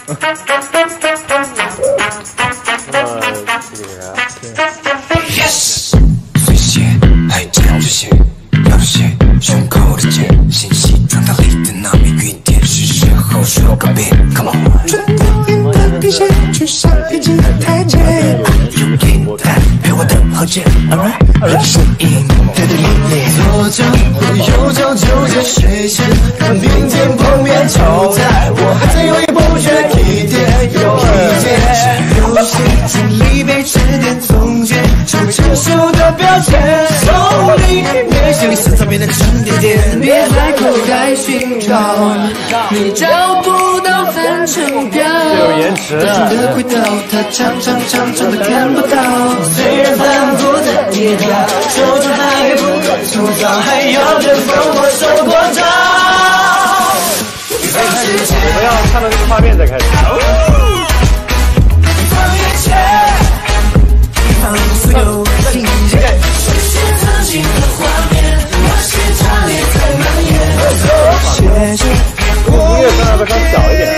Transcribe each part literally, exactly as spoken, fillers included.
Yes， 碎屑还这样这些，要这些胸口的茧，信息传达里的那枚雨点，是时候说个遍。Come on， 穿透云的笔线，去上一级台阶。 有给他陪我等好久 ，Alright， 让声音带的凛冽。 左脚右脚就着水线，明天碰面就在我还在犹豫不决，一点又一点。游戏经历被指点总结，成成熟的表现。手里面像色彩变得沉甸甸， 别在口袋寻找，你找不到翻成表。 有延迟啊！ 单纯的轨道，它长长长长的看不到。 虽然反复的跌倒，手中还不够粗糙，还要着风我受过伤。 我们要看到这个画面再开始。 放眼前，放所有情节，实现曾经的画面，那些炸裂在蔓延。 音乐声要不要稍小一点？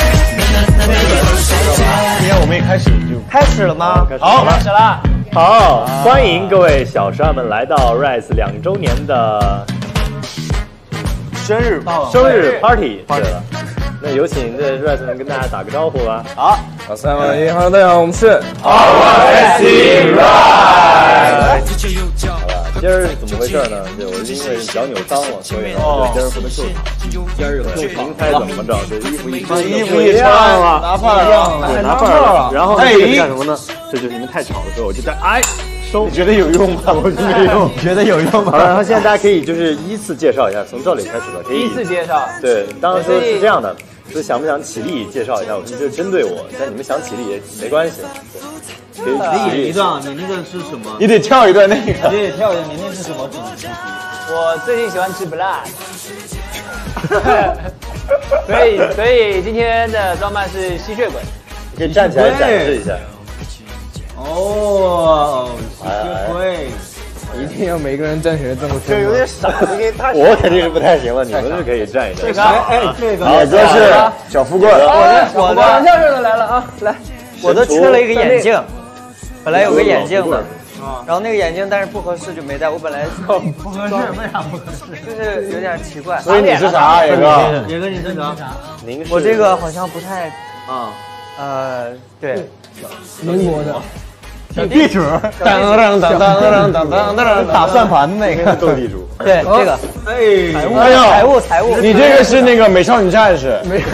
今天我们一开始就开始了吗？ 好，开始了。好，欢迎各位小沙们来到 Rise 两周年的生日生日 party。对了，那有请这 Rise 们跟大家打个招呼吧。好， 好，三二一，哈喽，大家好，我们是 R S C Rise。好了，今儿怎么回事呢？就我是因为脚扭伤了，所以呢，今儿不能救场。今儿有救场，您猜怎么着？这衣服一穿，衣服一穿了，拿范儿了，对，拿范儿了。然后这个是干什么呢？这就是你们太吵的时候，我就在哎。收，你觉得有用吗？我觉得没用， 觉得有用吗？ 好了，然后现在大家可以就是依次介绍一下，从这里开始吧，可以依次介绍。 对，当时是这样的，就是想不想起立介绍一下？我们就是针对我，但你们想起立也没关系。对，可以你演一段，你那个是什么？ 你得跳一段那个。 你得跳一段，你那是什么主题？ 我最近喜欢吃 blood， 所以所以今天的装扮是吸血鬼。 你可以站起来展示一下。 哦，吸血鬼， 一定要每个人站起来这么这有点傻，因为他我肯定是不太行了，你们是可以站一站。 这个， 哎，这个， 好，这是小富贵， 我的我的玩笑似的来了啊，来， 我都缺了一个眼镜，本来有个眼镜的，然后那个眼镜但是不合适就没戴，我本来不合适，为啥不合适？就是有点奇怪。 所以你是啥，野哥？ 野哥你是啥？ 您我这个好像不太啊， 呃，对， 民国的。 小地主，当当当当当当当当，打算盘的那个斗地主， 对这个， 哎， 财务财务财务， 你这个是那个美少女战士，没，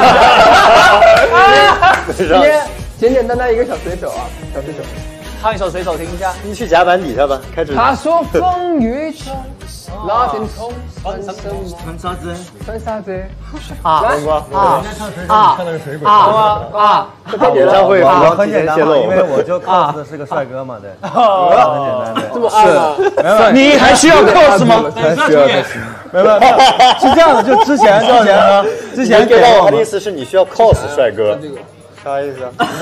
今天简简单单一个小水手啊，小水手，唱一首水手听一下。 你去甲板底下吧，开始。 他说风雨穿，那天空穿什么？ 穿啥子？ 穿啥子？ 啊啊啊啊啊！ 演唱会服装很简单嘛，因为我就 cos 的是个帅哥嘛，对，很简单的。 这么暗吗？ 你还需要 cos 吗？ 还需要 cos？没有没有，是这样的，就之前之前呢，之前给我的意思是你需要 cos 帅哥，啥意思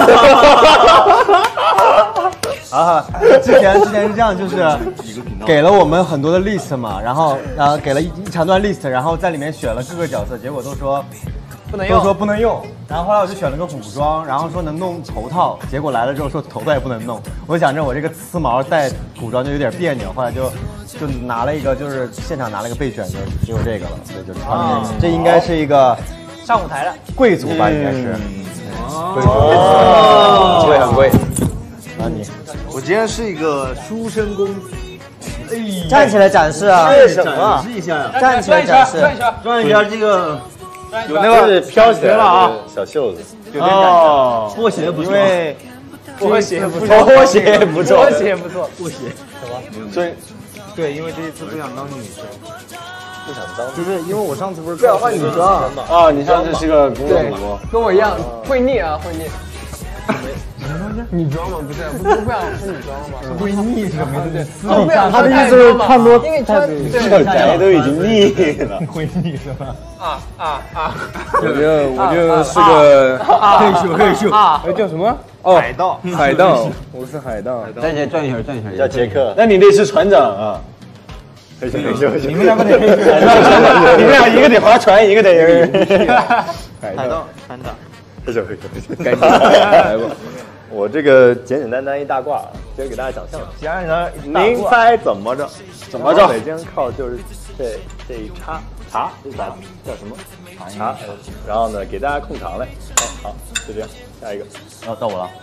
啊？啊，之前之前是这样，就是给了我们很多的 list 嘛，然后然后给了一一长段 list，然后在里面选了各个角色，结果都说不能用， 都说不能用。然后后来我就选了个古装，然后说能弄头套，结果来了之后说头套也不能弄。我想着我这个刺毛戴古装就有点别扭，后来就就拿了一个，就是现场拿了个备选，就只有这个了，所以就穿了这个。这应该是一个上舞台了， 贵族吧，应该是。贵族， 这个很贵。 啊你， 我今天是一个书生公子。 站起来展示啊！ 为什么？ 展示一下呀！站起来展示， 转一下这个， 有那个飘起来了啊，小袖子， 有点感觉。拖鞋不错，因为拖鞋不错， 拖鞋不错， 拖鞋不错， 拖鞋什么？ 所以， 对，因为这一次不想当女生， 不想当， 就是因为我上次不是不想换女装啊，你上次是个公主， 跟我一样会腻啊，会腻。女装吗？不是，不是不想穿女装了吗？ 会腻是什么意思？ 他的意思是看多，因为穿这宅都已经腻了， 会腻是吧？ 啊啊啊！ 我就我就是个黑手黑手啊， 叫什么？哦， 海盗海盗，我是海盗。 站起来转一圈，转一圈。 叫杰克， 那你得是船长啊。 黑熊黑熊， 你们两个得， 你们俩一个得划船，一个得海盗船长。 这就该来吧。我这个简简单单一大卦，今儿给大家讲相声。 讲讲您猜怎么着？ 怎么着？ 北京靠就是这这一插茶，这咋叫什么？茶。然后呢，给大家控场来。好，好，就这样。下一个。 哦，到我了。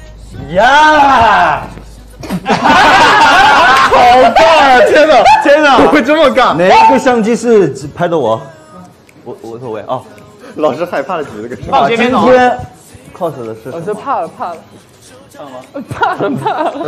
呀！ 好尬啊！天哪， 天哪， 怎么会这么尬？ 哪个相机是拍的我？我无所谓啊。 老师害怕的举了个手。 啊，今天 cos 的是我是怕了怕了。 怕了吗？ 怕了怕了。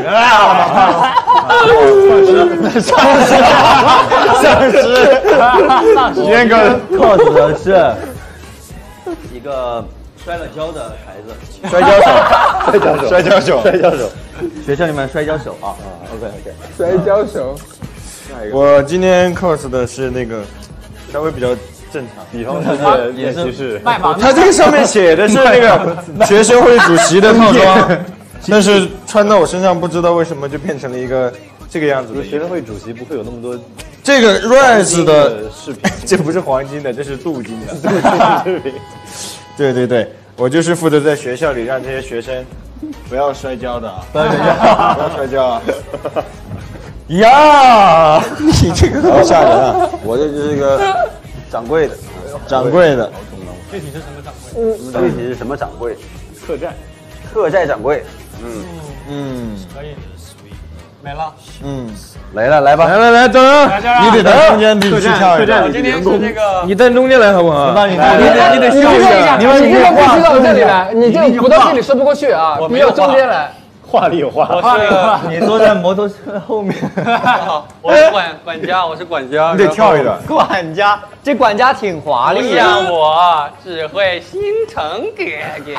丧尸，丧尸， 严格 cos 的是一个摔了跤的孩子， 摔跤手，摔跤手， 摔跤手， 学校里面摔跤手啊。OK OK， 摔跤手。 我今天 cos 的是那个稍微比较正常， 比方说练习室。 他这个上面写的是那个学生会主席的套装，但是穿到我身上不知道为什么就变成了一个这个样子的。 学生会主席不会有那么多这个 Rise 的视频， 这不是黄金的，这是镀金的。 镀金视频。 对对对，我就是负责在学校里让这些学生不要摔跤的啊，不要摔跤啊。呀，你这个好吓人啊！我这就是个掌柜的，掌柜的。 具体是什么掌柜？具体是什么掌柜？ 客栈， 客栈掌柜。 嗯嗯， 可以。没了。 嗯， 来了，来吧。 来来来，等，你得在中间必须跳一下。 我今天是这个， 你在中间来好不好？ 你你得秀一下。 你们你这个必须到这里来，你这个鼓到这里说不过去啊，必须到中间来。 话里有话， 你坐在摩托车后面。 我是管管家，我是管家。 你得跳一段。 管家，这管家挺华丽呀。像我只会心疼哥哥。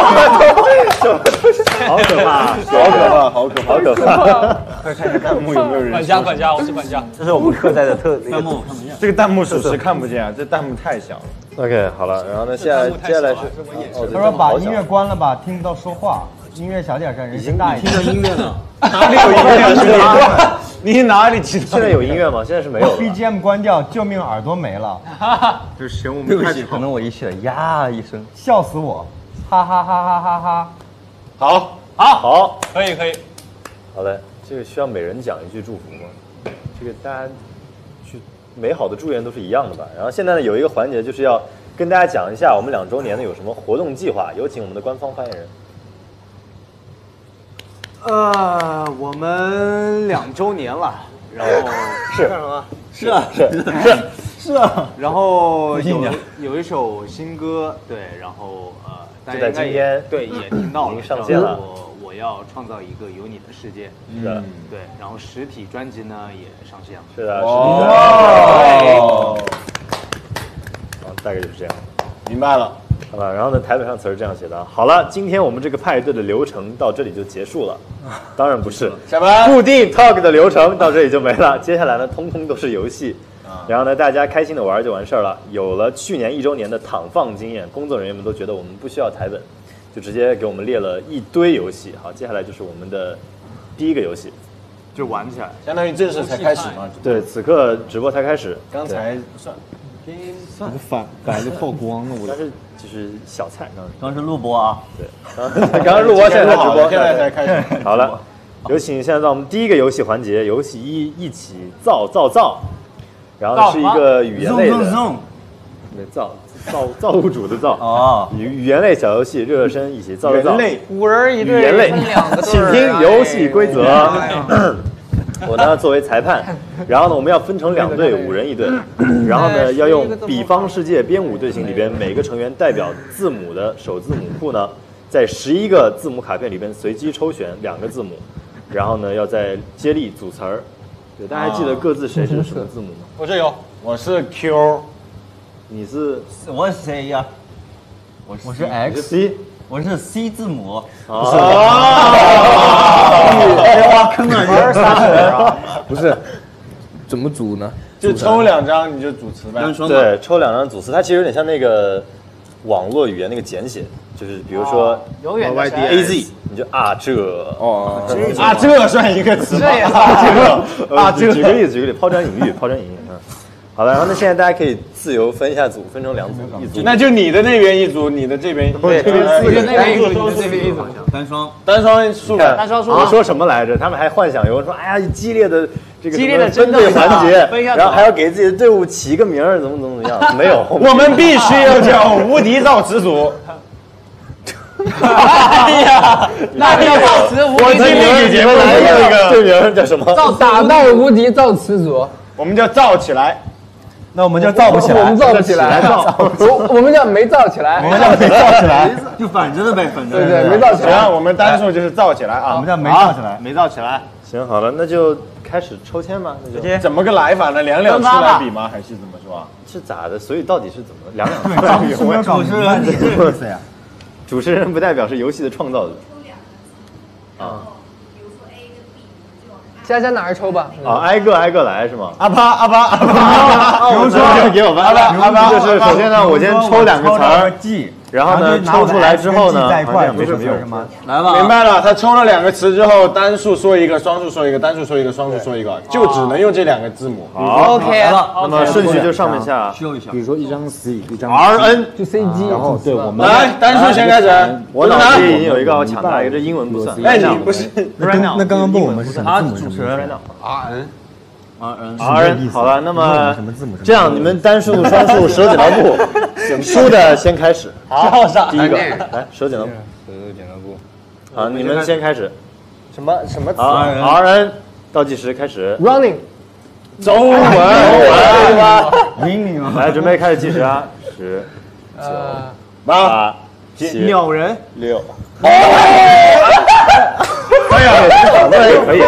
好可怕， 好可怕，好可怕， 好可怕！ 快看看弹幕有没有人。 管家，管家，我是管家。 这是我们客栈的特弹幕，看不见。 这个弹幕属实看不见啊，这弹幕太小了。 OK， 好了，然后呢，现在接下来是， 他说把音乐关了吧，听不到说话。音乐小点声，人声大一点。 听到音乐呢？ 哪里有音乐？你哪里知道？ 现在有音乐吗？现在是没有。 B G M 关掉，救命，耳朵没了。 就是嫌我们太吵。 可能我一起来呀一声，笑死我，哈哈哈哈哈哈。 好， 好， 好， 可以可以。 好嘞，这个需要每人讲一句祝福吗？这个大家去美好的祝愿都是一样的吧？然后现在呢，有一个环节就是要跟大家讲一下我们两周年的有什么活动计划，有请我们的官方发言人。 呃，我们两周年了，然后是干什么？ 是啊是是是啊， 然后有有一首新歌，对，然后呃，大家应该也对也听到了， 上线了。 我我要创造一个有你的世界， 是的， 对，然后实体专辑呢也上线了， 是的，实体专辑。哦，大概就是这样， 明白了。 好吧，然后呢，台本上词是这样写的。好了，今天我们这个派对的流程到这里就结束了。当然不是， 下班。 固定 talk 的流程到这里就没了。接下来呢，通通都是游戏。然后呢，大家开心的玩就完事儿了。有了去年一周年的躺放经验，工作人员们都觉得我们不需要台本，就直接给我们列了一堆游戏。好，接下来就是我们的第一个游戏， 就玩起来， 相当于正式才开始嘛。 对，此刻直播才开始。 刚才算。 算反白的透光了，我但是就是小菜，刚刚是录播啊， 对，刚刚录播，现在直播， 现在才开始。 好了，有请现在到我们第一个游戏环节，游戏一一起造造造，然后是一个语言类的，没造造造物主的造哦， 语语言类小游戏，热热身，一起造造造。 五人一队， 语言类， 两个队， 请听游戏规则。我呢作为裁判，然后呢我们要分成两队，五人一队，然后呢要用比方世界编舞队形里边每个成员代表字母的首字母库呢，在十一个字母卡片里边随机抽选两个字母，然后呢要在接力组词儿。对，大家还记得各自谁是什么字母吗？ 我这有， 我是 Q， 你是我是谁呀？我我是 X， C， 我是 C 字母。 啊！ 挖坑啊！ 不是，怎么组呢？就抽两张你就组词呗。 对，抽两张组词，它其实有点像那个网络语言那个简写，就是比如说永远的 A Z， 你就啊这哦啊这算一个词吗？ 啊这啊这。举个例子，举个例子，抛砖引玉，抛砖引玉啊。 好了，然后那现在大家可以自由分一下组，分成两组，一组。 那就你的那边一组，你的这边对， 这边四个， 那边一组，你的这边一组。 单双， 单双数感， 单双数。我说什么来着？他们还幻想有说，哎呀，激烈的这个激烈的分队环节，然后还要给自己的队伍起个名儿，怎么怎么怎么样？没有， 我们必须要叫无敌造词组。 哎呀，那叫造词无敌。 我听那个节目来有一个队名叫什么？ 造打到无敌造词组， 我们叫造起来。 那我们就造不起来， 我们造不起来，我我们叫没造起来， 我们叫没造起来， 就反着的呗，反着。 对对，没造起来。 行，我们单数就是造起来啊， 我们叫没造起来， 没造起来。 行，好了，那就开始抽签吧。那就怎么个来法呢？两两出来比吗？还是怎么说啊？ 是咋的？所以到底是怎么两两出来比？ 主持人你这个意思呀？ 主持人不代表是游戏的创造者。啊。 加加哪儿抽吧？ 啊，挨个挨个来是吗？ 阿巴阿巴阿巴， 比如说给我吧，阿巴阿巴，就是首先呢，我先抽两个词儿，然后呢抽出来之后呢，好像没什么用。 来吧， 明白了，他抽了两个词之后，单数说一个，双数说一个，单数说一个，双数说一个，就只能用这两个字母。 好 ，OK 了，那么顺序就上面下。 修一下， 比如说一张 C， 一张 R N， 就 C G， 然后对我们来单数先开始。 我脑子里已经有一个要抢答，一个这英文不算。 哎，你不是？ 那刚刚问我们是什么字母？ 主持人 R N。R N R N 好了，那么这样你们单数、双数、蛇剪刀布，输的先开始。 好， 第一个来蛇剪刀布。 蛇剪刀布。 好，你们先开始。 什么什么词 ？R N 倒计时开始。 Running， 中文，中文。来，准备开始计时啊！十、九、八、七、 鸟人六。 哎呀， 反过来也可以。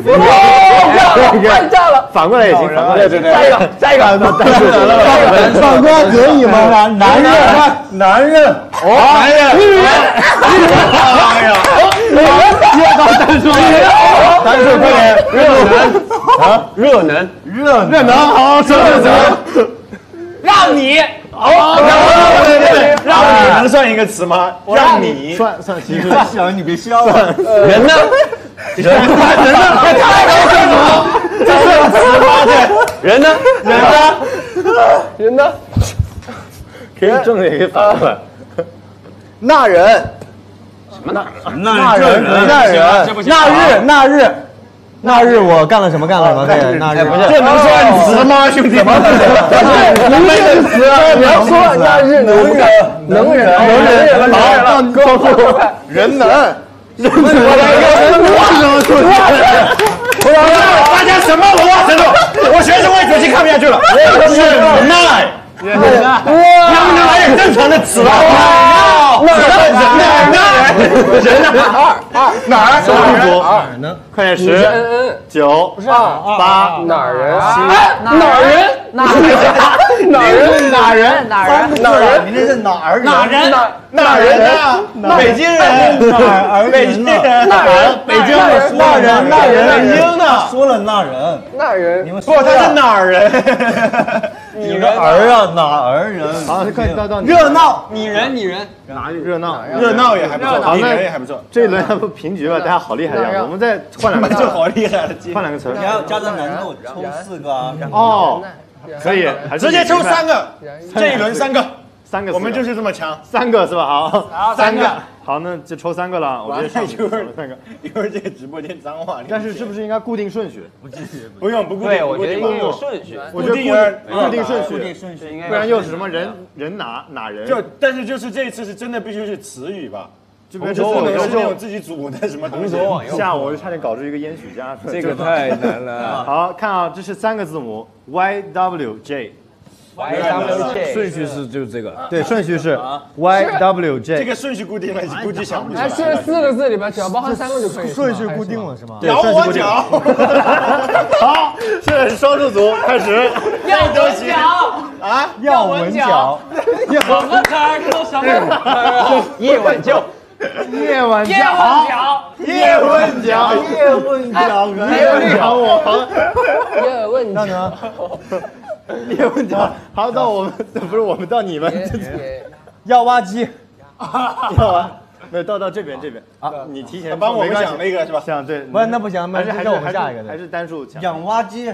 太炸了！ 反过来也行，反过来对对。 下一个，下一个， 反过来可以吗？男人，男人， 哦，男人，女人，哎呀， 越到单数， 单数快点，热能啊，热能， 热热能，好，走走走， 让你。 哦，对对对，让你能算一个词吗？让你算算，其实小你别笑了。 人呢？人呢？人呢？太高兴了！这是词吗？对，人呢？人呢？ 人呢？ 可以正的也可以反过来。 那人， 什么那那人，那人，那日，那日。那日我干了什么？干了什么？对，那日不是这能算词吗，兄弟们？ 能人词，你要说那日能人，能人，能人， 好， 告诉我， 人能， 人能，我怎么出现？ 大家什么文化程度？我学生会主席看不下去了，忍耐，忍耐，能不能来点正常的词啊？哪儿哪儿人哪儿哪儿哪儿呢？快点，十、九、八、 哪儿人？ 哪儿人？哪儿人？ 哪儿人？ 哪人？哪人？ 哪人？你那是哪儿人？ 哪人？ 哪人啊？北京人， 哪儿？ 北京人，哪人？北京人， 那人，那人， 北京的， 说了那人， 那人， 不，他是哪儿人？ 你个儿啊，哪儿人？ 好，快到到热闹， 拟人，拟人， 哪里热闹？ 热闹也还不错，好，人也还不错。 这一轮还不平局了，大家好厉害的样子。我们再换两个词， 就好厉害了， 换两个词。 你还要加上难度，抽四个啊。 哦，可以， 直接抽三个，这一轮三个， 三个， 我们就是这么强， 三个是吧？好， 三个， 好，那就抽三个了。我觉得上一会儿三个， 一会儿这个直播间脏话。 但是是不是应该固定顺序？ 不用不固定， 对，我觉得应该有顺序。 我觉得固定顺序， 固定顺序应该， 不然又是什么人人哪哪人？ 就但是就是这一次是真的必须是词语吧？ 这边就不能是那种自己组的什么东西。 下午我就差点搞出一个烟许家。 这个太难了。 好看啊，这是三个字母 Y W J。 Y W J 顺序是就是这个， 对，顺序是 Y W J。 这个顺序固定了，估计想不出来。 哎，是四个字里边只要包含三个就可以。 顺序固定了是吗？ 咬我脚。 好，现在是双数组开始。 要闻脚啊， 要闻脚。 什么词儿？说什么词儿？ 叶晚就。 叶晚叶问脚， 叶问脚， 叶问脚， 叶问脚，我好。 叶问那呢？ 叶问脚，好到我们不是我们到你们。 要挖机， 要挖，没有到到这边这边啊！你提前帮我们想了一个是吧？ 想对， 不，那不行， 还是还是我们下一个， 还是单数抢。 养挖机，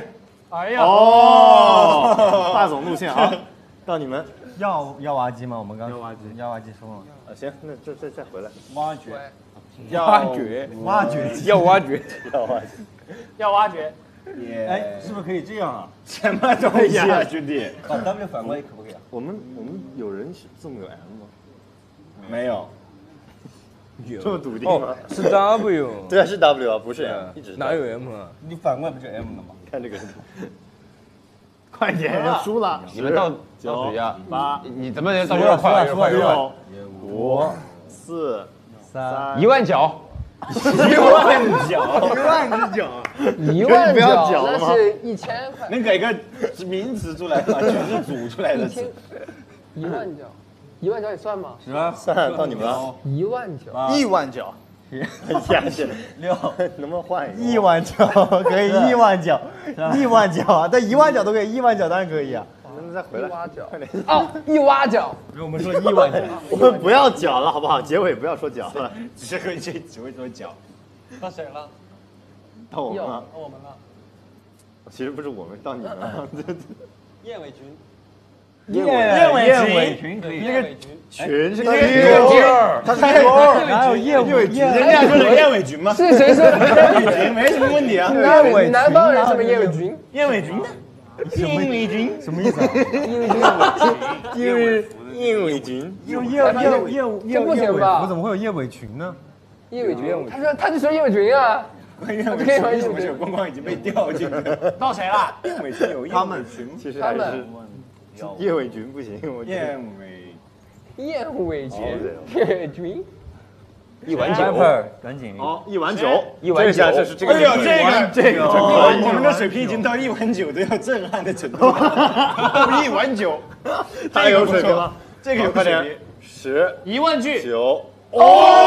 哎呀， 哦，霸总路线啊，到你们要要挖机吗？我们刚要挖机， 要挖机说了。 啊，行，那这再再回来， 挖掘， 挖掘， 挖掘机， 要挖掘， 要挖掘， 要挖掘。 哎，是不是可以这样啊？ 什么东西啊，兄弟？ 把 W 反过来可不可以啊？ 我们我们有人字母有 M 吗？ 没有， 这么笃定吗？ 是 W。 对啊，是 W 啊，不是 M，一直哪有 M 啊？ 你反过来不就 M 了吗？ 看这个，快点，要输了。 你们倒九倒水啊！ 八你怎么人倒有点快，有点快，有点快。 六五四三一万脚， 一万脚， 一万只脚， 一万不要脚脚了吗那是一千块， 能给个名词出来吗？全是组出来的一千词。 一万脚，一万脚也算吗？ 是吧？ 算到你们了， 一万脚， 亿万脚， 下去六， 能不能换一个？ 亿万脚可以，亿万脚，亿万脚啊！但一万脚都可以，亿万脚当然可以啊。 能不能再回来？ 挖脚快点！ 哦，一挖脚， 我们说亿万脚， 我们不要脚了，好不好？结尾不要说脚了， 只会这只会说脚。 到谁了？哟到我们了。 到我们了。 其实不是我们，到你们了。 燕尾群， 燕燕尾燕尾群可以， 燕尾群， 群是个个他是个哪有燕尾群？ 人家就是燕尾群吗？ 是谁说的？ 燕尾群没什么问题啊。 南尾南方人什么燕尾群？ 燕尾群，燕尾群什么意思啊？ 就是燕尾群， 有燕燕燕燕这不行吧我怎么会有燕尾群呢？ 燕尾群，他说他就说燕尾群啊。 燕尾群什么事？光光已经被调进去了。 到谁了？ 燕尾群有燕尾群， 其实还是燕尾群不行，我觉得燕尾燕尾群，燕尾群， 一碗酒， 赶紧。 好，一碗酒， 一碗酒， 这是这个， 哎呦，这个这个， 我们的水平已经到一碗酒都要震撼的程度了。一碗酒， 太有水平了， 这个有快点水平。， 十一万句， 九， 哇，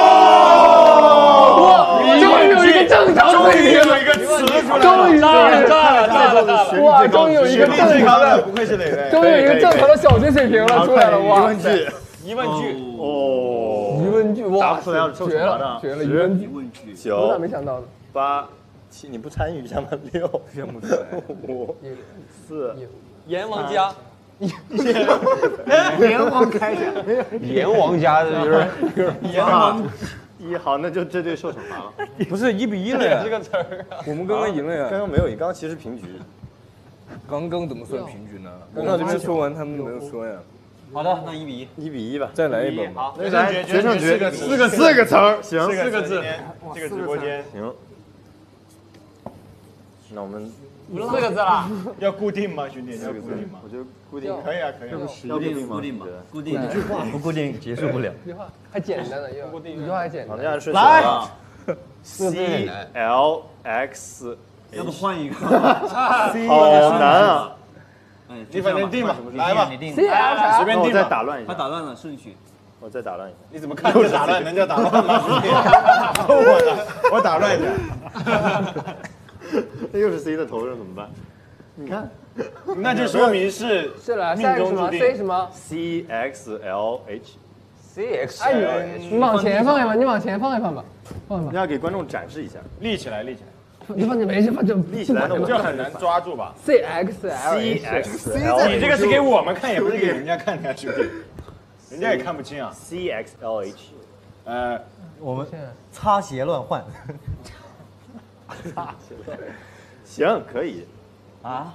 终于有一个正常终于水平了， 有一个词出来了， 终于炸了炸了炸了炸了！ 哇，终于有一个学历正常最高的， 的， 不愧是磊磊。 终于有一个正常的小学水平了，出来了， 一哇万，句， 一问句， 哦， 疑问句，哇， 出来要受绝惩罚的了，绝了，疑问句，我九咋没想到呢？ 八七，你不参与一下吗？六五四， 阎王家， 阎王开始， 阎王家的就是阎王一，好，那就这队受惩罚了。 不是一比一了呀？ 这个词儿啊。 我们刚刚赢了呀。 刚刚没有赢，刚刚其实平局。 刚刚怎么算平均呢？ 刚刚我这边说完，他们能说呀？ 好的，那一比一， 一比一吧。 再来一本吧。 那来决胜局， 四个四个四个词儿，行， 四个字，这个直播间行。那我们四个字了， 要固定吗，兄弟？要固定吗？ 我觉得固定可以啊，可以啊。 要固定吗？ 固定吧，固定。一句话不固定结束不了。 一句话还简单了，又一句话还简好， 单。 那按顺序来。C L X， 要不换一个？ 好难啊！ 你反正定吧，来吧， 你定。 C L 啥？ 那我随便定吧。 再打乱一下， 他打乱了顺序。 我再打乱一下。 你怎么看着打乱，人家打乱吗？我打，我打乱一下。 那又是 C 的头上怎么办？你看那就说明是是了， 命下一个什么中注定。 C 什么？ ，C X L H， C X， 哎，你你往前放一放，你往前放一放吧，放一放。 你要给观众展示一下。 立起来，立起来， 你放就没事，放就立起来那我就很难抓住吧？ C X L C H X L， 你这个是给我们看，也不是给人家看的，兄弟，人家也看不清啊。 C X L H， 呃， 我们擦鞋乱换。 行，可以。 啊？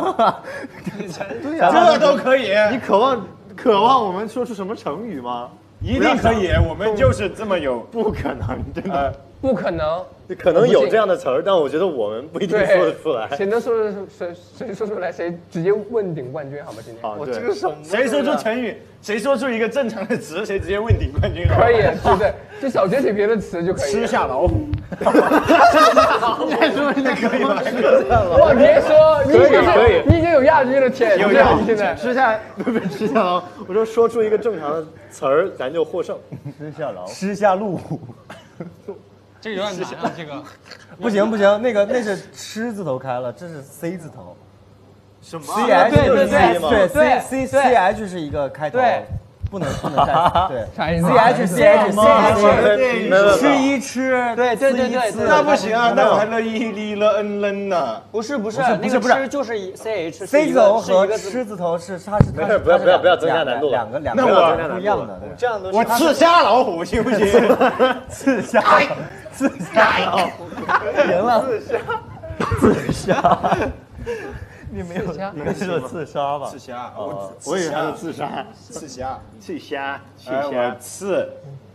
对呀， 这都可以， 你渴望渴望我们说出什么成语吗？ 一定可以，我们就是这么有。 不可能，真的。 呃， 不可能， 可能有这样的词儿，但我觉得我们不一定说得出来。 谁能说出谁谁说出来，谁直接问鼎冠军，好吗？今天好， 我对这个什么？谁说出成语，谁说出一个正常的词，谁直接问鼎冠军。 可以，对对，就小学水平的词就可以。 吃下老虎。 你还说人家可以吗？ 哇，别说，你已经可以是你已经有亚军的潜质了，你现在。 吃下不是吃下老，我说说出一个正常的词儿，咱就获胜。 吃下老，吃下路虎。 这个有点难啊，这个。 不行不行，那个那是吃字头开了，这是 C 字头。 什么 C H 对对对对对 C C C C H 是一个开头。 对不能不能再对。 啥意思 ？C H C H C H 吃一吃， 对对对对， 那不行啊，那我还乐一哩了嗯楞呢。 不是不是， 不那个吃就是 C H C 字头和吃字头是它是没事，不要不要不要增加难度， 两个两个不一样的。 这样都我刺瞎老虎行不行？ 刺瞎刺瞎老虎，赢了。刺瞎刺瞎。你没有，你没说刺杀吧？ 刺虾，我我以为他是刺杀，刺虾， 刺虾，刺哎， 虾我，刺。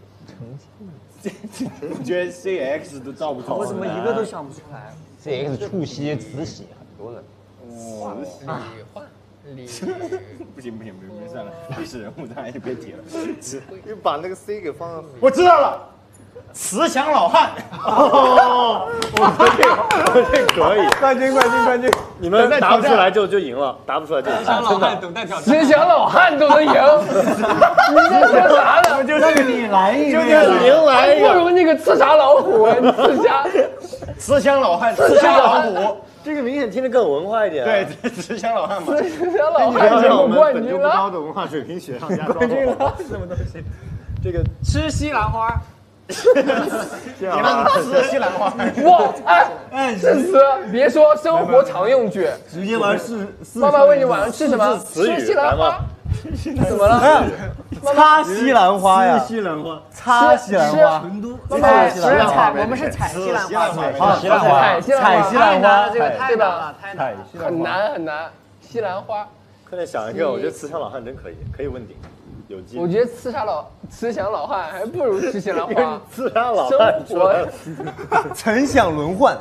我觉得 C X 都造不出来。 我怎么一个都想不出来 ？C X 触须、慈禧很多人。 哇， 李焕，李不行不行不行，算了，历史人物咱也就别提了。 你把那个 C 给放到。 我知道了。慈祥老汉， 哦，我这个我这可以， 冠军冠军冠军， 你们答不出来就就赢了，答不出来就赢了。 慈祥老汉等待挑战， 慈祥老汉都能赢，你在说啥呢？ 就是你来一个， 就是赢来一个， 不如那个刺杀老虎，刺瞎， 慈祥老汉，刺杀老虎， 这个明显听着更有文化一点。 对，慈祥老汉嘛， 慈祥老汉节目冠军了， 高的文化水平雪上加冠军了，什么东西？ 这个吃西兰花。 你让吃西兰花， 哇，哎，诗词别说生活常用句， 直接玩四。 妈妈问你晚上吃什么？吃西兰花。怎么了？ 擦西兰花呀！ 西兰花， 擦西兰花。成都， 妈妈是采，我们是采西兰花。 好，西兰花， 采西兰花， 采西兰花， 这个太难了，太难了， 很难很难。西兰花。 快点想一个，我觉得慈祥老汉真可以，可以问鼎。 我觉得刺杀老慈祥老汉还不如吃西兰花。 刺杀老汉， 生活曾想轮换。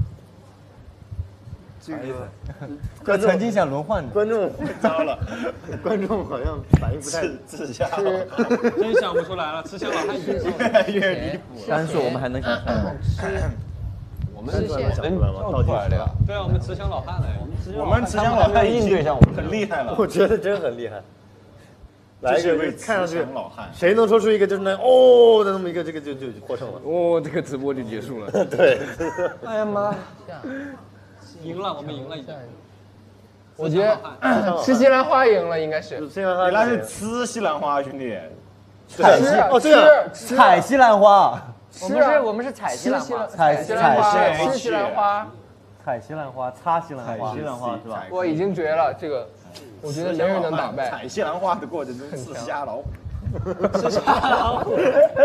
这个观众曾经想轮换的观众糟了，观众好像反应不太刺瞎， 真想不出来了。慈祥老汉越来越离谱。 单数我们还能想出来吗？ 我们能想出来吗？倒计时了。 对啊，我们慈祥老汉来， 我们慈祥老汉应对上很厉害了， 我觉得真很厉害。来一个，看上去老汉， 谁能说出一个就是那哦的那么一个，这个就就获胜了。 哦，这个直播就结束了。 对。 哎呀妈！ 赢了，我们赢了已经。 我觉得吃西兰花赢了，应该是。 西兰花， 原来是吃西兰花，兄弟。 采西哦，对了， 采西兰花。 我们是，我们是采西兰花， 采西兰花，吃西兰花， 采西兰花，擦西兰花， 西兰花是吧？ 我已经绝了，这个。我觉得没人能打败。 采西兰花的过程中刺瞎老虎， 刺瞎老虎，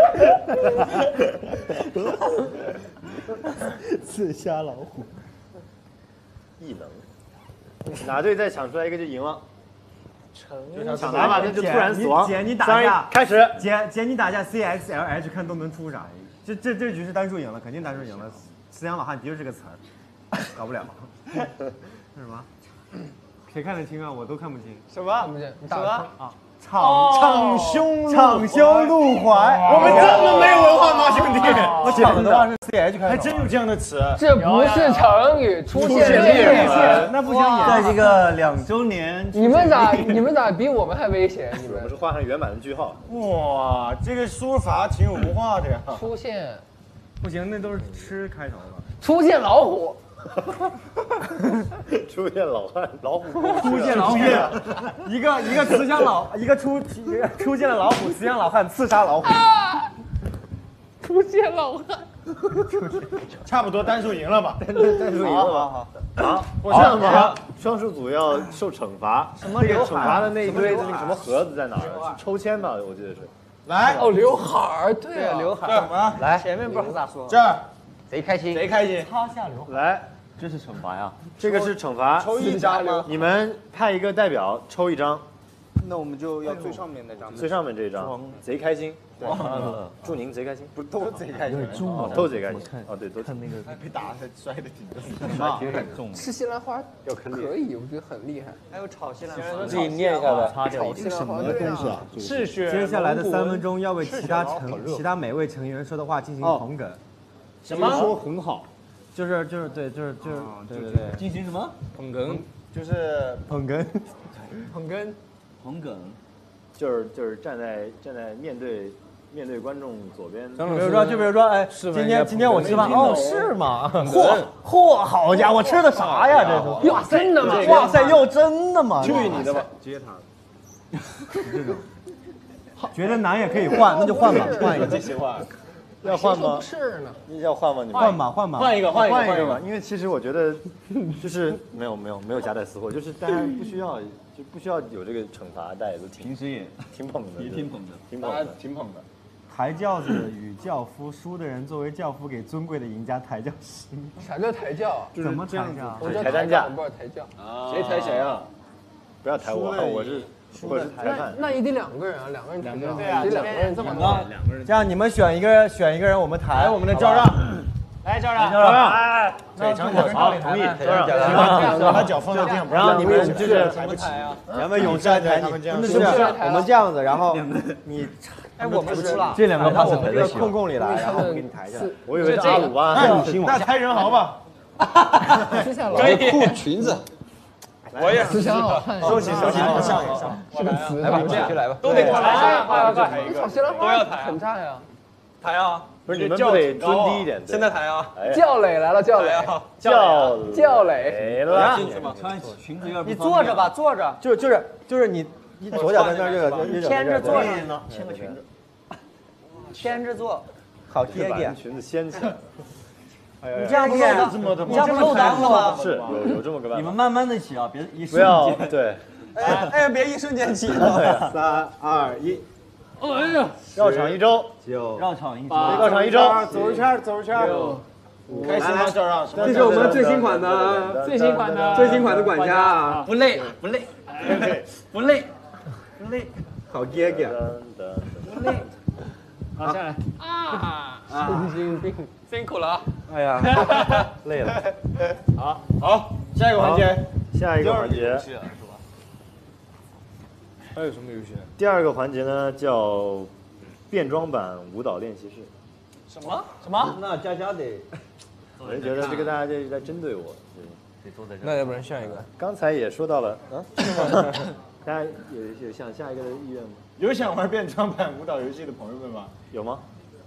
刺瞎老虎。 异能，哪队再抢出来一个就赢了。 就抢答吧，那就突然死亡。 姐，你打架开始。 姐姐，你打架 C X L H 看都能出啥？这这这局是单数赢了，肯定单数赢了。慈祥老汉的确是个词儿，搞不了。是什么？谁看得清啊？我都看不清。 什么？ 看不见。 什么啊？敞敞胸敞胸露怀。 我们这么没有文化吗，兄弟？ 我想的话是 C H 开头。 还真有这样的词。 这不是成语，出现裂痕。那不行，在这个两周年。 你们咋你们咋比我们还危险？你们我们是画上圆满的句号。 哇，这个书法挺有文化的呀。 出现， 不行，那都是吃开头的。 出现老虎。 出现老汉，老虎出现老虎，一个一个慈祥老，一个出一个出现了老虎，慈祥老汉刺杀老虎， 啊、出现老汉， 差不多单数赢了吧？ 单数赢了吧？好，好，我这样吧，双数组要受惩罚。什么？这个惩罚的那一堆的那个什么盒子在哪儿？抽签吧，我记得是。 来， 哦，刘海儿，对啊， 刘海儿， 来，前面不知道咋说。 这儿。 贼开心， 贼开心！ 擦下刘海， 来， 这是惩罚呀！ 这个是惩罚， 抽一张吗？ 你们派一个代表抽一张， 那我们就要最上面那张， 最上面这一张，贼开心，祝您贼开心， 不都贼开心？ 哦，都贼开心，哦对，都看那个被打的摔的挺重，挺重。 吃西兰花可以，我觉得很厉害。 还有炒西兰花，自己念一下呗。 炒西兰花东西啊？ 是是。 接下来的三分钟要为其他成其他每位成员说的话进行捧哏。 什么？说很好。 就是就是对就是就是对对对， 进行什么捧哏？就是捧哏， 捧哏， 捧哏， 就是就是站在站在面对面对观众左边。 就比如说就比如说哎，今天今天我吃饭哦是吗？嚯嚯，好家伙，吃的啥呀？这是哇真的吗？ 哇塞，又真的吗？ 去你的吧！ 接他。 这种。 觉得难也可以换，那就换吧，换一个。 继续换。要换吗？ 是呢。 要换吗？你们换吧，换吧， 换一个，换一个， 换一个吧。因为其实我觉得，就是没有没有没有夹带私货，就是大家不需要就不需要有这个惩罚，大家也都挺平时也挺捧的， 也挺捧的， 挺捧的， 挺捧的。 抬轿子与轿夫，输的人作为轿夫给尊贵的赢家抬轿薪。 啥叫抬轿啊？ 怎么抬轿？ 我叫抬担架， 我不知道抬轿。 谁抬谁啊？ 不要抬我，我是我是裁判。 那也得两个人啊，两个人抬轿， 对啊， 得两个人这么高。 两个人。 这样你们选一个选一个人，我们抬。 来，我们的赵让，来赵让，赵让，哎， 腿长脚长，同意。 赵让，把他脚放在地上， 然后你们就是抬不起啊。 咱们勇士来抬你，真的是我们这样子，然后你。 哎，我们是这两个把我们这个空空里来，然后我给你抬下来。 我以为是阿鲁巴， 那抬人豪吧。 吃下可以裤裙子。 我也吃下好看。 收起收起，上上。 是个词。 来吧，继续来吧。 都得快来，快快快！ 炒西兰花都要抬，很炸呀。 抬啊！ 不是你们不得蹲低一点？ 现在抬啊！ 教磊来了，教磊， 教教磊来了。 穿裙子有点。 你坐着吧，坐着。 就就是就是你你左脚在那儿，右脚右脚牵着坐着呢，牵个裙子。 牵着坐， 好贴点， 裙子掀起来。 你这样不漏裆，你这样不漏裆了吗？ 是有有这么个办法。 你们慢慢的起啊，别一瞬间。 对。 哎哎，别一瞬间起。 三二一。 哎呀， 绕场一周。 九。绕场一周。 绕场一周。 走一圈，走一圈。开心吗，赵让？ 这是我们最新款的， 最新款的， 最新款的管家啊！ 不累，不累，不累，不累， 好爹爹。 不累。 好，下来啊！ 神经病， 辛苦了啊！ 哎呀，累了。 好，好，下一个环节， 下一个环节是吧？还有什么游戏？ 第二个环节呢，叫变装版舞蹈练习室。 什么什么？ 那佳佳得， 我就觉得这个大家这是在针对我。 得坐在这。 那要不然下一个？ 刚才也说到了啊，大家有有想下一个的意愿吗？ 有想玩变装版舞蹈游戏的朋友们吗？ 有吗？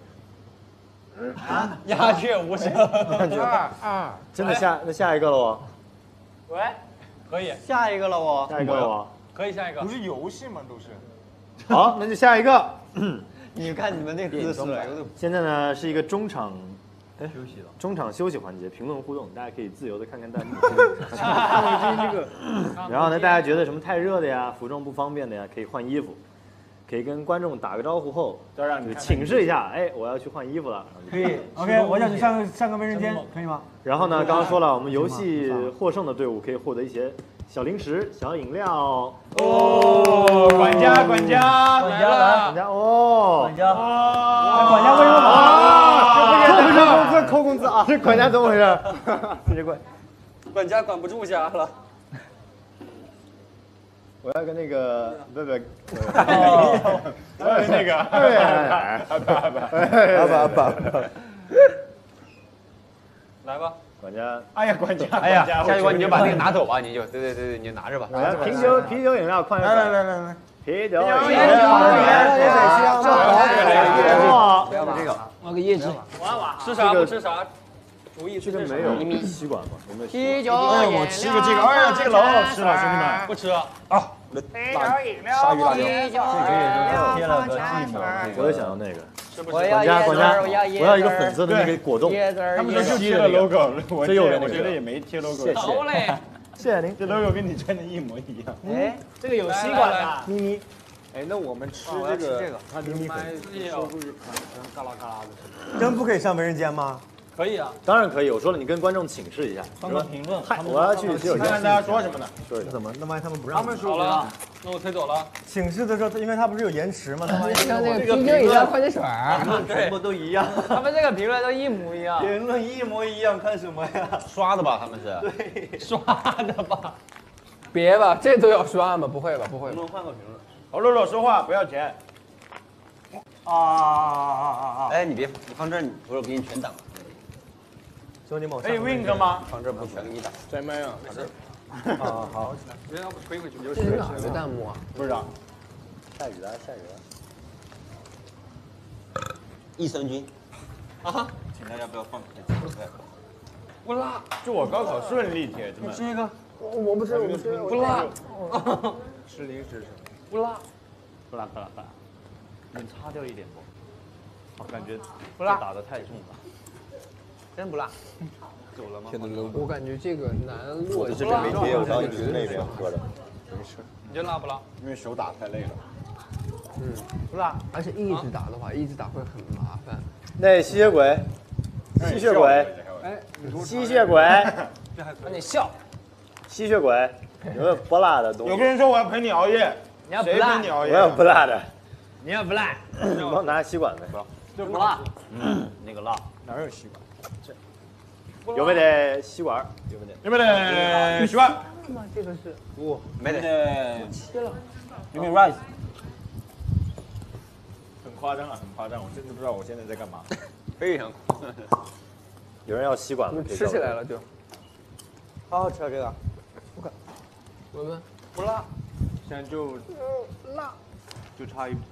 啊，鸦雀无声。 二二， 真的下那下一个了哦。 喂，可以下一个了哦。 下一个了哦。 可以下一个。 不是游戏吗？都是。 好，那就下一个。 你看你们那个姿势， 现在呢是一个中场，哎，休息了。中场休息环节，评论互动，大家可以自由的看看弹幕。这个，然后呢，大家觉得什么太热的呀，服装不方便的呀，可以换衣服，可以跟观众打个招呼后， 就让你请示一下，哎，我要去换衣服了。 可以 ，OK， 我想去上个上个卫生间，可以吗？ 然后呢，刚刚说了，我们游戏获胜的队伍可以获得一些小零食、小饮料。 哦，管家，管家， 管家来， 管家哦， 管家，管家为什么啊？ 扣工资，扣工资啊！ 这管家怎么回事？这管管家管不住家了。 我要跟那个不不， 我要跟那个， 爸爸爸爸， 来吧。 管家， 哎呀，管家， 哎呀，下一关你就把那个拿走吧，你就对对对对，你就拿着吧。 来，啤酒啤酒饮料，快来来来来来， 啤酒饮料， 也得香， 哇， 不要把这个，我个椰汁。 吃啥不吃啥？主意这个没有吸管吗？有没有？ 啤酒哎，我吃个这个，哎呀，这个老好吃了，兄弟们。 不吃啊？ 啤酒饮料， 鲨鱼辣椒。 啤酒贴了个寂寞。 我也想要那个。 我要管家管家，我要一个粉色的那个果冻。 他们这就贴了 logo， 我最右边我觉得也没贴 logo。 谢谢。 好嘞， 谢谢您。 这 logo 跟你穿的一模一样。 哎， 这个有吸管的， 咪咪。 哎，那我们吃这个，它咪咪粉，说不是嘎啦嘎啦的。 真不可以上卫生间吗？ 可以啊， 当然可以。我说了，你跟观众请示一下。 放个评论。 嗨，我要去洗手间。 看看大家说什么呢？ 说一下。 怎么？那万一他们不让？ 他们说了，那我推走了。 请示的时候，因为他不是有延迟吗？他万一像那个啤酒饮料矿泉水， 全部都一样。 他们这个评论都一模一样。 评论一模一样，看什么呀？ 刷的吧？他们是？对，刷的吧？ 别吧，这都要刷吗？不会吧？不会。 能不能换个评论？ 好，洛洛说话不要钱。 啊啊啊啊啊！ 哎，你别，你放这儿，你不是我给你全挡了。 兄弟们， 哎 wing 吗？ 放这儿不全给你挡。 在麦啊， 放这儿。 好好。 别让我推回去。 这是哪个弹幕啊？ 不知道。 下雨了，下雨了。 益生菌。啊！请大家不要放太近。不辣。 祝我高考顺利，铁子们。 吃一个。 我我不吃，我不吃， 不辣。 吃零食什么？ 不辣。 不辣不辣不辣。 能擦掉一点不？我感觉不辣打得太重了， 真不辣。 走了吗？ 我感觉这个难落。 我这边没贴，我刚一直那边喝的。 没事。你这辣不辣？因为手打太累了。 嗯，不辣，而且一直打的话，一直打会很麻烦。 那吸血鬼，吸血鬼， 哎， 吸血鬼， 这还你笑。 吸血鬼，有没有不辣的东西？ 有个人说我要陪你熬夜， 你要不谁辣？ 陪你熬夜？ 我要不辣的。 你要不辣？ 你帮我拿吸管呗。 就不辣。 嗯，那个辣哪有吸管？这有没得吸管？有没得？ 有没得吸管？ 这个是不没得。 切了。 有没有 rice？ 很夸张啊，很夸张，我真的不知道我现在在干嘛。 非常。 有人要吸管吗？ 吃起来了就。 好好吃啊这个。 不看。我们不辣，现在就辣， 就差一，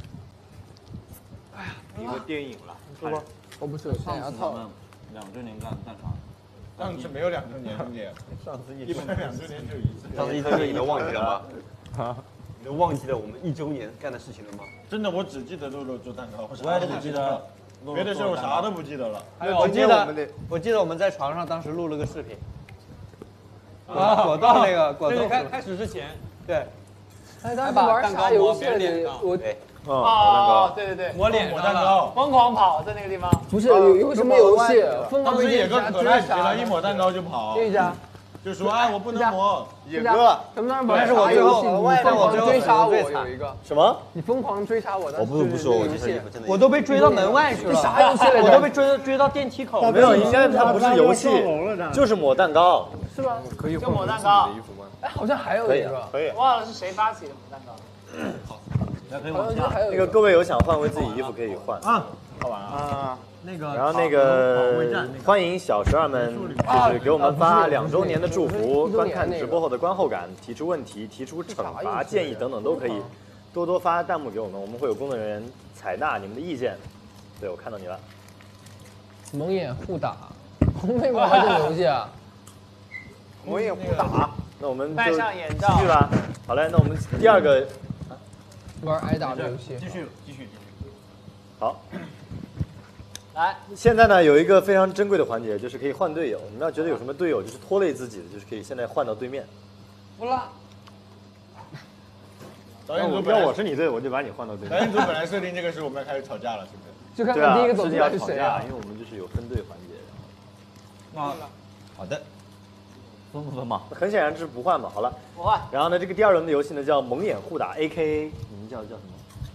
哎呀，一个电影了， 是吧？我不是， 上次咱们两周年干干啥？ 上次没有两周年，兄弟。 上次一般两周年就一次。 上次一周年你都忘记了吗？ 啊， 你都忘记了我们一周年干的事情了吗？ 真的，我只记得肉肉做蛋糕， 我也只记得， 别的事我啥都不记得了。 还有我记得，我记得我们在床上当时录了个视频。啊，果冻那个果冻， 开开始之前， 对， 哎，当时玩啥游戏里我哦， 对对对， 抹脸抹蛋糕， 疯狂跑在那个地方。不是有有什么游戏？疯狂当时野哥可赖皮了， 追一抹蛋糕就跑。 这一家就说哎，我不能抹。 野哥，咱们当时玩啥游戏？你疯狂追杀我有一个什么？ 你疯狂追杀我的？ 我不得不说，我这是我都被追到门外去了。 啥游戏来着？ 我都被追追到电梯口。 没有，应该它不是游戏，就是抹蛋糕。 是吗？ 可以就抹蛋糕。哎，好像还有一个， 可以。 忘了是谁发起的抹蛋糕。好像还有那个各位有想换回自己衣服可以换啊，好玩啊。 那个， 然后那个欢迎小十二们，就是给我们发两周年的祝福，观看直播后的观后感，提出问题、提出惩罚建议等等都可以，多多发弹幕给我们，我们会有工作人员采纳你们的意见。对，我看到你了。 蒙眼互打，红妹玩这个游戏啊？ 蒙眼互打，那我们就戴上眼罩继续吧。好嘞，那我们第二个玩挨打的游戏， 继续继续继续。 好。 来， 现在呢有一个非常珍贵的环节，就是可以换队友。你们要觉得有什么队友就是拖累自己的，就是可以现在换到对面。 不辣。 导演组要我是你队，我就把你换到对面。 导演组本来设定这个是我们要开始吵架了，是不是？ 就看看第一个走出出来是谁啊？ 因为我们就是有分队环节。 啊，好的。分不分嘛？ 很显然这是不换嘛。好了， 不换。 然后呢，这个第二轮的游戏呢叫蒙眼互打 ，A K A 你们叫叫什么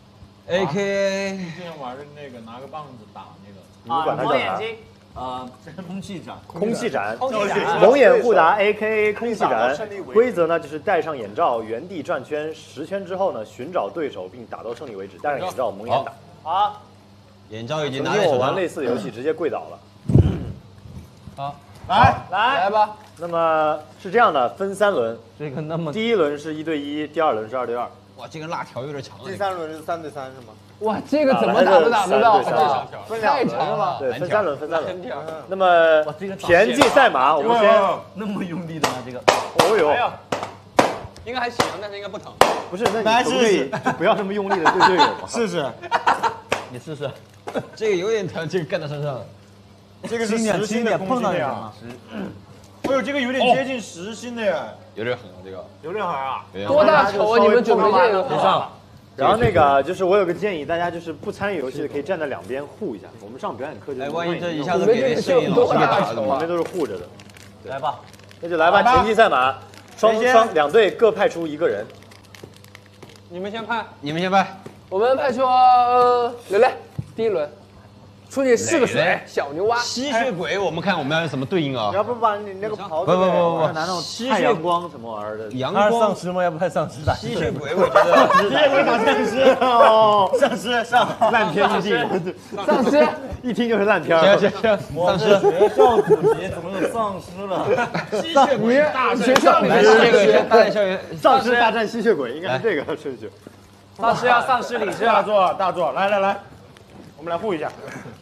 ？A K A 之前玩的那个拿个棒子打那个。 你们管它叫啥？ 啊，空气斩。 空气斩。 空气斩。 蒙眼互打 A K A 空气斩。规则呢就是戴上眼罩，原地转圈十圈之后呢，寻找对手并打到胜利为止。戴上眼罩，蒙眼打。 好。 眼罩已经曾拿在手上。 经我玩类似的游戏，直接跪倒了。 好， 来来来吧。 那么是这样的，分三轮。 这个那么第一轮是一对一，第二轮是二对二。 哇，这个辣条有点强了。 第三轮是三对三是吗？ 哇，这个怎么打都打得到， 太长了吧？ 对，分三轮，分三轮。那么田忌赛马，我们先那么用力的吗？这个， 哦呦， 应该还行，但是应该不疼。 不是，那你可不可以就不要这么用力的对队友嘛？ 试试， 你试试。这个有点疼，这个干在身上。 这个是实心的碰到你了。哎呦，这个有点接近实心的呀， 有点狠啊，这个有点狠啊。 多大仇啊？你们准备这个上。然后那个就是我有个建议，大家就是不参与游戏的可以站在两边护一下。我们上表演课就哎，万一这一下子给那摄影老师给打了， 旁边都是护着的。 来吧， 那就来吧，田忌赛马，双双两队各派出一个人。 你们先派， 你们先派。 我们派出蕾蕾，第一轮。出去试个水，小牛蛙， 吸血鬼，我们看我们要怎么对应啊？ 你要不把你那个袍子， 不不不不， 拿那种太阳光什么玩意儿的？ 阳光丧尸吗？要不派丧尸打吸血鬼，我觉得吸血鬼打丧尸哦，丧尸上烂片一地， 丧尸一听就是烂片。 行行行，丧尸学校主题怎么有丧尸了？ 吸血鬼大学校里来这个大战校园， 丧尸大战吸血鬼，应该是这个顺序。 丧尸要丧尸理智， 大作大作，来来来，我们来护一下。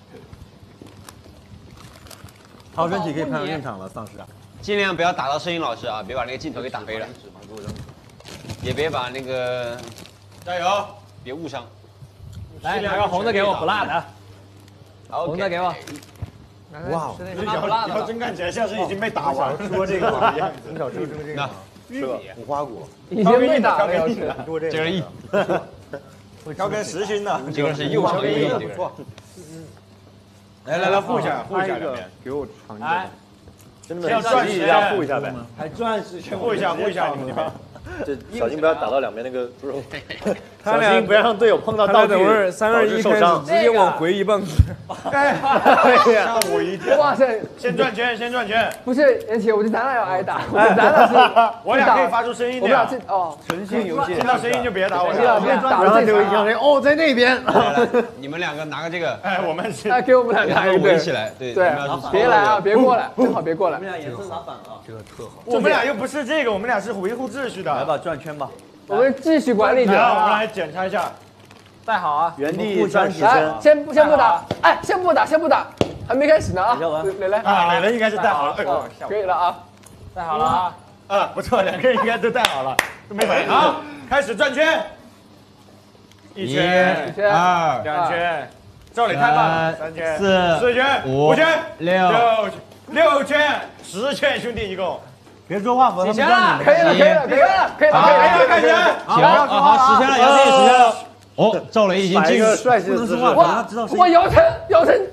掏身体可以派上用场了，丧尸啊！ 尽量不要打到摄影老师啊，别把那个镜头给打飞了，也别把那个加油， 别误伤。 来拿个红的给我，不辣的。红的给我。 哇， 吃那个不辣的。 以后真看起来像是已经被打完说这个的样子。 你少吃吃这个。 玉米、 无花果， 已经被打了，要吃。 多这个。 这个一。 挑根实心的， 这个是又长又硬， 不错。 来来来，护一下，护一下两边， 给我尝一下。 真的要转一下，护一下呗。 还转十圈， 护一下，护一下你们这边。 这小心不要打到两边那个猪肉， 小心不要让队友碰到道具， 等会儿三二一开始，直接往回一蹦。 哎呀，吓我一跳！ 哇塞， 先转圈，先转圈。 不是妍姐，我觉得咱俩要挨打，我觉得咱俩是。 我俩可以发出声音的。 我们俩这哦， 纯性游戏， 听到声音就别打我。 别打，别打， 然后就一听声哦，在那边。 你们两个拿个这个， 哎，我们是。 哎，给我们俩拿一个围起来，对对，别来啊，别过来，正好别过来。 我们俩颜色拿反了， 这个特好。 我们俩又不是这个，我们俩是维护秩序的。 来吧，转圈吧。 我们继续管理着。 来，我们来检查一下。 带好啊， 原地转几来， 圈。 先不先不打，哎，先不打，先不打，还没开始呢啊。磊磊啊，磊磊应该是带好了， 可以了啊， 带好了啊。 啊，不错，两个人应该都带好了，都没反应。好，开始转圈。一圈， 二， 两圈，赵磊太棒了，三圈， 四， 四圈， 五圈， 六， 六圈，十圈，兄弟一共。 别说话，否则不让你。 可以了，可以了，可以了，可以了， 可以了，开始。 行，好，十圈了，姚晨也十圈了。哦，赵磊已经进入帅气的姿势。 哇，哇，姚晨，姚晨，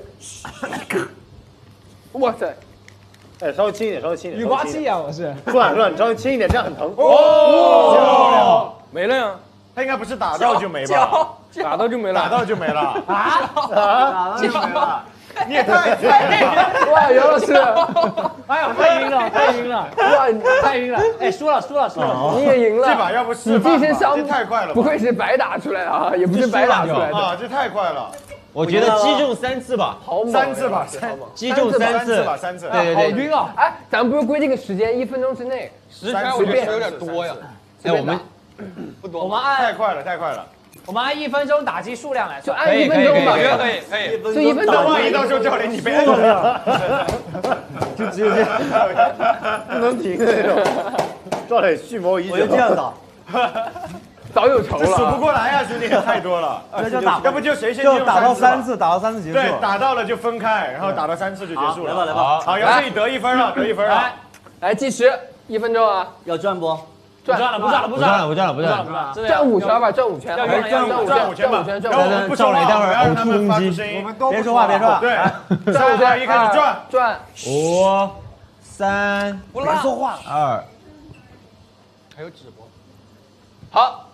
哇塞！ 哎，稍微轻一点，稍微轻一点。 雨刮器啊，我是。 转转，你稍微轻一点，这样很疼。 哦， 没了呀。 他应该不是打到就没吧？ 打到就没了， 打到就没了。 啊啊！打到就没了。你也太太哇，姚老师， 哎呀，太晕了，太晕了， 哇， 太晕了！哎，输了，输了，输了， 你也赢了。 这把要不是你这身伤这太快了， 不愧是白打出来的啊，也不是白打出来的啊，这太快了。 我觉得击中三次吧， 好猛， 三次吧，三击中三次吧，三次。 对对对， 好晕啊！哎，咱们不是规定个时间，一分钟之内， 十圈我觉得有点多呀。哎，我们不多，我们按太快了，太快了。 我们按一分钟打击数量来， 就按一分钟吧， 可以可以可以， 就一分钟。 万一到时候教练你被摁了， 就只有这样，不能停的那种。 赵磊蓄谋已久， 我就这样打， 早有仇了。 数不过来呀，兄弟，太多了。 那就打， 要不就谁先就打到三次，打到三次结束。 对，打到了就分开，然后打到三次就结束了。 来吧来吧， 好，姚晨你得一分了，得一分了。 来，来计时，一分钟啊。 要转不？ 不转了，不转了， 不转了，不转了，不转了， 转五圈吧，转五圈， 转五圈，转五圈吧。 转五圈， 赵磊待会儿呕吐攻击， 我们都别说话，别说话。 对，三五二一开始转， 转五、三， 别说话， 二， 还有直播。好，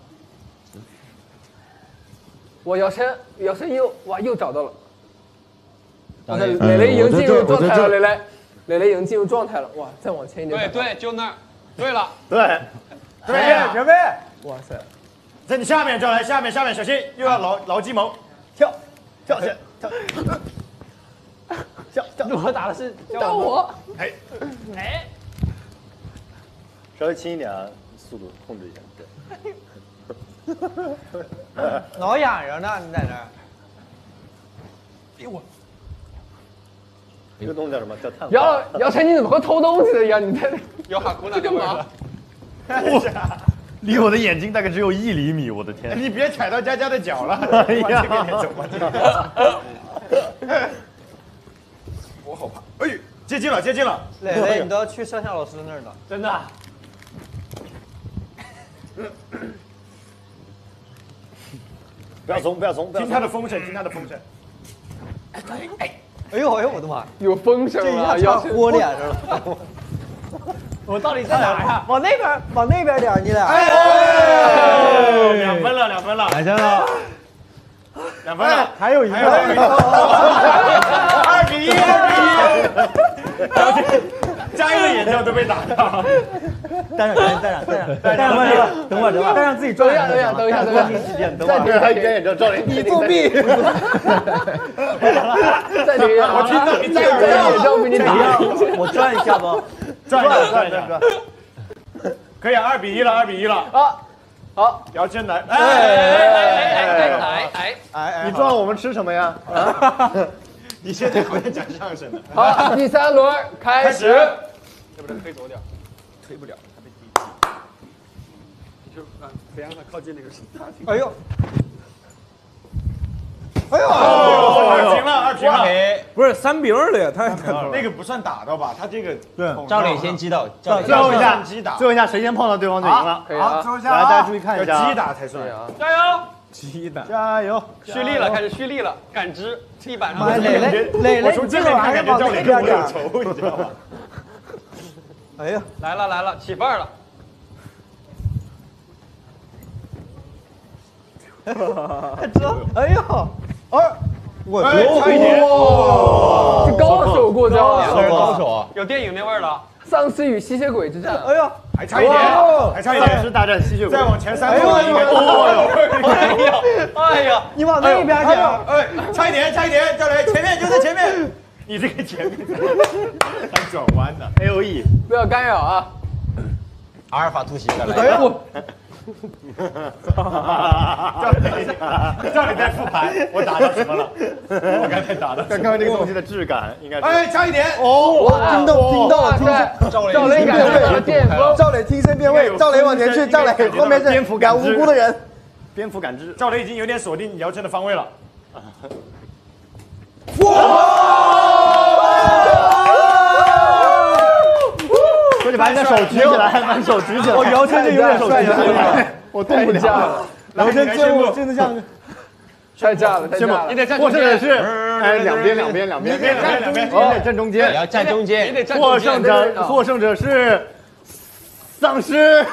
我姚晨，姚晨又哇又找到了。哇塞，磊磊已经进入状态了，磊磊，磊磊已经进入状态了。哇，再往前一点。 对对，就那儿。对了， 对，对， 准备， 哇塞， 在你下面，赵来下面，下面小心，又要牢牢鸡谋，跳，跳起来，跳，跳，跳。 我打的是到我， 哎， 哎， 稍微轻一点啊，速度控制一下。对， 挠痒痒呢，你在那儿。 哎我。 这个动作叫什么？叫探。 姚姚晨，你怎么和偷东西的一样？你在要喊哭了干嘛？ 离我的眼睛大概只有一厘米，我的天！你别踩到佳佳的脚了。哎呀，走吧，我好怕。哎，接近了，接近了。 磊磊，你都要去上夏老师那儿了， 真的。 不要怂，不要怂， 听他的风声，听他的风声。 哎哎。哎呦哎呦我的妈！ 有风声了， 要豁脸上了。 我到底在哪呀？ 往那边，往那边点，你俩。 哎，两分了，两分了， 两分了， 两分了， 还有一个， 二比一，二比一。加一个眼罩都被打到。 戴上，戴上，戴上，戴上，戴上，等会儿，等会儿，戴上自己等一下，等一下，等一下，等一下， 再顶他一个眼罩，赵磊， 你作弊。 再顶一下， 我听到你再顶眼罩被你打。 我转一下吧， 转转转转。可以，二比一了，二比一了。 好，好， 姚真来， 哎哎哎哎哎哎，你撞我们吃什么呀？ 你现在好像讲相声的。 好，第三轮开始。 要不然推走点， 推不了，他被踢。你就别让他靠近那个。 哎呦！ 二平了，二平了。 不是三比二了呀，太太那个不算打到吧？他这个对， 赵磊先击倒，赵磊最后一下击打， 最后一下谁先碰到对方就赢了。 可以啊， 最后一下，来大家注意看一下， 击打才算啊， 加油！ 鸡蛋， 加油！ 蓄力了，开始蓄力了，感知地板上。 磊磊磊磊，你这个玩意儿往那边讲， 仇，你知道吗？ 哎呀， 来了来了，起范儿了。 知道？哎呀，二， 我差一点， 这高手过招啊！ 高手啊， 有电影那味儿了。 丧尸与吸血鬼之战， 哎呀， 还差一点，还差一点， 是大战吸血鬼， 再往前三步， 哎呦， 哎呀，哎呀， 你往那边讲， 哎，差一点，差一点，赵磊，前面就在前面，你这个前面还转弯呢 ，A O E， 不要干扰啊！ 阿尔法突袭的来。 哎呦， 赵磊，赵磊在复盘，我打到什么了？我刚才打到刚刚这个东西的质感应该是， 哎，差一点， 哦，听到听到了，听赵磊，赵磊感受到了巅峰， 赵磊听声辨位，赵磊往前去，赵磊后面是蝙蝠赶无辜的人， 蝙蝠感知， 赵磊已经有点锁定姚晨的方位了。 说你把你的手举起来，把你手举起来，我姚晨就有点手举起来，我动不了。姚晨真的真的像。 太炸了，太炸了！ 你得站获中间。 胜者是，哎，两边两边两边， 两边两边， 你得站中间， 也要站中间。 你得站获中间。 胜者，获胜者是丧尸。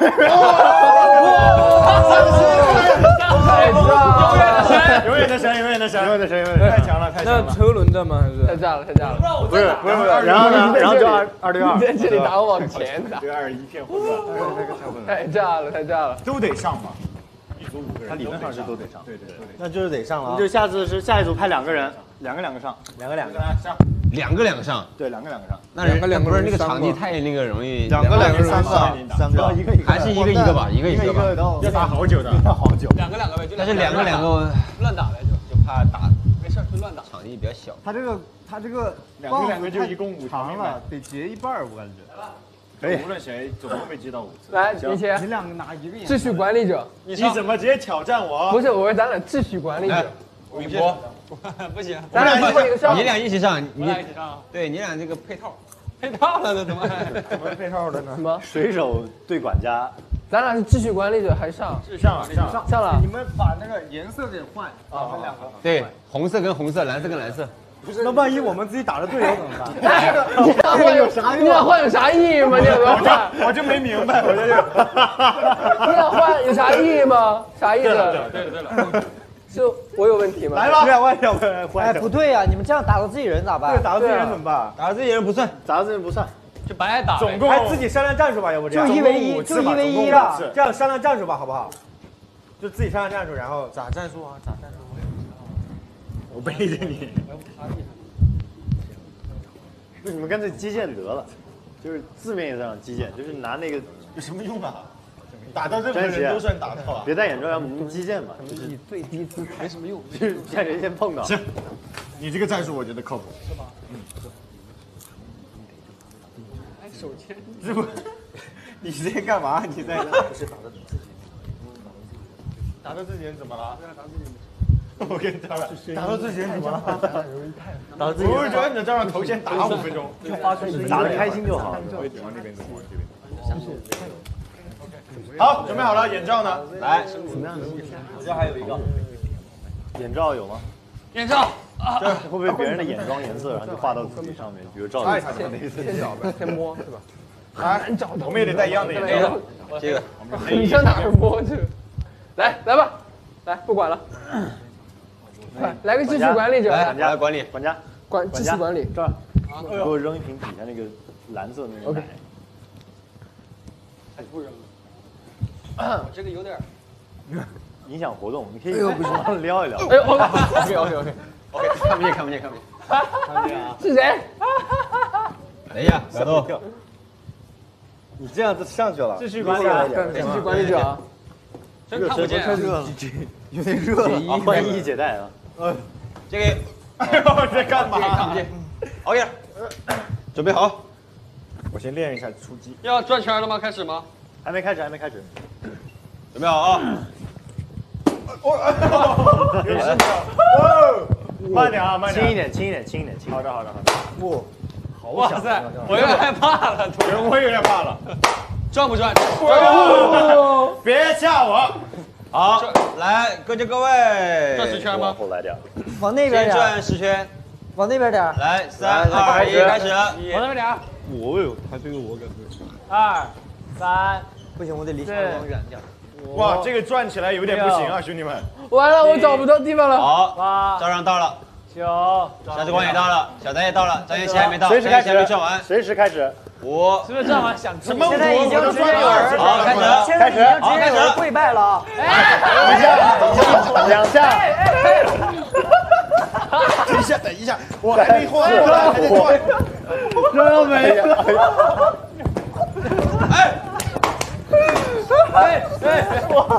永远的神，永远的神，永远的神，永远的神，太强了，太强了！ 那车轮的吗？还是太炸了，太炸了！ 不是不是不是，然后呢，然后就二二对二， 你在这里打我往前打， 对二一片混乱， 太炸了，太炸了！ 都得上嘛，一组五个人， 他理论上是都得上， 对对对， 那就是得上了。就下次是下一组派两个人，两个两个上，两个两个上， 两个两个上， 对，两个两个上。 那人那不是那个场地太那个容易， 两个两个三个三个，一个一个， 还是一个一个吧，一个一个吧， 要打好久的， 要好久。 两个两个呗，就但是两个两个乱打呗，就就怕打没事就乱打。 场地比较小。 他这个他这个两个两个就一共五长了，得截一半我感觉。 可以，无论谁总共被击到五次。 来，提前， 你两个拿一个秩序管理者， 你怎么直接挑战我？ 不是，我是咱俩秩序管理者。 宇波， 不行， 咱俩一个上， 你俩一起上， 你俩一起上。 对你俩这个配套， 配套了呢？怎么怎么配套的呢？什么？ 水手对管家， 咱俩是秩序管理者还是上？ 是上了，上了， 上了。 你们把那个颜色给换，我们两个。 对，红色跟红色，蓝色跟蓝色。 那万一我们自己打的队友怎么办？ 你俩换有啥？你俩换有啥意义吗？你俩换， 我就没明白，我就你俩换有啥意义吗？啥意思？ 对了对了， 是我有问题吗？ 来吧，两万两万， 哎，不对呀，你们这样打到自己人咋办？ 对，打到自己人怎么办？ 打到自己人不算， 打到自己人不算， 就白挨打。 总共哎，自己商量战术吧，要不这样就一 v 一，就一 v 一了。 这样商量战术吧，好不好？就自己商量战术，然后咋战术啊？咋战术？ 我背着你。 那你们干脆击剑得了，就是字面意义上击剑，就是拿那个有什么用啊？打到任何人都算打到啊！ 别戴眼罩，要么击剑嘛，就是以最低姿态， 没什么用， 就是见人先碰到。 行，你这个战术我觉得靠谱， 是吧？嗯。哎，手牵。 这不，你在干嘛？你在？ 不是打到自己人， 打到自己人怎么了？ 打到自己人。 我跟你讲了， 打到自己人怎么了？打到自己人，我人， 就按照这样头先打五分钟， 打得开心就好。 往那边走，往这边走。好，准备好了，眼罩呢？ 来， 怎么样？ 我这还有一个眼罩有吗？ 眼罩。 这会不会别人的眼妆颜色，然后就画到自己上面？比如照哎， 先先找呗，先摸是吧？ 难找的，我们也得戴一样的眼罩。 这个， 你上哪儿摸去？来来吧，来不管了，快来个秩序管理者， 管家管理， 管家， 管秩序管理这儿，给我扔一瓶底下那个蓝色那个奶。 哎，不扔了。这个有点影响活动，你可以往上撩一撩。 哎呦 ，OK OK OK OK， 看不见看不见看不见， 看不见啊！ 是谁？ 等一下，小豆， 你这样子上去了。 秩序管理者，秩序管理者啊。 真看不见， 太热了，有点热了。啊，换衣解带啊。 呃，这个， 哎呦，在干嘛？ 看不见。OK， 准备好。 我先练一下出击。 要转圈了吗？开始吗？ 还没开始，还没开始。 准备好啊！ 哦，有事没有？ 慢点啊，慢点， 轻一点，轻一点，轻一点，轻。 好的，好的，好的。 哇， 哇塞，我有点害怕了，突然我也有点怕了。 转不转？ 别吓我。 好，来，各就各位。 转十圈吗？ 往后来点。 往那边点。 转十圈。 往那边点。 来，三二一，开始。 往那边点。 我哟，还对我感觉。 二三， 不行，我得离强光远点。 哇，这个转起来有点不行啊，兄弟们。 完了，我找不到地方了。 好， 八， 照上到了。 九， 夏之光也到了，小丹也到了，张妍希还没到， 随时开始， 没转完， 随时开始。 五， 是不是转完想什么？ 现在已经直接有人， 好，开始， 现在已经直接有人跪拜了。 一下，两下， 等一下，等一下，我还没换过来，还得转， 转到没了。 哎， 哎哎，哇！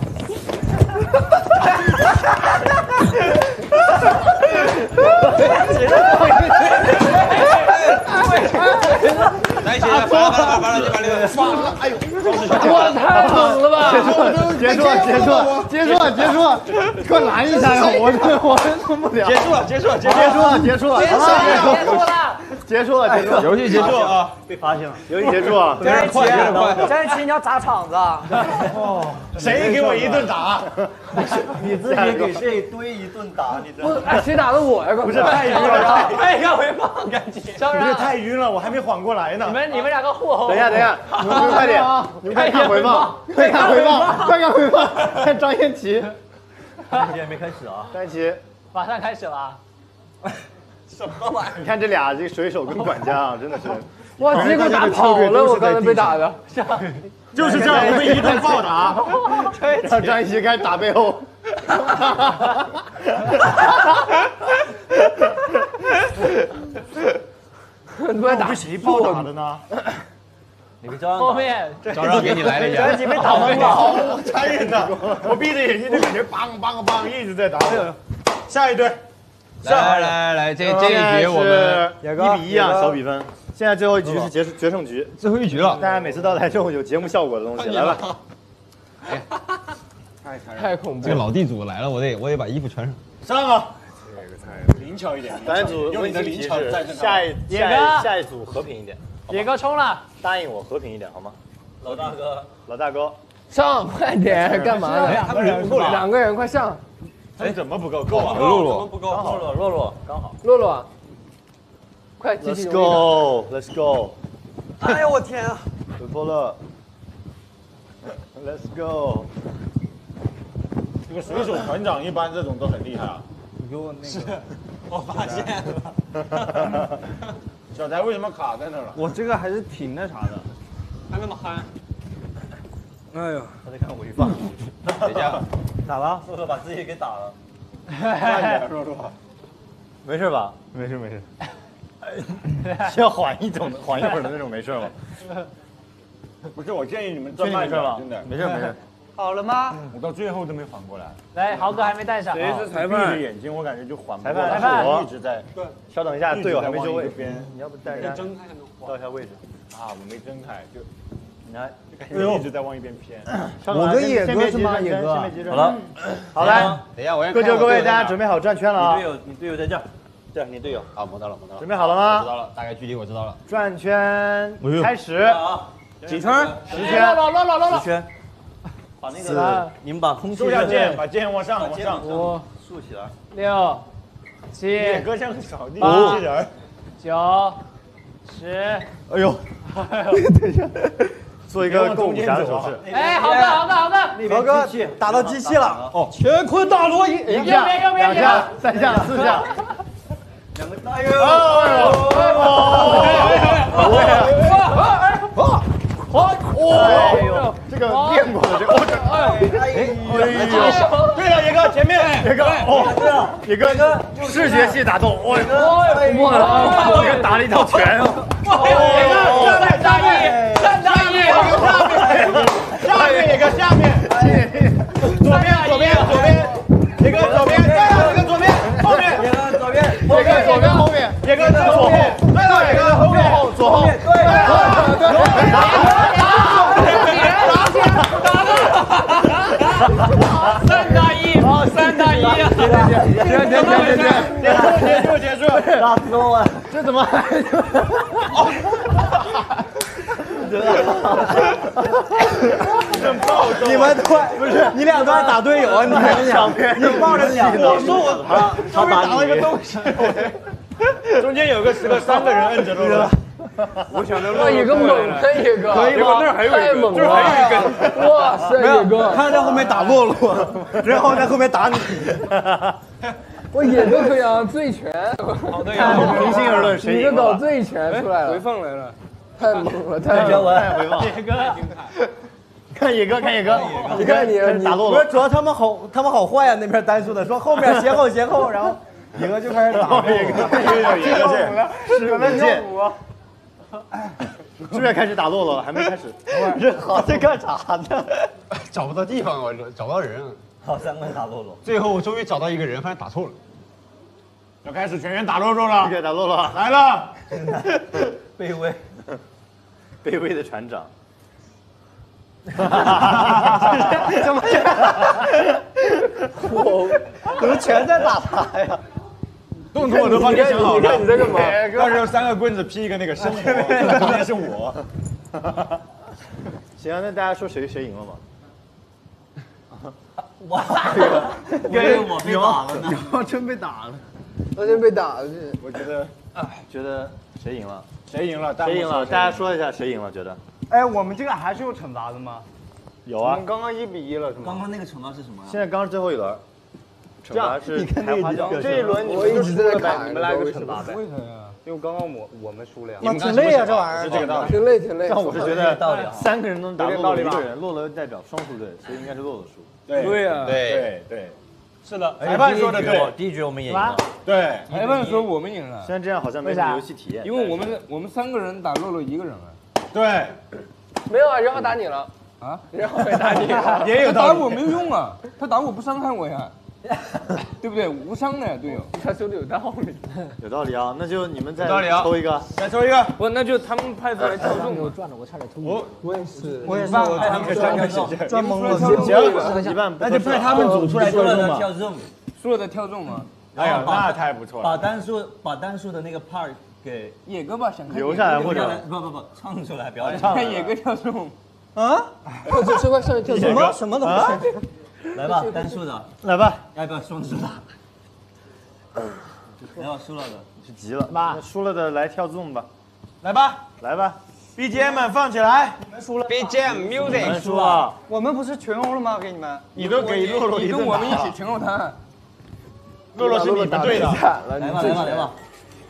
来，起来，发了，发了，发了，这把六，发了，哎呦， 哇，太猛了吧！ 结束，结束，结束，结束，给我拦一下呀！我我受不了。 结束了，结束了， 结束了，结束了， 结束了， 结束了，结束了， 游戏结束啊！ 被发现了，游戏结束啊！ 张妍希，张妍希，你要砸场子。 哦， 谁给我一顿打？ 你自己给谁堆一顿打？你不，哎，谁打的我呀？ 不是太晕了， 哎，要回放，赶紧。 不是太晕了，我还没缓过来呢。 你们你们两个互吼。 等一下，等一下，你们快点，你们快看回放，快看回放，快看回放，看张妍希。张妍希还没开始啊！张妍希， 马上开始了。 什么玩意儿？你看这俩这水手跟管家啊，真的是。 哇，直接给我打跑了！我刚才被打的。 就是这样，我被一顿暴打。 让张妍希开始打背后。 你被打谁暴打的呢？ 你被张后面张让给你来了一下， 张妍希被打懵了， 好残忍的！我闭着眼睛就感觉梆梆梆一直在打我。下一队。 来来来，这这一局我们一比一啊，小比分。现在最后一局是决决胜局， 最后一局了。 大家每次到来这种有节目效果的东西，来吧。 太恐怖！ 这个老地主来了，我得我得把衣服穿上。 上啊！灵巧一点， 咱组用你的灵巧战胜下一下一下一组和平一点。 野哥冲了， 答应我和平一点好吗？ 老大哥， 老大哥， 上快点，干嘛呢？ 他们人不够了， 两个人快上！ 哎，怎么不够？够啊！ 洛洛不够，洛洛洛洛刚好。 洛洛，快继续 Let's go，Let's go。 哎呦我天啊！ 回波了 ，Let's go。 这个水手团长一般这种都很厉害啊。 你给我那个， 我发现了。 小才为什么卡在那儿了？ 我这个还是挺那啥的， 还那么憨。 哎呦， 他在看回放。 等一下， 咋了？洛洛把自己给打了。 慢点，洛洛。 没事吧？ 没事没事。 需要缓一种缓一会儿的那种没事吗？ 不是，我建议你们转慢一点，真的。 没事没事。 好了吗？ 我到最后都没缓过来。 来，豪哥还没带上。 谁是裁判？闭着眼睛，我感觉就缓不过来。 裁判， 我一直在。 对。稍等一下，队友还没就位。 边， 你要不带着睁开才能调一下位置。 啊，我没睁开，就你看， 就感觉一直在往一边偏。 我跟野哥是吗？野哥。 好了，好来， 等一下，我要各就各位，大家准备好转圈了啊！ 你队友，你队友在这儿。这你队友。好，摸到了，摸到了。 准备好了吗？ 知道了，大概距离我知道了。 转圈开始。 啊， 几圈？十圈。 落落落落落。 十圈。 把那个，你们把空气收下剑，把剑往上，往上。 五、 竖起来。 六、七、 野哥像个扫地机器人。 九、十。 哎呦！等一下，做一个够武侠的手势。 哎，好的好的好的。 豪哥打到机器了。 哦， 乾坤大挪移， 一下、两下、三下、四下。 两个大哟！哦！ 哎呦，这个练过的这个，哎呦，对了，野哥前面，野哥，哦，野哥，视觉系打斗，哇，哇，野哥打了一套拳， 野哥站在下面，站在下面， 下面野哥下面，左边左边左边，野哥左边，对了，野哥左边，后面， 野哥左边， 野哥左边后面，野哥在左后，对了，野哥后面左后，对，对对。 三打一，三打一， 行行行行行。 你们都不是你俩都是打队友啊！你想你抱着两个，我说我他打了一个东西， 中间有个十个三个人摁着露露。我想着哇，野哥猛了，野哥， 可以吗？ 那儿还有一个， 太猛就是还有一了！哇塞，野哥， 他在后面打洛洛，然后在后面打你。 我野哥可以啊，醉拳。 好的呀，平心而论，谁你这搞醉拳出来了， 回放来了， 太猛了，太猛了！ 回放。 野哥， 看野哥，看野哥， 你看你， 打洛洛。 不是，主要他们好，他们好坏呀，那边单数的说后面斜后斜后，然后野哥就开始打野哥，野哥这是冷箭。是不是开始打洛洛了？还没开始。 这好在干啥呢？ 找不到地方，我找不到人。 好，三个人打洛洛。 最后我终于找到一个人，发现打错了。要开始全员打洛洛了。 开始打洛洛来了。 卑微， 卑微的船长。 怎么？我怎么全在打他呀？ 动作我都帮你想好了。 你看你在干嘛？ 到时候三个棍子劈一个那个生活，中间是我。 行啊，那大家说谁谁赢了吗？ 哇，因为我被打了呢， 有真被打了， 昨天被打了， 我觉得，觉得谁赢了？ 谁赢了？ 谁赢了？大家说一下谁赢了？觉得？ 哎，我们这个还是有惩罚的吗？ 有啊。 我们刚刚一比一了，是吗？ 刚刚那个惩罚是什么呀？ 现在刚是最后一轮，惩罚是开花奖。 这一轮你们就输了呗，你们来个惩罚呗。 为什么呀？因为刚刚我我们输了呀。 你们挺累啊，这玩意儿。 是这个道理。 挺累挺累。 但我是觉得三个人能打洛洛一个人，洛洛代表双数队，所以应该是洛洛输。 对对呀， 对对，是的，裁判说的对。 第一局我们赢了。 对， 裁判说我们赢了。 虽然这样好像没什么游戏体验， 因为我们我们三个人打洛洛一个人啊。 对。 没有啊，然后打你了啊， 然后没打你， 也有打我没有用啊，他打我不伤害我呀，对不对？无伤的队友， 他说的有道理， 有道理啊，那就你们再道理啊抽一个， 再抽一个， 不，那就他们派出来跳中。 我转了，我差点抽。 我我也是， 我也是， 我他们三个转懵了， 行，一半那就派他们组出来跳中嘛。 跳中， 输了的跳中嘛。 哎呀，那太不错了。 把单数把单数的那个 part 给野哥吧，想看留下来或者不不不唱出来，不要唱。看野哥跳中。 啊！ 快去吃快上去跳什么什么都不是。来吧，单数的， 来吧， 要不要双数的？来吧，输了的是急了，那输了的来跳 zoom 吧， 来吧， 来吧 ，B G M 们放起来， 你们输了 ，B G M music 输了， 我们不是群殴了吗？给你们， 你都给洛洛你跟我们一起群殴他， 洛洛是你们队的， 来吧来吧来吧，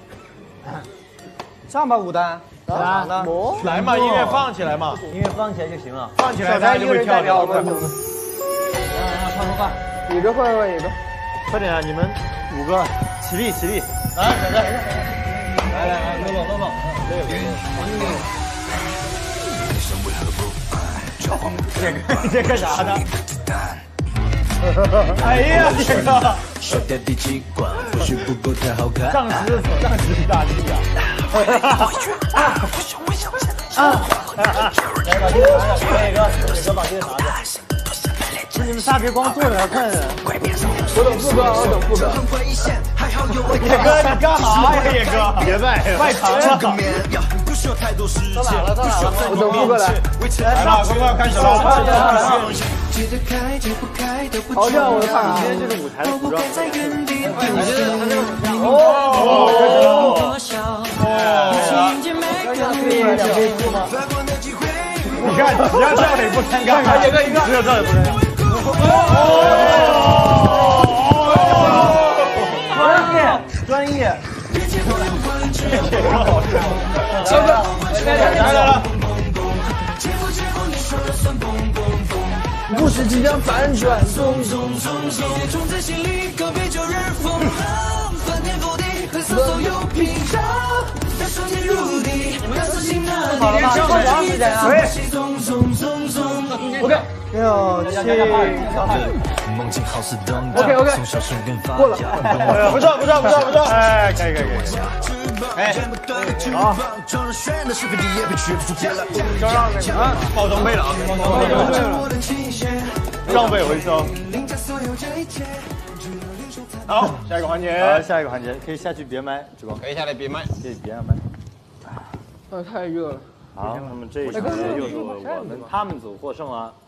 上吧武丹。 来呢？来嘛，音乐放起来嘛， 音乐放起来就行了。 放起来，大家就会跳的。 来来来，换换换， 野哥换换野哥， 快点啊！你们五个起立起立， 来，小哥， 来来来，搂搂搂搂， 这这干啥呢？ 哎呀，这个丧尸丧尸大帝啊！啊！ 来把这个拿着，野哥，野哥把这个拿着。 你们仨别光坐着看着。 我等副歌，我等副歌。 野哥，你干啥呀，野哥？ 别卖卖糖了。 到哪了？到哪了？ 我等副歌来。 来吧，快快开始了。 好像我的看啊， 今天这个舞台的服装。 哦哦你看，只要这样也不尴尬， 一个一个，只有这样也不尴尬。 专业专业。 小哥， 来来来。 故事即将反转， 从从从从从在心里告别旧日风浪，翻天覆地和所有屏障，在双肩入地，要小心那好了吧，多长时间啊？ 可以。从从从从 OK， 六七。 OK OK， 过了。 不错不错不错不错，哎，可以可以可以。哎，好。就让那个啊，爆装备了啊，爆装备了，装备回收。好，下一个环节。 好，下一个环节可以下去别麦，志光。 可以下来别麦， 可以别按麦。 啊，太热了。 好，那么这一场呢又是我们他们组获胜了。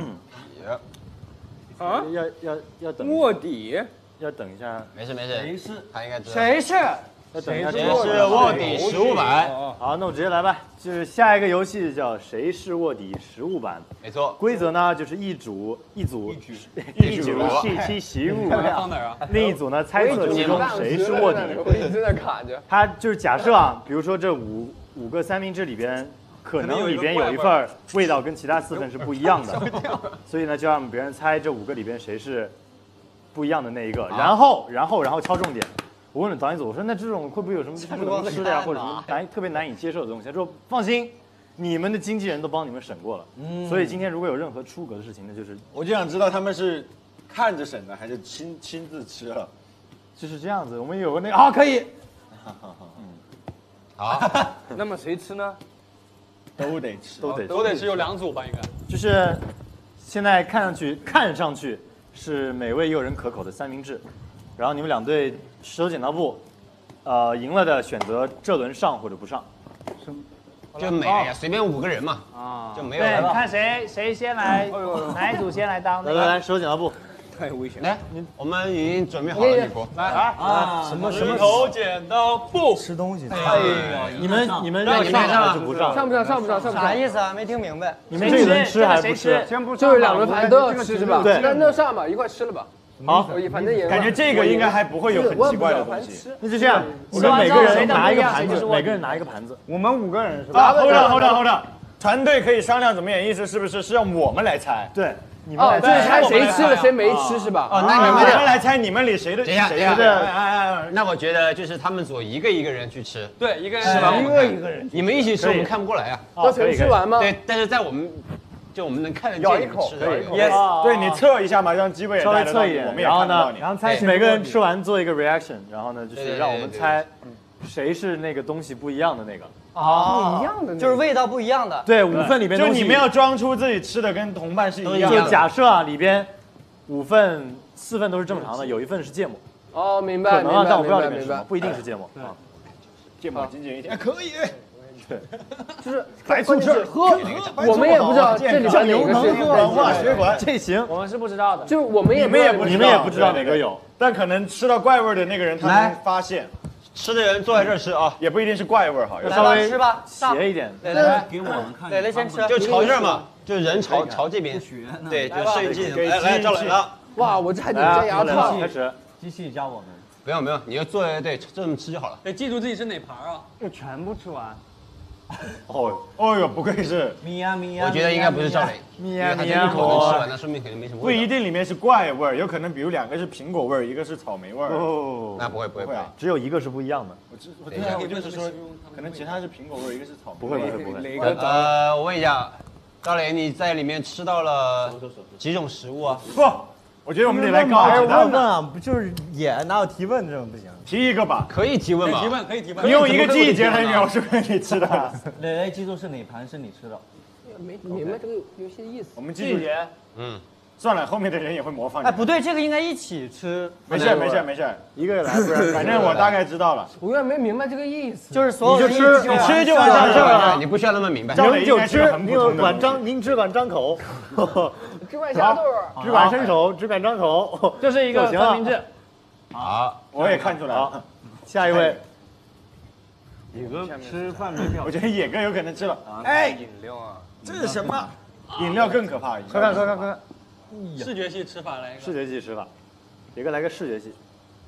啊？ 要要要等卧底， 要等一下。 没事没事，谁是他应该知道。 谁是？ 要等一下。 谁是卧底实物版？ 好，那我直接来吧。就是下一个游戏叫谁是卧底实物版。 没错。 规则呢就是一组一组一组信息习入量，另一组呢猜测其中谁是卧底。 我一直在卡着。 它就是假设啊，比如说这五五个三明治里边。可能里边有一份味道跟其他四份是不一样的，所以呢就让别人猜这五个里边谁是不一样的那一个。然后，然后，然后敲重点。我问了导演组，我说那这种会不会有什么不能吃的呀，或者什么难特别难以接受的东西？他说放心，你们的经纪人都帮你们审过了。嗯，所以今天如果有任何出格的事情，那就是我就想知道他们是看着审的，还是亲亲自吃了？ 就是这样子。我们有个那个啊，可以。 嗯，好。 那么谁吃呢？ 都得吃， 都得都得是有两组吧，应该。 就是现在看上去看上去是美味诱人可口的三明治，然后你们两队石头剪刀布，呃，赢了的选择这轮上或者不上。 就每呀，随便五个人嘛，啊，就没有对，看谁谁先来，哪一组先来当那个。 来来来，石头剪刀布。 太危险！ 来，我们已经准备好了，女仆。 来啊！什么什么？ 石头剪刀布。 吃东西。 哎呀，你们你们要上还是不上？ 上不上？上不上？上不上？ 啥意思啊？没听明白。 你们这一轮吃还是不吃？ 先不就是两轮盘都要吃是吧？ 对， 那那上吧，一块吃了吧。 好， 反正也感觉这个应该还不会有很奇怪的东西。 那就这样，我们每个人拿一个盘子，每个人拿一个盘子。 我们五个人是吧？ 啊 ，hold on hold on hold on， 团队可以商量怎么演，意思是不是是让我们来猜？ 对。你们哦，就是猜谁吃了谁没吃是吧？ 哦，那你们们来猜你们里谁的谁呀？ 那我觉得就是他们组一个一个人去吃， 对，一个人是吧？ 一个一个人， 你们一起吃我们看不过来啊。 都全吃完吗？ 对，但是在我们就我们能看得咬一口， 吃可以。Yes， 对你测一下嘛，让机会也稍微测一点，然后呢， 然后猜每个人吃完做一个 reaction， 然后呢就是让我们猜谁是那个东西不一样的那个。 啊，不一样的， 就是味道不一样的。 对，五份里边就你们要装出自己吃的跟同伴是一样的。 就假设啊，里边五份四份都是正常的，有一份是芥末。 哦，明白， 可能啊，但我不知道里面是什么，不一定是芥末。 啊，芥末精简一点，可以。 对， 就是白醋汁喝，我们也不知道这里边哪个是文化血管， 这行， 我们是不知道的。 就我们也你们也不你们也不知道哪个有， 但可能吃到怪味的那个人他能发现。 吃的人坐在这儿吃啊， 也不一定是怪味好， 要稍微吃吧， 斜一点。 磊磊给我们看，磊磊先吃， 就朝这儿嘛，就人朝朝这边。对，就摄影机来来赵磊了。 哇，我这还得摘牙套。 开始， 机器教我们。 不用不用，你就坐在对这么吃就好了。 得记住自己是哪盘啊？ 就全部吃完。 哦，哦哟，不愧是咪呀咪呀。 我觉得应该不是赵磊， 咪呀咪呀，他这一口能吃完，那说明肯定没什么味道。 不一定里面是怪味儿，有可能比如两个是苹果味儿，一个是草莓味儿。 哦， 那不会不会不会啊， 只有一个是不一样的。 我知我对啊，我就是说，可能其他是苹果味儿，一个是草莓。 不会不会不会。 呃，我问一下，赵磊，你在里面吃到了几种食物啊？ 不。我觉得我们得来告诉他。问啊，不就是演哪有提问这种不行？ 提一个吧， 可以提问吗？ 提问可以提问。 你用一个季节来描述你吃的。 磊磊，记住是哪盘是你吃的？ 没明白这个游戏的意思。 我们记住。嗯，算了，后面的人也会模仿你。 哎，不对，这个应该一起吃。 没事没事没事，一个人来，不然反正我大概知道了。 我有点没明白这个意思。 就是所有你就吃， 你吃就完事儿了， 你不需要那么明白。 您就吃，您管张，您只管张口。 只管下肚， 只管伸手，只管张口， 这是一个三明治。 好， 我也看出来了。 下一位， 野哥吃饭没表， 我觉得野哥有可能吃了。 哎，饮料啊， 这是什么？饮料更可怕。 快看快看快看， 视觉系吃法来一个。 视觉系吃法，野哥来个视觉系。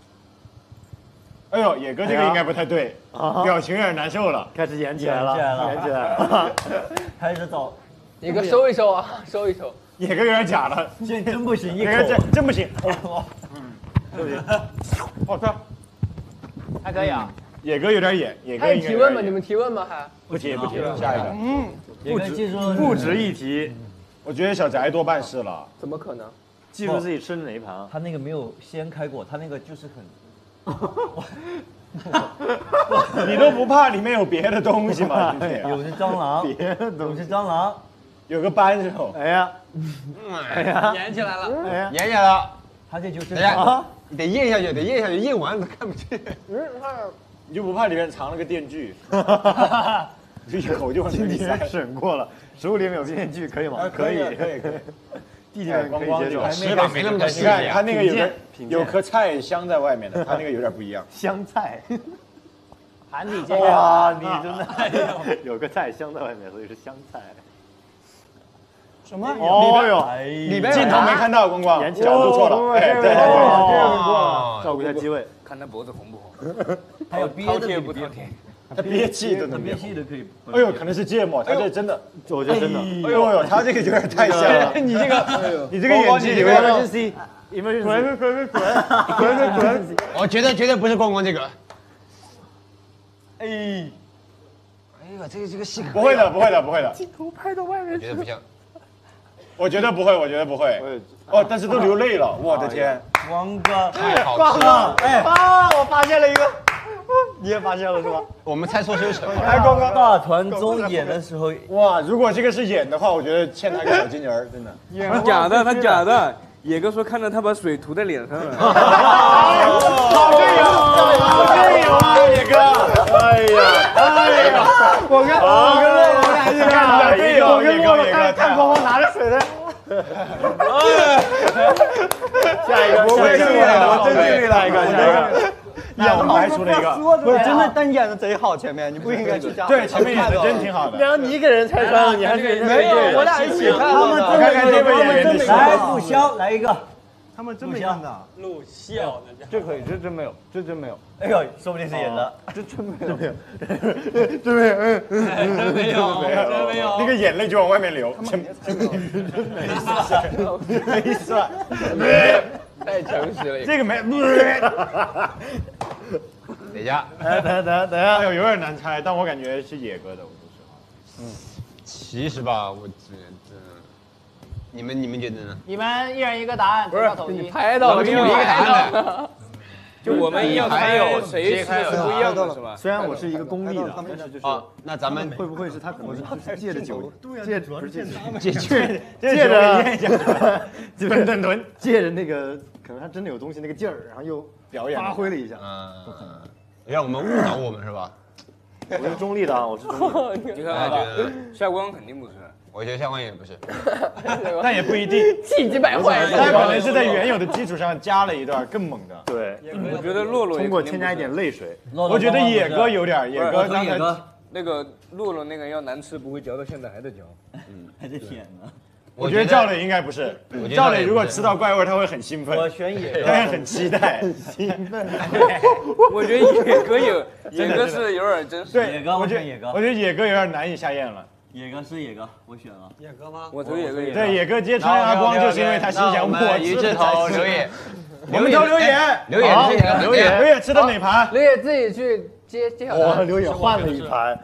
哎呦，野哥这个应该不太对，表情有点难受了， 开始演起来了，演起来了，开始走。 野哥收一收啊，收一收。 野哥有点假了， 这真不行， 野哥真真不行。嗯，对不起。我操， 还可以啊。 野哥有点演，野哥还提问吗？你们提问吗？还不提不提了，下一个。 嗯，不值不值一提。我觉得小翟多半是了。 怎么可能？ 记住自己吃的哪一盘啊？ 他那个没有掀开过，他那个就是很。 你都不怕里面有别的东西吗？ 有是蟑螂， 别的有是蟑螂， 有个扳手。 哎呀， 哎呀， 演起来了， 哎呀， 演起来了。 他这就是啊，你得咽下去，得咽下去，咽完都看不见。 嗯， 你就不怕里面藏了个电锯？ 就一口就往嘴里塞。 审过了，十五厘米有面具可以吗？ 可以，可以，可以。 弟弟们可以接受。 吃吧，没那么多你看他那个有个有颗菜香在外面的，他那个有点不一样。 香菜。 盘底这个。 哇，你真的有个菜香在外面，所以是香菜。 什么？ 哦哟， 里边镜头没看到，光光角度错了。对对对， 照顾一下机位， 看他脖子红不红。 还有憋的不饕餮？ 他憋气都能憋气的可以。 哎呦，可能是芥末，他这真的， 我觉得真的。 哎呦呦，他这个有点太香了。 你这个， 你这个演技有点。 emergency emergency 滚滚滚滚滚滚滚！ 我觉得绝对不是光光这个。 哎， 哎呀，这个这个戏不会的，不会的，不会的。 镜头拍到外面， 我觉得不像。 我觉得不会，我觉得不会。哦，但是都流泪了，我的天！ 光哥， 太好吃了！ 哎啊，我发现了一个，你也发现了是吧？ 我们猜错羞耻。 哎，光哥， 大团中演的时候， 哇，如果这个是演的话，我觉得欠他个小金人儿，真的。 他假的，他假的。野哥说看到他把水涂在脸上了。 好队友，好队友啊，野哥！哎呀，哎呀， 我跟我跟洛洛还是看队友， 我跟洛洛看看光光拿着水的。下一个， 我会尽力了，我真尽力了，一个，下一个。 演我们排除了一个， 不是真的，但演的贼好，前面你不应该去加。 对，前面演的真挺好的。 然后你一个人拆穿了，你还是没有，我俩一起看。他们我看看这位演员的来，陆骁来一个。 他们真没看的。 陆骁， 这可以，这真没有，这真没有。 哎呦，说不定是演的。 这真没有，真没有，嗯嗯， 真没有，真没有。 那个眼泪就往外面流，真没算，没算。 太诚实了。 这个没。 哪家？ 等等等等下， 哎呦，有点难猜，但我感觉是野哥的，我说实话。 嗯，其实吧，我觉得，你们你们觉得呢？ 你们一人一个答案， 不是你拍到了， 给我一个答案的。 就我们要猜有谁吃的是不一样的，是吧？ 虽然我是一个功利的，但是就是啊，那咱们会不会是他可能是借着酒，借主要是借着借借借着验一下，吨吨吨， 借着那个可能他真的有东西那个劲儿，然后又表演发挥了一下， 嗯，让我们误导我们是吧？ 我是中立的啊，我是中立的。 你看啊，夏光肯定不是。 我觉得相关也不是， 但也不一定， 气急败坏。 他可能是在原有的基础上加了一段更猛的。 对， 我觉得洛洛通过添加一点泪水。 我觉得野哥有点，野哥刚才那个洛洛那个要难吃不会嚼到现在还在嚼， 嗯，还在舔呢。 我觉得赵磊应该不是，赵磊如果吃到怪味他会很兴奋。 我选野哥， 他会很期待， 很兴奋。 我觉得野哥有，野哥是有点真实。 对， 野哥，我选野哥。 我觉得野哥有点难以下咽了。 野哥是野哥，我选了野哥吗？ 我投野哥。 对，野哥揭穿阿光就是因为他心想我一致投刘野， 我们投刘野， 刘野刘野，刘野吃的哪盘？ 刘野自己去揭揭晓。 哇，刘野换了一盘。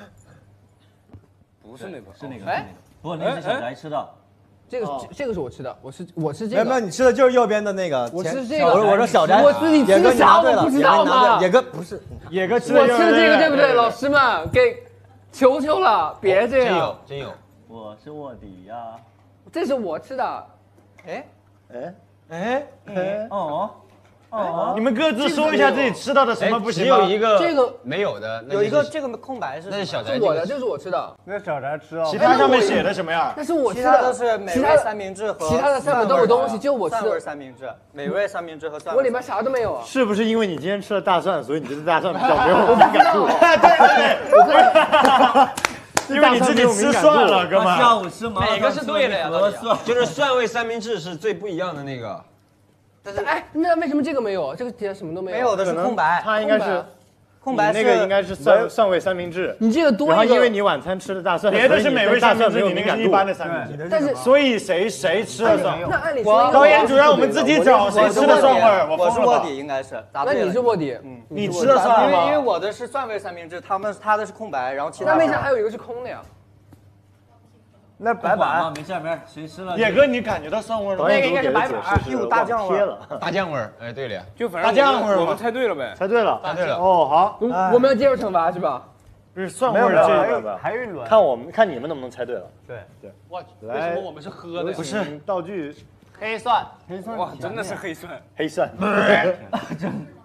不是那盘， 是那个。哎，不，那是小翟吃的。 这个这个是我吃的，我是我吃这个。 没有，你吃的就是右边的那个。 我吃这个。 我我说小翟， 我自己吃的啥我不知道吗？ 野哥不是， 野哥吃的。我吃的这个对不对？老师们给。求求了，别这样！ 真有，真有。 我是卧底呀， 这是我吃的。 哎哎哎哎哦哦！你们各自说一下自己吃到的什么不行吗？只有一个这个没有的， 有一个这个空白是那是小翟我的，就是我吃的。 那小翟吃哦。 其他上面写的什么呀？ 那是我吃的， 其他的是美味三明治和其他的上面都有东西，就我吃的三明治、美味三明治和蒜。 我里面啥都没有啊。 是不是因为你今天吃了大蒜，所以你对大蒜比较没有敏感度？ 对对对。因为你自己吃蒜了，哥们。 下午吃哪个是对的呀？就是蒜味三明治是最不一样的那个。 但是哎，那为什么这个没有？这个底下什么都没有。 没有的是空白。 它应该是空白， 那个应该是蒜蒜味三明治。 你这个多一个。 然后因为你晚餐吃的大蒜， 别的是美味三明治，你那个是一般的三明治。 但是所以谁谁吃了蒜？ 那按理说， 导演主让我们自己找谁吃的蒜味儿。 我是卧底，应该是。 那你是卧底， 嗯， 你吃了蒜吗？因为因为我的是蒜味三明治，他们他的是空白，然后其他。 那为啥还有一个是空的呀？ 那白板没事没事，谁吃了？ 野哥，你感觉到蒜味了？ 那个应该是白板，有大酱味了。 大酱味儿，哎，对了， 就反正大酱味儿， 我们猜对了呗？ 猜对了， 猜对了。 哦，好， 我们要接受惩罚是吧？ 不是蒜味儿这个， 还有一轮，看我们看你们能不能猜对了。 对对， 哇，为什么我们是喝的？ 不是道具， 黑蒜， 黑蒜， 哇，真的是黑蒜， 黑蒜，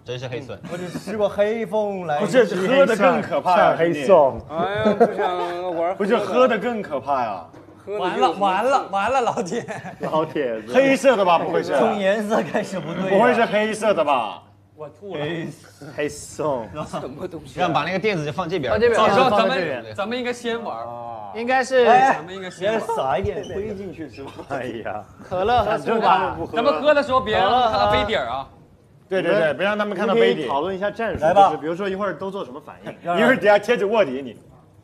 真是黑笋。 我只吃过黑凤来， 不是喝的更可怕呀， 黑送。 哎呀，不想玩。 不是喝的更可怕呀。 完了完了完了，老铁， 老铁子， 黑色的吧？不会是？ 从颜色开始不对。 不会是黑色的吧？ 我吐了。 黑送什么东西？ 让把那个垫子就放这边。 放这边。 早知道咱们咱们应该先玩。 应该是咱们应该先撒一点灰进去是吧？ 哎呀， 可乐和苏打。 咱们喝的时候别让他们看到杯底啊。 对对对，别让他们看到杯底。 讨论一下战术， 来吧。 比如说一会儿都做什么反应？ 一会儿底下贴着卧底你。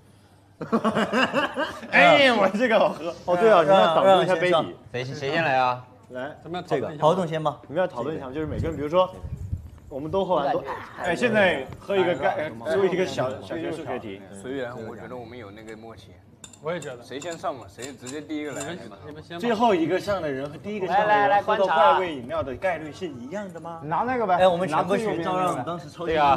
哎，我这个好喝。 哦，对啊，你要挡住一下杯底。 谁谁先来啊？ 来， 咱们要这个曹总先吧。 你们要讨论一下，就是每个人，比如说，我们都喝完都。 哎，现在喝一个盖，做一个小小学数学题。 随缘，我觉得我们有那个默契。 我也觉得。 谁先上嘛？谁直接第一个来。 你们先。 最后一个上的人和第一个上的人喝到怪味饮料的概率是一样的吗？ 拿那个呗。 哎，我们全部学照让当时抽对呀。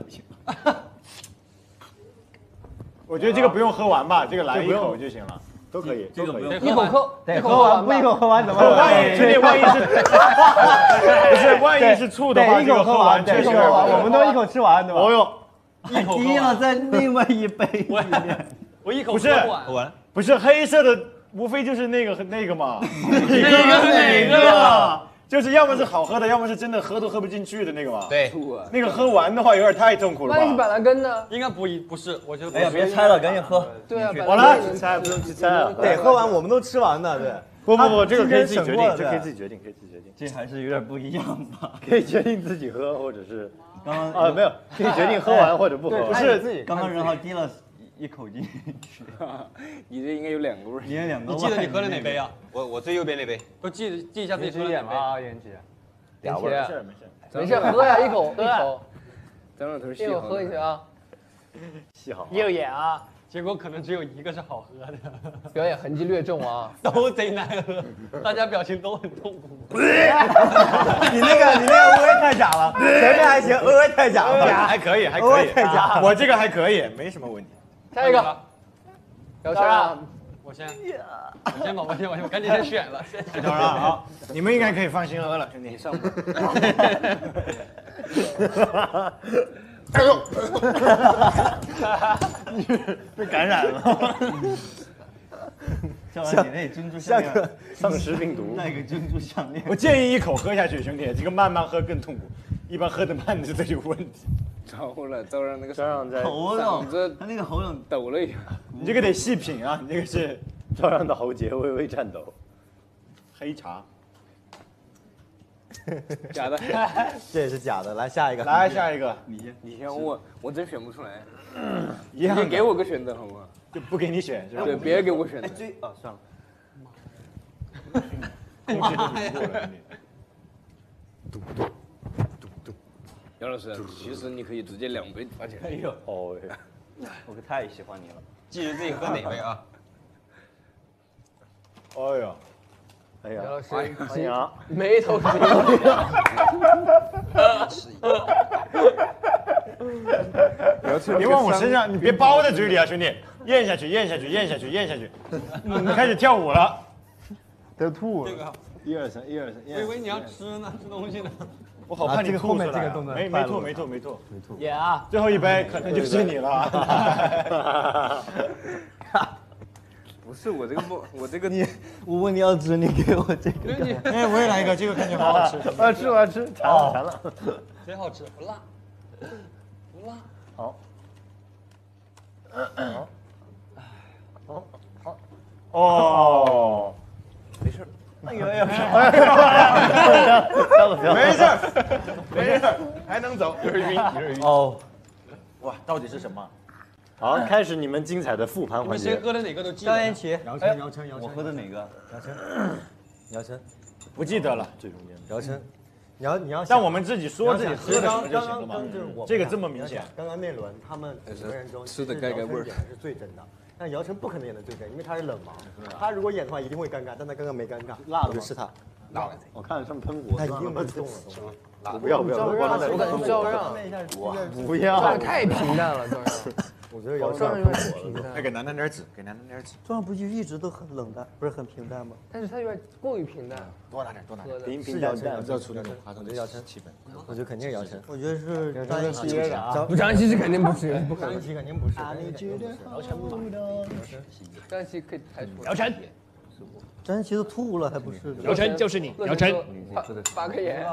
我觉得这个不用喝完吧，这个来一口就行了， 都可以， 这个不用一口喝， 得喝完，不一口喝完怎么？ 万一兄弟，万一是，不是万一是醋的话， 一口喝完，一口喝完，我们都一口吃完，对吧？哦哟， 一口滴了在另外一杯里面， 我一口不是喝完， 不是黑色的，无非就是那个和那个嘛， 哪个哪个？ 就是要么是好喝的，要么是真的喝都喝不进去的那个嘛。 对， 那个喝完的话有点太痛苦了吧？ 那你板蓝根呢？ 应该不一不是，我觉得。 哎呀，别猜了，赶紧喝。 对啊， 好了， 猜不用去猜了， 得喝完，我们都吃完的，对。 不不不，这个可以自己决定，这可以自己决定，可以自己决定。 这还是有点不一样吧？ 可以决定自己喝，或者是刚刚啊没有，可以决定喝完或者不喝。 不是自己，刚刚任浩滴了一口进去。 你这应该有两个味儿。 你两个。 你记得你喝的哪杯啊？ 我我最右边那杯。 我记记一下自己喝的哪杯啊，延吉。 两味儿，没事没事， 没事，喝呀，一口一口， 张老头一口喝一下啊， 细好， 右眼啊， 结果可能只有一个是好喝的， 表演痕迹略重啊， 都贼难喝，大家表情都很痛苦。 你那个你那个呃太假了，前面还行，呃太假了， 还可以还可以， 太假， 我这个还可以，没什么问题。 下一个，姚晨啊。 我先，我先吧，我先，我先，我赶紧先选了。 当然好，你们应该可以放心喝了，兄弟。上吧。哎呦，被感染了。 像你那珍珠项链， 丧尸病毒， 那个珍珠项链。 我建议一口喝下去，兄弟，这个慢慢喝更痛苦，一般喝的慢的都有问题。 着了，照让那个照让在喉咙，他那个喉咙抖了一下。 你这个得细品啊，你这个是照让的喉结微微颤抖。 黑茶， 假的， 这也是假的。来下一个， 来下一个， 你你先问我，我真选不出来。 一样， 你给我个选择好不好？ 就不给你选，是吧？ 对，别人给我选择。 追啊，算了。 空气都过了， 嘟嘟嘟嘟。杨老师，其实你可以直接两杯发起来。 哎呦， 哦， 我可太喜欢你了。 记住自己喝哪杯啊？ 哎呦， 哎呀， 杨老师， 新阳眉头是别往我身上，你别包在嘴里啊，兄弟，咽下去，咽下去，咽下去，咽下去。你开始跳舞了， 都吐了。 这个， 一二三，一二三。 我以为你要吃呢，吃东西呢。 我好怕你后面这个动作没没吐没吐没吐没吐。 演啊！ 最后一杯可能就是你了。 不是我这个不，我这个你，我问你要吃，你给我这个。 哎，我也来一个，这个看起来好好吃。 我要吃，我要吃，馋了馋了。 贼好吃，不辣，不辣。 好。好。好。 哦。 没事。 哎呦哎呦！ 没事，没事，还能走，有点晕，有点晕。 哦， 哇，到底是什么？ 好，开始你们精彩的复盘你们环节。 谁喝的哪个都记得。 张延琪， 姚晨，姚晨，姚晨。 我喝的哪个？姚晨，姚晨， 不记得了， 最中间。 姚晨，你要你要， 但我们自己说自己喝的什么就行了嘛。这个这么明显。 刚刚那轮他们几个人中， 吃的盖盖味儿演的是最真的。但姚晨不可能演的最真，因为他是冷盲，他如果演的话一定会尴尬，但他刚刚没尴尬。 辣的是他， 辣的。 我看上喷火， 他一定没中了。 不要不要， 我感觉赵让， 我不要。 太平淡了，赵让。 我觉得姚晨有点平淡。 再给楠楠点纸，给楠楠点纸。 这样不就一直都很冷淡，不是很平淡吗？ 但是他有点过于平淡。 多拿点，多拿点。 平平淡淡， 要出那种华灯的气氛。 我觉得肯定是姚晨。我觉得是张艺兴的啊。不，张艺兴是肯定不是，不可能。 张艺兴肯定不是。 姚晨不张艺兴可以排除。 姚晨。 张艺兴都吐了还不是？ 姚晨就是你，姚晨。 发发个言。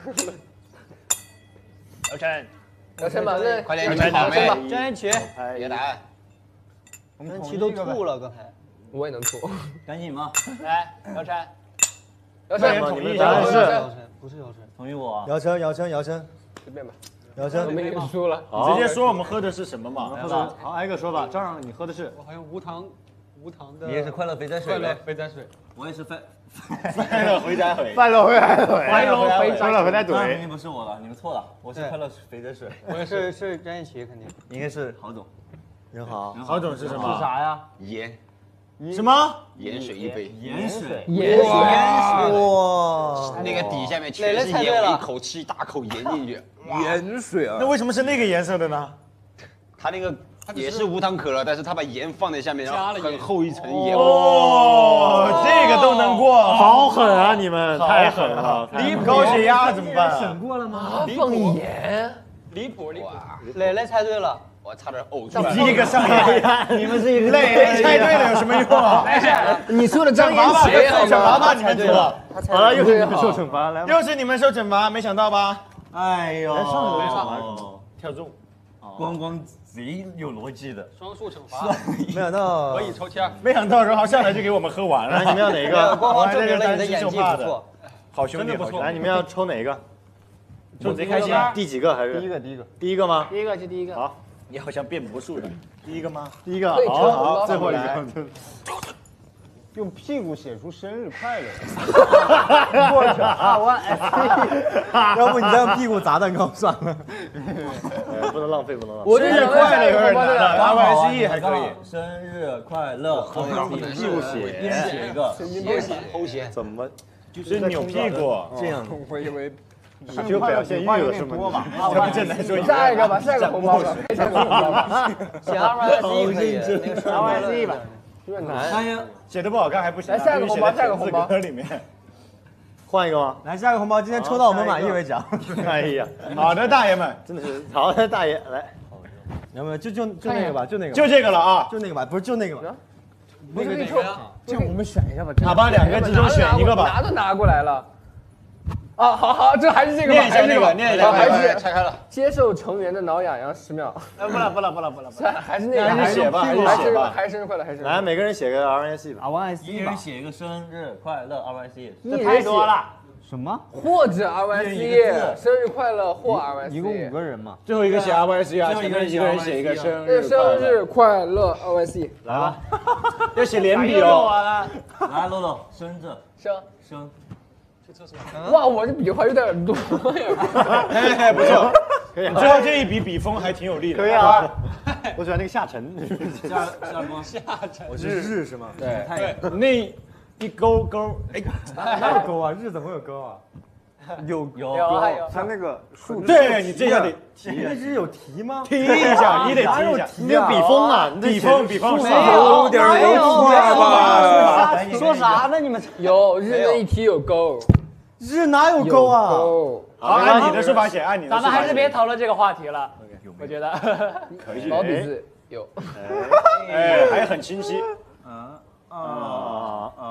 姚晨。 姚晨马上快点， 姚晨好呗。 张一奇， 别答案。 张一奇都吐了，刚才。 我也能吐。 赶紧嘛， 来，姚晨。 姚晨， 你们答案是？ 不是姚晨，同意我。 姚晨，姚晨，姚晨， 随便吧。 姚晨， 我们已经输了。 直接说我们喝的是什么嘛？ 好，挨个说吧。张让，你喝的是？ 我好像无糖，无糖的。 你也是快乐肥宅水。 快乐肥宅水。 我也是肥。 快乐肥宅水。 快乐肥宅水。 快乐肥快乐肥宅水。 肯定不是我了，你们错了。我是快乐肥宅水。 我也是是张一奇，肯定。 应该是郝总。 人好。 郝总是什么？ 是啥呀？ 盐。 什么？ 盐水一杯。 盐水。 盐水。 哇！ 那个底下面全是盐，我一口气大口盐进去。 盐水啊！那为什么是那个颜色的呢？ 他那个也是无糖可乐，但是他把盐放在下面，然后很厚一层盐。 哦，这个都能过，好狠啊！你们太狠了！ 离谱， 高血压怎么办？ 审过了吗？ 放盐， 离谱离谱！ 磊磊猜对了。 我差点呕出来。 第一个上来， 你们是一个累，猜对了有什么用啊？ 你说的张一奇， 惩罚吧，你们组。好了，又是你们受惩罚，来，又是你们受惩罚，没想到吧？ 哎呦， 跳重， 光光贼有逻辑的， 双数惩罚， 没想到可以抽签。 没想到然后上来就给我们喝完了。 你们要哪个？ 光光证明了你的演技不错， 好兄弟，好兄弟。来，你们要抽哪个？ 抽贼开心。第几个还是？ 第一个，第一个， 第一个吗？ 第一个就第一个。 好。你好像变魔术的，第一个吗？ 第一个， 好好，最后一个， 用屁股写出生日快乐，过去啊！我，要不你再用屁股砸蛋糕算了，不能浪费，不能浪费。 我这是快乐有点难 ，R Y C E 还可以。 生日快乐， 不能屁股写， 一人写一个， 偷写， 怎么？就是扭屁股这样。 我以为。 你就表现欲了是吗？咱们正来说， 下一个吧，下一个红包吧，下一个红包吧。 写 R Y C E 可以，那个 R Y C E 吧，有点难。 哎呀， 写的不好看还不行。 来下一个红包，下一个红包。 里面换一个吗？来下一个红包，今天抽到我们满意为止。 哎呀，好的大爷们， 真的是好的大爷来。有没有？就就就那个吧，就那个。 就这个了啊， 就那个吧，不是就那个吧。 那个那个，这样我们选一下吧。 哪怕两个之中选一个吧。 拿都拿过来了。啊，好好，这还是这个吧， 念一下那个，念一下， 还是拆开了。 接受成员的挠痒痒十秒。 哎，不了不了不了不了， 还是那个， 还是写吧，还是写吧， 还是生日快乐，还是来，每个人写个 R Y C 吧 ，R Y C， 一人写一个生日快乐 R Y C， 这太多了。 什么？ 或者 R Y C， 生日快乐或 R Y C， 一共五个人嘛。 最后一个写 R Y C 啊，前面一个人写一个生日生日快乐 R Y C， 来吧， 要写连笔哦。 来，露露，生日生生。 哇，我这笔画有点多呀！ 哎，不错，可以。最后这一笔笔锋还挺有力的。 可以啊，我喜欢那个下沉。 下下光下沉。 我是日是吗？ 对对，那一勾勾，哎， 哪有勾啊？日怎么会有勾啊？有有有还有， 它那个数。 对你这个得提，那是有提吗？ 提一下，你得提一下。 你那笔锋啊， 笔锋笔锋没有点有提吧？说啥呢？你们有日那一提有勾。 日哪有勾啊？ 好，按你的说法写，按你的。 咱们还是别讨论这个话题了，我觉得可以。 毛笔字有， 哎，还很清晰。 啊啊啊！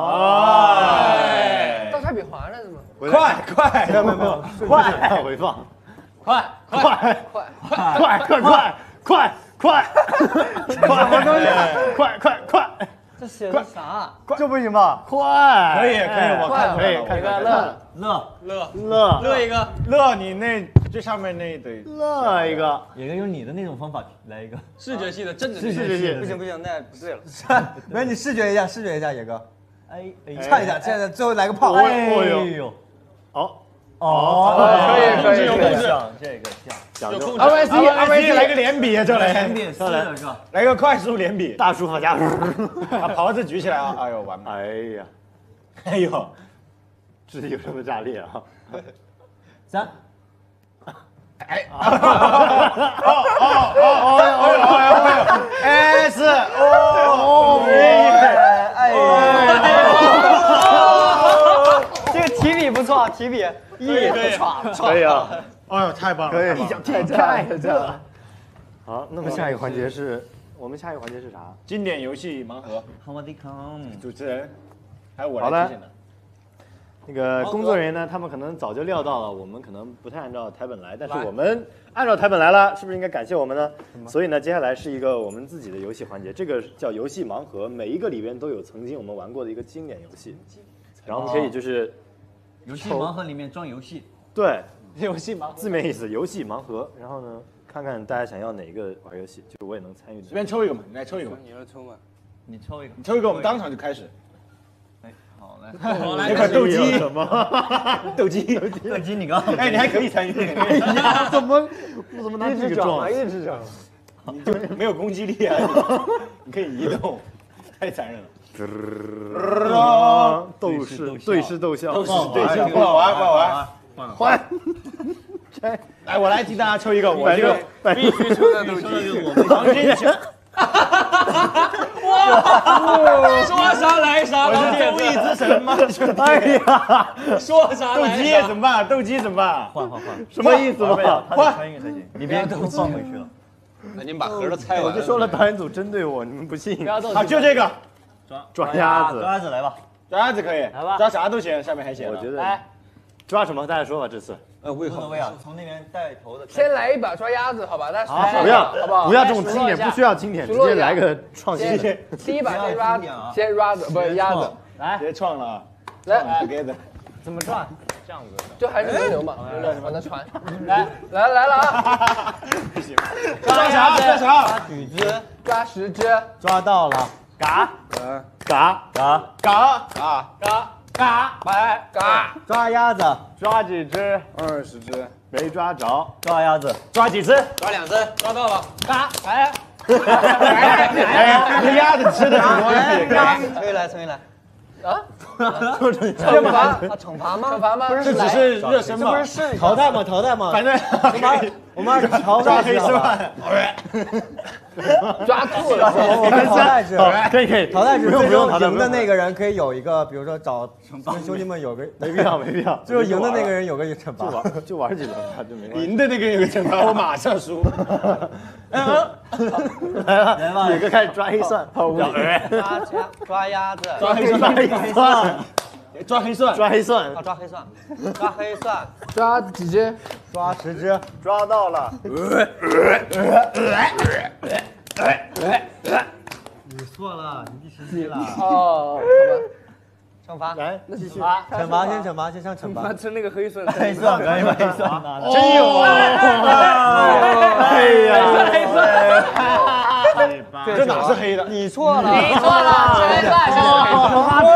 倒插笔划了是吗？ 快快， 没有没有没有， 快回放， 快快快快快快快快快快快快！ 这写的啥？ 这不行吧？ 快，可以可以，我看可以， 看看乐乐乐乐乐一个乐，你那最上面那得乐一个， 也该用你的那种方法来一个视觉系的正的视觉系， 不行不行，那不对了。 没，你视觉一下，视觉一下，野哥， 哎哎， 唱一下，现在最后来个炮， 哎呦， 好。 哦， 可以可以， 这个像，这个像， 讲究 R Y C R Y C 来个连笔，这来连笔，上来是吧？ 来个快速连笔， 大书法家， 把袍子举起来啊！哎呦，完美！ 哎呀， 哎呦， 肢体有这么炸裂啊！ 三哎，哦哦哦哦哦哦 ，S， 哦， 哎，这个提笔不错，提笔，一不错， 可以啊， 哎呦，太棒了， 可以， 一脚踢太这样。好，那么下一个环节是，我们下一个环节是啥？ 经典游戏盲盒。 好的康， 主持人，还有我好的来推荐的。 那个工作人员呢，他们可能早就料到了，我们可能不太按照台本来，但是我们按照台本来了，是不是应该感谢我们呢？所以呢，接下来是一个我们自己的游戏环节，这个叫游戏盲盒，每一个里边都有曾经我们玩过的一个经典游戏，然后我们可以就是游戏盲盒里面装游戏， 对， 游戏盲盒字面意思，游戏盲盒，然后呢，看看大家想要哪个玩游戏，就我也能参与。 随便抽一个嘛，你来抽一个嘛。 你要抽嘛？ 你抽一个， 你抽一个，我们当场就开始。 好来， 我来。那块斗鸡什么？ 斗鸡， 斗鸡，你刚哎，你还可以参与。 哎呀，怎么怎么拿这个撞？ 一直整， 你就没有攻击力啊！你可以移动，太残忍了。斗士对视斗笑， 斗士对视，不好玩，不好玩， 换。 来，我来替大家抽一个，我这个必须抽的斗鸡， 黄金球。 哇！说啥来啥， 我是正义之神吗？ 哎呀， 说啥斗鸡怎么办？斗鸡怎么办？ 换换换， 什么意思嘛？ 换穿一个才行，你别都放回去了。 那你们把盒都拆完。 我就说了，导演组针对我，你们不信。 好，就这个， 抓抓鸭子， 抓鸭子来吧， 抓鸭子可以，来吧，抓啥都行，上面还写。 我觉得， 来， 抓什么？大家说吧，这次。 呃，胃口胃啊，从那边带头的。 先来一把抓鸭子，好吧？大家好，不要， 好不好？ 不要这种经典，不需要经典，直接来个创新的。 第一把先抓，先抓子，不是鸭子， 来， 别创了啊！ 来， 给的， 怎么转？这样子， 就还是牛牛嘛，往那传。来，来来了啊！ 抓啥？抓啥？ 抓橘子， 抓十只， 抓到了， 嘎， 嘎嘎嘎嘎嘎嘎来嘎， 抓鸭子，抓几只？ 二十只， 没抓着， 抓鸭子， 抓几只？ 抓两只， 抓到了，嘎来。 哎，这鸭子吃的什么东西？ 重新来，重新来。 啊？ 惩罚？惩罚吗？ 惩罚吗？ 这只是热身嘛？ 不是试淘汰嘛，淘汰嘛。 反正我们我们是淘汰制， 抓黑是吧？ 抓吐了， 我们淘汰制， 可以可以， 淘汰制， 不用不用淘汰。 赢的那个人可以有一个，比如说找跟兄弟们有个， 没必要没必要， 就是赢的那个人有个惩罚， 就玩就玩几轮吧，就没关系。 赢的那个有个惩罚，我马上输。 来了来吧，宇哥开始抓黑蒜，好无聊。 抓抓抓鸭子， 抓黑蒜，黑蒜，抓黑蒜， 抓黑蒜， 啊抓黑蒜，抓黑蒜， 抓几只？ 抓十只，抓到了。 你错了，你第十七了。 哦，好吧。 惩罚来，那继续。 惩罚先惩罚先上惩罚。 他吃那个黑蒜， 黑蒜可以把黑蒜拿来。 真有啊！ 哎呀， 黑蒜， 这哪是黑的？ 你错了， 你错了，黑蒜， 惩罚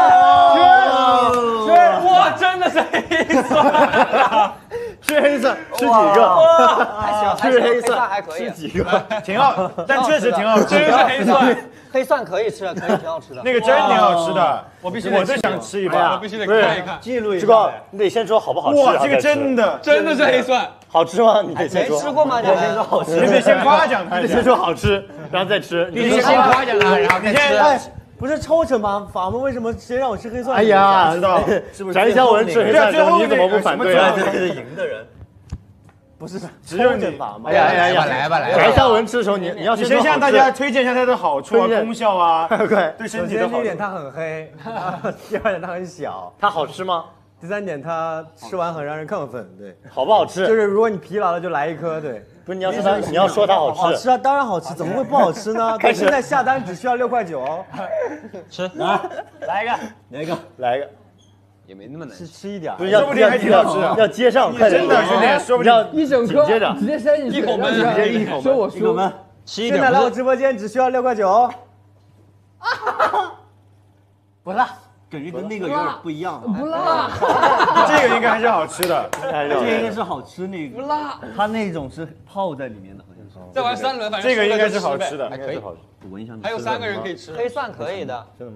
黑蒜，哇，真的是黑蒜， 吃黑蒜，吃几个？ 还行， 吃黑蒜还可以， 吃几个？ 挺好，但确实挺好吃。 真是黑蒜， 黑蒜可以吃，可以挺好吃的。 那个真挺好吃的，我必须，我就想吃一把， 我必须得看一看。 记录一下。志光，你得先说好不好吃。 哇，这个真的， 真的是黑蒜， 好吃吗？你得先说。 没吃过吗？ 你得先说好吃， 你得先夸奖他， 你得先说好吃，然后再吃。 必须先夸奖他，然后再吃。 不是抽惩罚法吗？为什么先让我吃黑蒜？ 哎呀， 知道是不是？翟潇闻吃黑蒜的时候，你怎么不反对啊？ 这是赢的人。 不是只有惩罚吗？ 哎呀哎呀， 来吧来翟潇闻吃的时候，你你要你先向大家推荐一下它的好处啊、功效啊， 对， 对身体的好处。 第一点它很黑，第二点它很小， 它好吃吗？ 第三点它吃完很让人亢奋，对， 好不好吃？ 就是如果你疲劳了就来一颗，对。 不是你要说它，你要说它好吃。 好吃啊，当然好吃，怎么会不好吃呢？ 开始现在下单只需要六块九哦。 吃来，来一个，来一个， 来一个。 也没那么难吃吃一点， 不是要要要要接上，快点！ 真的兄弟，说不定要一整颗， 接着直接伸一口闷，直接一口闷， 说我输。 现在来我直播间只需要六块九哦。 不辣，感觉跟那个有点不一样。 不辣， 这个应该还是好吃的， 这个应该是好吃那个。 不辣， 它那种是泡在里面的，好像是。 再玩三轮，反正这个应该是好吃的， 应该是好吃。 我闻一下。 还有三个人可以吃。 黑蒜可以的， 真的吗？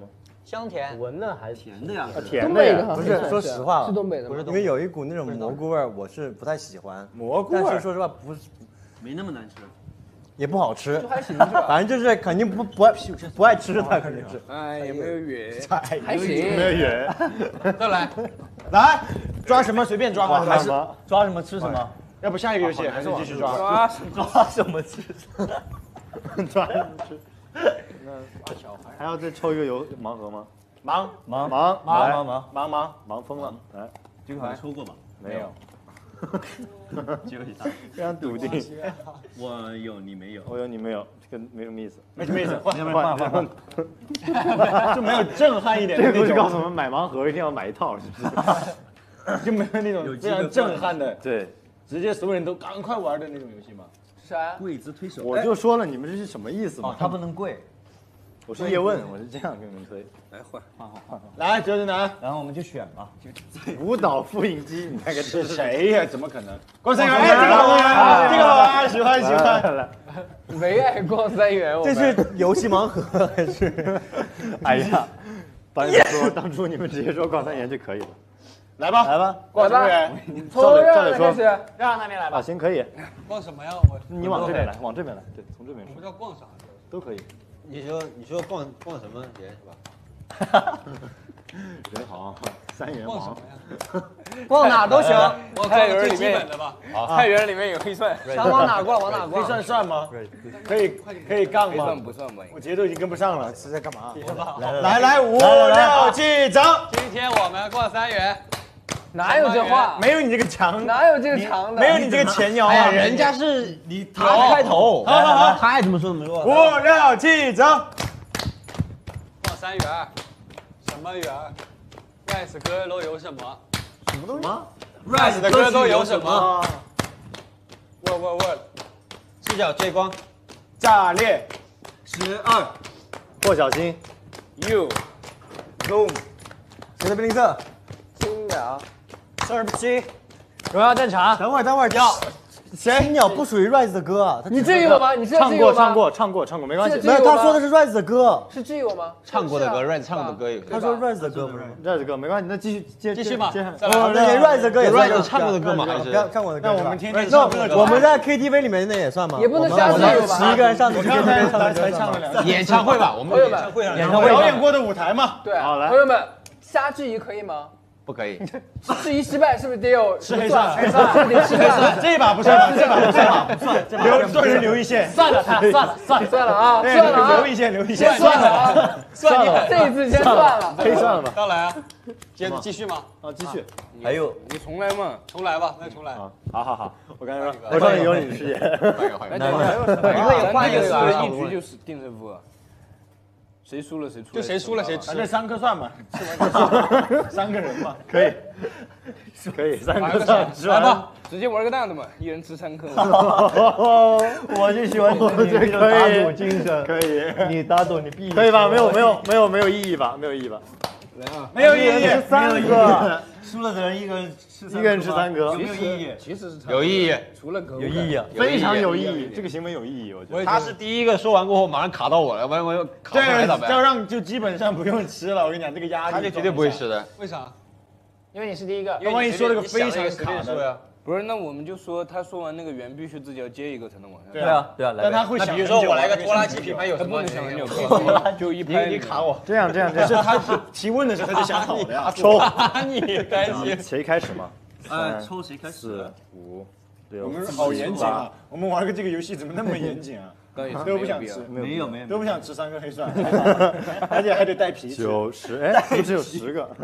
香甜， 闻了还甜的呀， 甜的呀， 不是说实话， 是东北的， 不是因为有一股那种蘑菇味儿，我是不太喜欢。 蘑菇味， 但是说实话不是， 没那么难吃， 也不好吃， 就还行是吧？ 反正就是肯定不不爱不爱吃它，肯定是。 哎，也没有远， 还行， 没有远。 再来， 来抓什么随便抓， 还是抓什么吃什么。 要不下一个游戏还是继续抓？ 抓抓什么吃？ 抓什么吃？ 还要再抽一个油盲盒吗？ 忙忙忙忙忙忙忙忙忙疯了！来， 这个好像抽过吧？ 没有。 机会大， 非常笃定。 我有你没有， 我有你没有，这个没什么意思。 没什么意思，换换换换， 就没有震撼一点。这个不是告诉我们买盲盒一定要买一套，是不是？就没有那种非常震撼的， 对， 直接所有人都赶快玩的那种游戏吗？ 啥？ 柜子推手。 我就说了，你们这是什么意思嘛？ 它不能跪。 我是叶问，我是这样给你们推。 来换换换换， 来折纸男， 然后我们就选吧。 舞蹈复印机，你看看是谁呀？怎么可能？逛三元，哎，这个好玩，这个好玩，喜欢喜欢。 唯爱逛三元， 这是游戏盲盒还是？ 哎呀，当初当初你们直接说逛三元就可以了。来吧， 来吧， 逛三元，从这里开始， 让那边来吧。 啊，行，可以。 逛什么呀？我你往这边来，往这边来，对，从这边不知道逛啥， 都可以。 你说你说逛逛什么人是吧？ 人好，三元王， 逛哪都行。 我菜园里面的吧，菜园里面有黑蒜， 想往哪逛往哪逛。 黑蒜算吗？可以可以杠吗？ 不算吧， 我节奏已经跟不上了，是在干嘛？ 来来来，五六七，走！ 今天我们逛三元， 哪有这话？ 没有你这个强， 哪有这个长的？ 没有你这个前腰啊！ 人家是你他开头， 好好好， 他爱怎么说怎么说。 五六七，走！ 逛三元，什么园 ？Rise 歌都有什么？ 什么东西 ？Rise 的歌都有什么？问问问， 视角追光， 炸裂， 十二， 霍小新 ，You， Boom， 谁的兵临色？ 青鸟， 二十七， 荣耀战场。 等会儿等会儿，叫青鸟不属于 Rise 的歌啊， 你质疑我吗？你是唱过唱过唱过唱过，没关系。 没有，他说的是 Rise 的歌， 是质疑我吗？ 唱过的歌 ，Rise 唱过的歌有。 他说 Rise 的歌不是 Rise 歌，没关系，那继续接继续吧。 哦，那连 Rise 的歌也算 Rise 唱过的歌吗？还是唱过的歌？ 那我们天天那唱歌的我们在 K T V 里面那也算吗？ 也不能瞎质疑吧。 十一个人上去 K T V 唱的才唱了两演唱会吧？我们演唱会上演唱会表演过的舞台嘛。 对， 好来， 朋友们，瞎质疑可以吗？ 不可以， 质疑失败是不是得有吃黑蒜？ 黑蒜，得吃黑蒜。 这一把不算吧？这把不算吧？不算，留做人留一线。 算了，他算了，算了，算了啊， 对， 算了啊， 留一线，留一线。 先算了啊，算了，这一次先算了， 可以算了吧？ 到来啊，接着继续吗？ 啊，继续。 还有你重来嘛？ 重来吧，再重来。 啊，好好好，我刚才说，我上面有你的视野。 来，你可以换一个，一局就是定胜负。谁输了谁出， 就谁输了谁吃。 这三颗蒜嘛，三个人嘛，可以，可以，三颗蒜吃完吧，直接玩个大的嘛，一人吃三颗。 我就喜欢你这种打赌精神， 可以， 你打赌你必可以吧？没有没有没有没有意义吧？没有意义吧？ 来啊， 没有意义， 三个，输了的人一个人吃， 一个人吃三颗， 有没有意义？ 其实是有意义， 除了狗有意义， 非常有意义，这个行为有意义，我觉得。 他是第一个说完过后马上卡到我了，完我又卡上来咋办？ 这让就基本上不用吃了，我跟你讲，这个压力他就绝对不会吃的。 为啥？ 因为你是第一个。 那万一说了个非常卡的呀？ 不是，那我们就说他说完那个圆必须自己要接一个才能往下。 对啊，对啊， 但他会想， 比如说我来个拖拉机品牌有什么？ 不能想很久，可以就一拍你卡我。这样这样这样，是他提问的时候他就想好了呀。抽， 你开心。 谁开始嘛？ 哎，抽谁开始？ 四五六。我们好严谨啊！我们玩个这个游戏怎么那么严谨啊？都不想吃， 没有没有， 都不想吃三颗黑蒜，而且还得带皮。九十，哎，是不是有十个？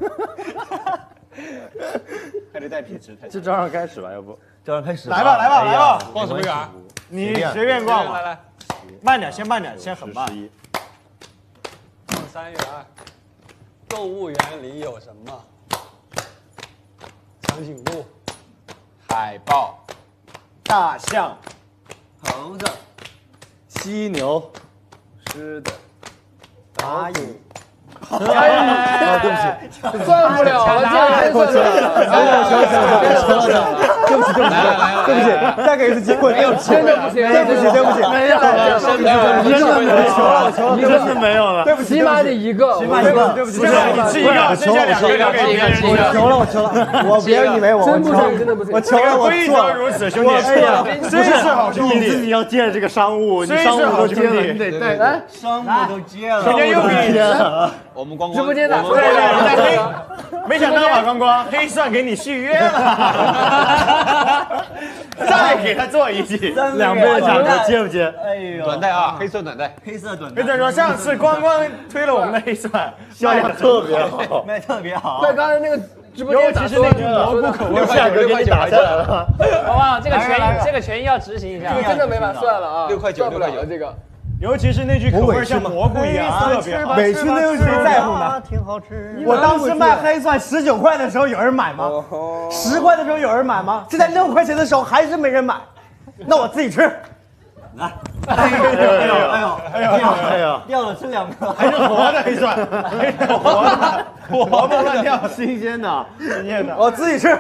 还得带皮吃，就照样开始吧，要不照样开始。 来吧来吧来吧， 逛什么园？ 你随便逛吧。 来来， 慢点，先慢点，先很慢。 逛三元，购物园里有什么？长颈鹿、 海豹、 大象、 猴子、 犀牛、 狮子、 蚂蚁。 哎，对不起，算不了了，这样真算了。 对不起，对不起，对不起，再给一次机会，对不起， 真的不行， 对不起，对不起， 没有了，真的没有了，真的没有了， 对不起， 起码得一个， 起码一个，对不起， 不是你吃一个，剩下两个留给别人。 我求了，我求了，我别人以为我， 真不行，真的不行， 我求了，我非常如此，兄弟，真是好兄弟， 你自己要接这个商务，你商务都接了，你得带来， 商务都接了， 今天又给你接。 我们光直播间的， 对对对，没想到吧，光光黑蒜给你续约了，再给他做一季， 两倍的价格接不接？ 哎呦， 短带啊，黑色短带， 黑色短带。 黑蒜说上次光光推了我们的黑蒜， 销量特别好， 卖特别好。 在刚才那个直播尤间， 其是那句蘑菇口味价格给你打下来了， 好不好？这个权益，这个权益要执行一下。 这个真的没法算了啊， 六块九， 算不了了这个。 尤其是那句口味像蘑菇一样特别好， 委屈那有谁在乎呢？ 挺好吃。 我当时卖黑蒜十九块的时候有人买吗？十块的时候有人买吗？现在六块钱的时候还是没人买，那我自己吃。 来，哎呦哎呦哎呦哎呦哎呦， 掉了，吃两个， 还是活的黑蒜，活的，活蹦乱跳， 新鲜的， 新鲜的， 我自己吃。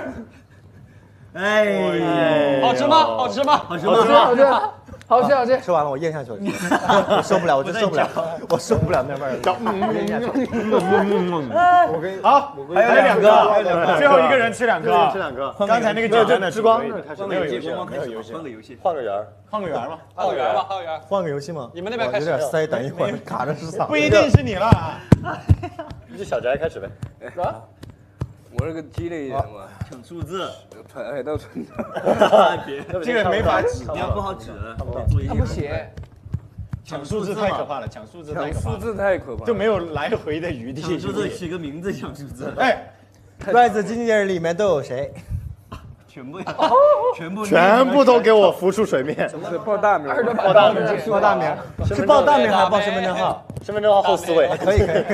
哎， 好吃吗？好吃吗？ 好吃好吃，好吃，好吃，好吃。 吃完了，我咽下去了，我受不了，我真受不了，我受不了那味儿了。咽下去。 我跟好，还有两个，最后一个人吃两个， 吃两个。 刚才那个简单的之光开始没有游戏，没有游戏， 换个游戏， 换个圆， 换个圆吧， 换个圆吧，换个圆。 换个游戏吗？ 你们那边开始有点塞，等一会儿卡着是嗓。 不一定是你了。 就小翟开始呗。 啊， 我这个鸡肋一点嘛， 抢数字， 传哎到存这个没法指， 你要不好指，做一他不写， 抢数字太可怕了，抢数字太可怕了， 数字太可怕， 就没有来回的余地。 抢数字取个名字，抢数字。 哎 ，Rise 经纪人里面都有谁？ 全部全部全部都给我浮出水面。 是报大名， 报大名，报大名，是报大名还是报身份证号？ 身份证号后四位， 可以可以。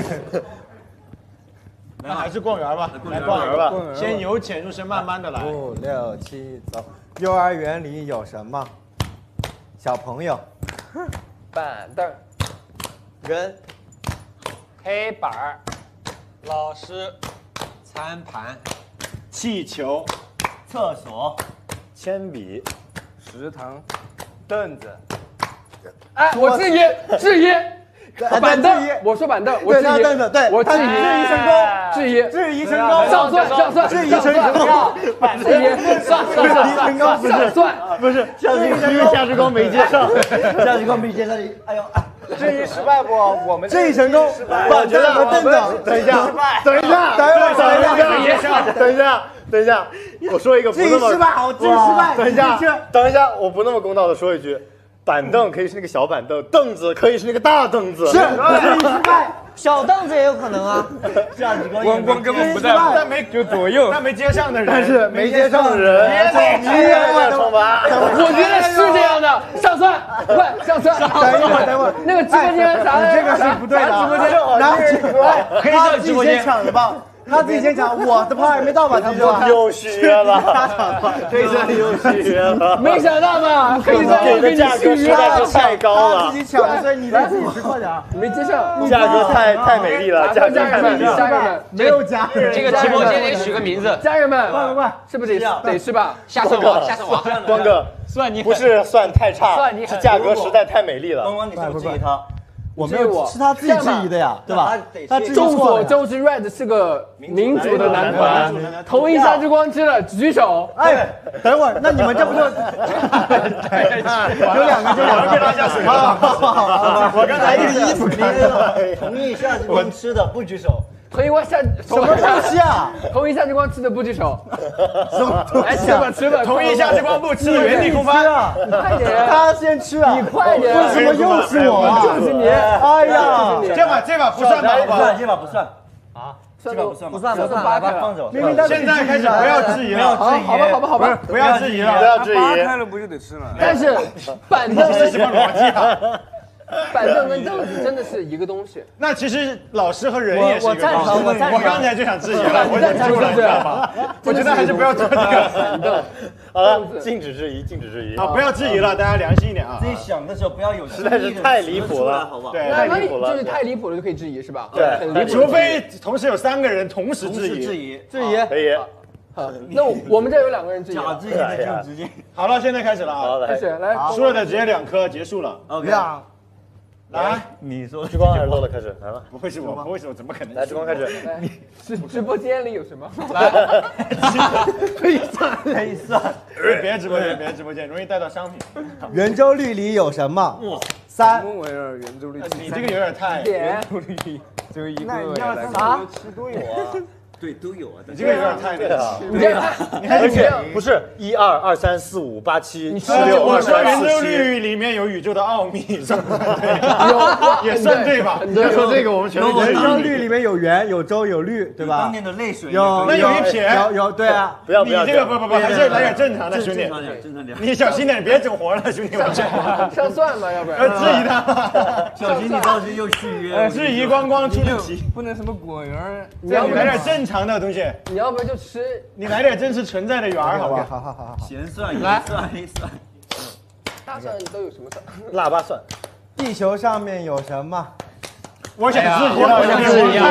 那还是逛园吧，来逛园吧，先由浅入深，慢慢的来。 五六七，走。幼儿园里有什么？小朋友， 板凳， 人， 黑板儿，老师，餐盘， 气球， 厕所， 铅笔， 食堂， 凳子。 哎，我质疑，质疑。板凳，我说板凳，我质疑， 凳子，对， 我质疑， 质疑成功， 质疑， 质疑成功， 上算上算， 质疑成功， 质疑，算算算成功，不是算， 不是，因为夏之光没接上， 夏之光没接上，哎呦， 质疑失败不？我们质疑成功，板凳和凳子， 等一下，等一下，等一下，等一下，等一下，等一下，我说一个不那么失败，好，质疑失败， 等一下，等一下，我不那么公道的说一句。板凳可以是那个小板凳，凳子可以是那个大凳子。 是，质疑失败，小凳子也有可能啊。 夏之光光光根本不在， 但没就左右， 但没接上的人， 但是没接上的人，你也要惩罚。 我觉得是这样的，上算，快上算。 等一会儿，等一会儿， 那个直播间啥？ 这个是不对的。 直播间， 然后他自己先抢的吧。他自己先抢，我的炮还没到吧？他说又续约了，黑蒜又续约了， 没想到吧？黑蒜给的价格实在是太高了。 他自己抢的，所以你得自己吃快点。 没接上， 价格太太美丽了，价格太美丽了。 家人们， 没有家人， 这个直播间得取个名字。 家人们， 快快快， 是不是得得是吧？ 下次王，下次王， 光哥， 算你不是算太差， 算你是价格实在太美丽了。 光光，你是不是质疑他？ 我没有，是他自己质疑的呀，对吧？他众所周知 ，Red 是个民主的男团，同一夏之光吃了举手。 哎，等会儿，那你们这不就有两个就两个大家水了？ 我刚才一个衣服看了， 同意夏之光吃的不举手。 同一夏什么东西啊？ 同一夏之光吃的不举手。 什么东来吃西啊？ 吧吃吧。 同一夏之光不吃原地空翻。 你快点， 他先吃啊！ 你快点。 为什么又是我啊？ 就是你。 哎呀， 这把这把不算吧？好吧？ 这把不算啊，这把不算， 不算不算， 把它放走。 明明现在开始不要质疑了， 好，好吧，好吧，好吧， 不要质疑了， 不要质疑。 扒开了不就得吃了？ 但是板凳是什么逻辑啊？ 板凳跟凳子真的是一个东西。 那其实老师和人也是一个东西。 我赞成， 我刚才就想质疑了，我忍住了，知道吗？我觉得还是不要做这个板凳。 好了，禁止质疑，禁止质疑。 啊，不要质疑了，大家良心一点啊。 自己想的时候不要有， 实在是太离谱了， 好不好？ 对， 那太离谱了， 就是太离谱了就可以质疑是吧？ 对， 很离谱。 除非同时有三个人同时质疑， 质疑， 质疑， 可以。 好，那我我们这有两个人质疑。 假质疑的就直接。 好了，现在开始了啊！ 开始来， 输了的直接两颗，结束了。 OK， 来， 你说之光还是乐乐开始？来吧， 不会是我，不会是我，怎么可能？ 来，之光开始。 你直直播间里有什么？ 来， 可以算，可以算。 别直播间，别直播间，容易带到商品。 圆周率里有什么？三。 围绕圆周率。 你这个有点太。 圆周率只有一个。 那一二三啥？ 七都有啊。 对，都有啊。 你这个有点太那个。 你这你还是不是一二二三四五八七十六？ 我说圆周率里面有宇宙的奥秘，算不对？也算对吧？ 你要说这个，我们全圆周率里面有圆、有周、有率，对吧？ 当年的泪水有， 那有一撇， 有有对啊。 不要不要， 你这个不不不，还是来点正常的，兄弟。 正常点，正常点。 你小心点，别整活了，兄弟。我上算吧，要不然。 要质疑他。 小心你到时又续约。 质疑光光出题， 不能什么果园， 你要来点正常的东西。 你要不然就吃， 你来点真实存在的圆儿，好吧？ 好好好好。 咸蒜、盐蒜、黑蒜， 大蒜都有什么蒜？ 腊八蒜。 地球上面有什么？ 我想质疑了，我想质疑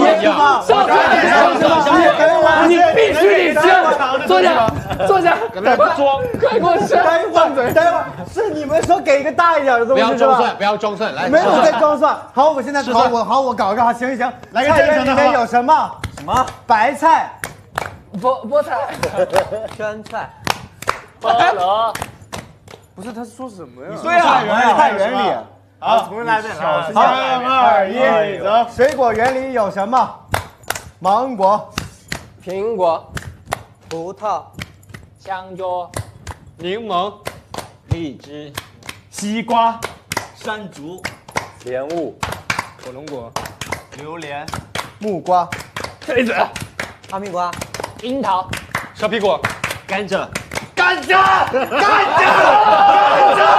了。你必须得吃，坐下，坐下，快装，快给我吃。 待会儿，待会儿，是你们说给一个大一点的东西是吧？ 不要装蒜，来， 没有在装蒜。好，我现在好，我好，我搞一个，好，行行， 来个正常的。 里面有什么？什么？白菜。 菠菠菜、 酸菜、 菠萝，不是他说什么呀？ 对啊，菜园里。 好，重新来一遍。三二一，走。 水果园里有什么？芒果、 苹果、 葡萄、 香蕉、 柠檬、荔枝、 西瓜、 山竹、 莲雾、 火龙果、 榴莲、 木瓜、 cây子、 哈密瓜。 樱桃、 小屁股、 甘蔗、 甘蔗、甘蔗、甘蔗！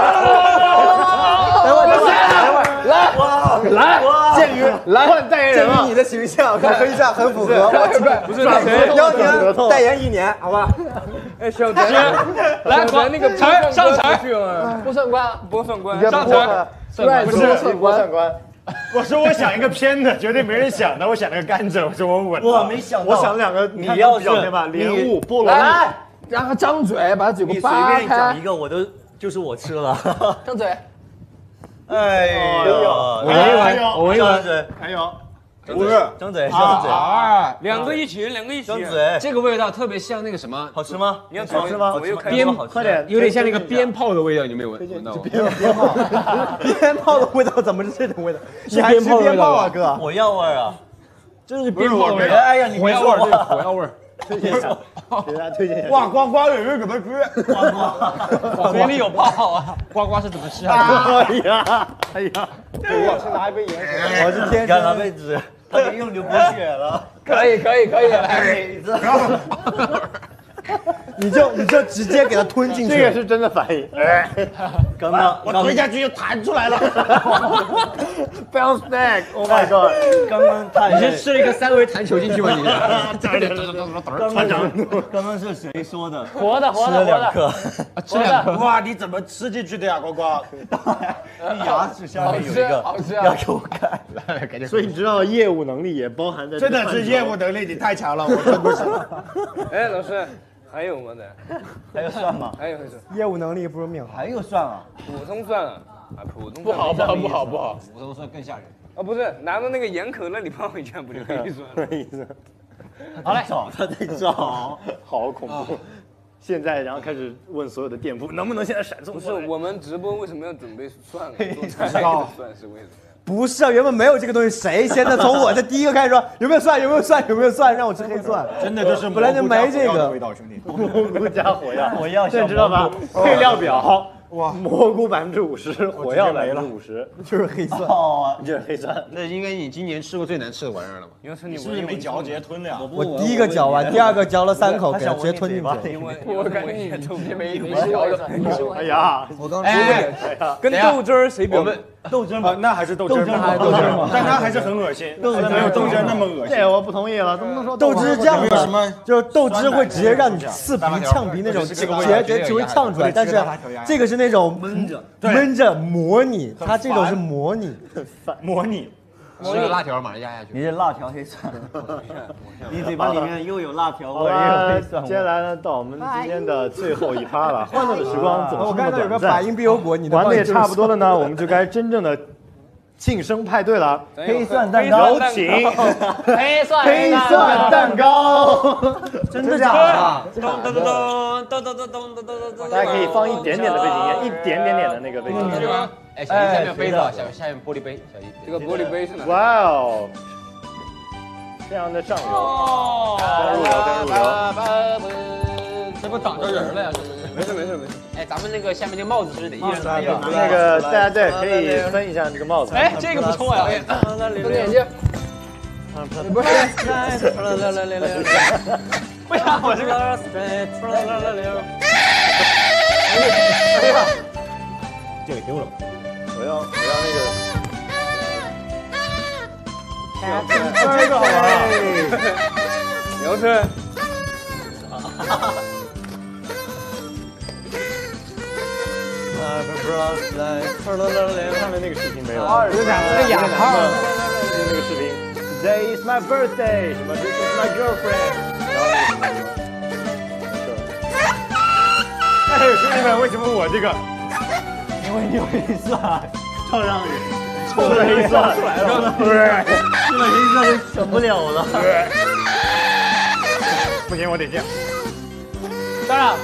等会儿，等会儿，等会儿， 来来， 鉴于来换代言人鉴于你的形象和黑象很符合， 不是那谁， 邀您代言一年，好吧？ 哎，小田，来把那个柴上柴， 拨算官，拨算官， 上柴， 不是拨算官。 我说我想一个偏的，绝对没人想的。我想了个甘蔗，我说我稳。 我没想到， 我想两个， 你要是莲雾、菠萝蜜， 来，让他张嘴，把嘴给扒开。 你随便讲一个，我都就是我吃了。 张嘴。 哎呦， 我闻一闻，我闻一闻， 还有。 五个， 张嘴，张嘴， 啊，两个一起，两个一起， 张嘴， 这个味道特别像那个什么， 好吃吗？ 你要好吃吗？ 我又鞭， 快点， 有点像那个鞭炮的味道，你没有闻闻到吗？ 鞭鞭炮，鞭炮的味道怎么是这种味道？你还吃鞭炮啊，哥？ 火药味啊！ 这是鞭炮的味道。 哎呀，你火药味，对，火药味。 推荐一下，给大家推荐一下。 哇，呱呱有人怎么吃？ 呱呱，嘴里有泡啊！ 呱呱是怎么吃啊？ 哎呀，哎呀， 我是拿一杯盐水，我是天干拿杯子，他给用流口血了。 可以，可以，可以，来。 你就你就直接给它吞进去， 这个是真的反应。哎， 刚刚我吞下去就弹出来了。 Bounce back！ Oh my god！ 刚刚他你是吃了一个三维弹球进去吗？你？ 刚刚刚刚是谁说的？ 活的，活吃的，活的。 了两颗， 吃两颗。 哇，你怎么吃进去的呀，呱呱？ 你牙齿下面有一个， 好吃， 要给我看。 所以你知道业务能力也包含在。 真的是业务能力，你太强了，我真不行。 哎，老师。还有吗？的， 还有蒜吗？ 还有还有。 业务能力不如命好。 还有蒜啊？ 普通蒜啊，啊，普通不好不好不好不好， 普通蒜更吓人。 啊，不是，拿到那个盐口那里泡一下不就可以蒜了？ 好嘞，找他在找， 好恐怖。现在，然后开始问所有的店铺，能不能现在闪送？ 不是，我们直播为什么要准备蒜？做菜的蒜是为什么？ 不是啊，原本没有这个东西，谁现在从我这第一个开始说有没有蒜，有没有蒜，有没有蒜，让我吃黑蒜， 真的就是本来就没这个味道，兄弟。 蘑菇加火药， 火药， 这知道吧？配料表。哇，蘑菇百分之五十，火药百分之五十， 就是黑蒜， 就是黑蒜。 那应该你今年吃过最难吃的玩意儿了吧？ 你要是你是不是没嚼直接吞了呀？ 我第一个嚼完，第二个嚼了三口，给它直接吞进去。 因为我感觉你头皮没没嚼的。 哎呀， 我刚哎， 跟豆汁儿谁比？我们豆汁吗？那还是豆汁吗？豆汁吗？但它还是很恶心，豆汁没有豆汁那么恶心。 这我不同意了，怎么能说豆汁是这样的？什么？ 就是豆汁会直接让你刺鼻、呛鼻那种，直接直接会呛出来。但是这个是那种闷着。闷着模拟，它这种是模拟， 模拟， 吃个辣条马上压下去。 你是辣条黑蒜，你嘴巴里面又有辣条好味，又有了， 黑蒜味。 接下来呢，到我们今天的最后一趴了。欢乐的时光总是那么短暂。 我看到有个法音必有果，你的玩的也差不多了呢，我们就该真正的庆生派对了。 黑蒜蛋糕， 有请黑蒜黑蒜蛋糕， 真的假的？ 咚咚咚咚咚咚咚咚咚咚咚。 大家可以放一点点的背景音乐，一点点点的那个背景音乐。 哎，小心下面杯子，下面下面玻璃杯，小心。 这个玻璃杯是哪？ 哇哦，非常的上游，入流跟入流。 这不挡着人了呀？没事没事没事。 哎，咱们那个下面那个帽子是得一人拿一个。 那个大家对可以分一下这个帽子。 哎，这个不错呀。分个眼镜。不是。为啥我这个？哎呀， 这个丢了。我要我要那个。这个好玩。 牛春。 上面那个视频没有？ 有两个哑炮。 那个视频 ，Today is my birthday， 什么 This is my girlfriend， 然后那个什么。哎，兄弟们，为什么我这个？ 因为你有黑蒜， 照让人，臭的黑蒜出来了，不是， 吃了黑蒜就受不了了。 不行，我得这样。 当然。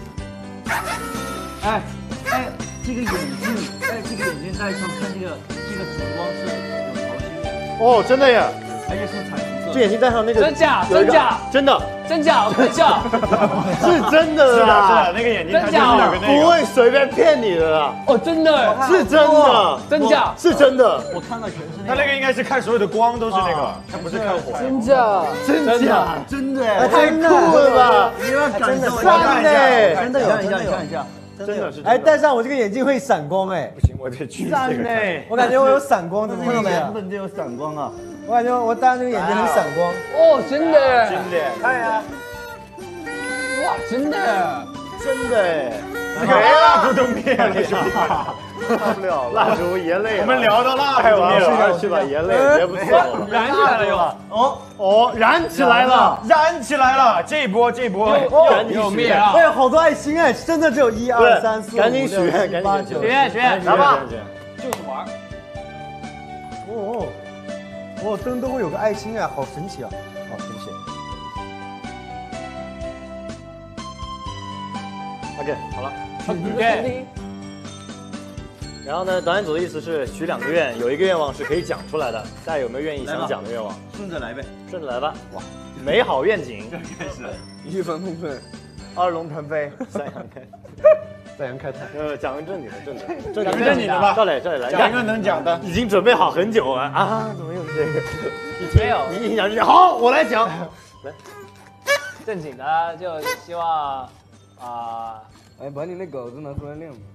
哎哎，这个眼镜，哎，这个眼镜戴上看这个这个紫光是有潮汐的。 哦，真的耶！ 而且是彩虹色。 这眼镜戴上那个真假真假真的真假，我看笑。 是真的啦， 是的，是的，那个眼镜它就是有个那个， 不会随便骗你的啦。 哦，真的， 是真的， 真假是真的。 我看到全是它那个应该是看所有的光都是那个，它不是看火。 真假真假真的， 太酷了吧！ 你要感受真的， 真的有，看一下，你看一下。 真的是哎，戴上我这个眼镜会闪光哎！ 不行，我得去赞呢！ 我感觉我有闪光，这是这个没有？ 原本就有闪光啊！ 我感觉我戴上这个眼镜很闪光。 哦，真的， 真的，看呀！ 哇，真的， 真的哎！ 那个蜡烛都灭了， 看不了了，蜡烛爷累了。 我们聊到蜡烛灭了，去吧，爷累，爷不错了， 燃起来了又。 哦哦，燃起来了， 燃起来了！这一波，这一波又灭了。 哎，好多爱心哎，真的只有一二三四五赶紧许愿，赶紧许愿许愿， 来吧， 就是玩。 哦哦，灯都会有个爱心哎，好神奇啊，好神奇。 OK， 好了。 OK。 然后呢，导演组的意思是许两个愿，有一个愿望是可以讲出来的。大家有没有愿意想讲的愿望？ 顺着来呗， 顺着来吧。哇，美好愿景， 开始， 一帆风顺， 二龙腾飞， 三阳开， 三阳开泰。 呃，讲个正经的，正经的， 讲个正经的吧。 赵磊，赵磊来， 讲一个能讲的。 已经准备好很久了啊，怎么又是这个？ 没有， 你一讲就讲，好，我来讲。来， 正经的就希望啊， 哎，把你那稿子拿出来练吧。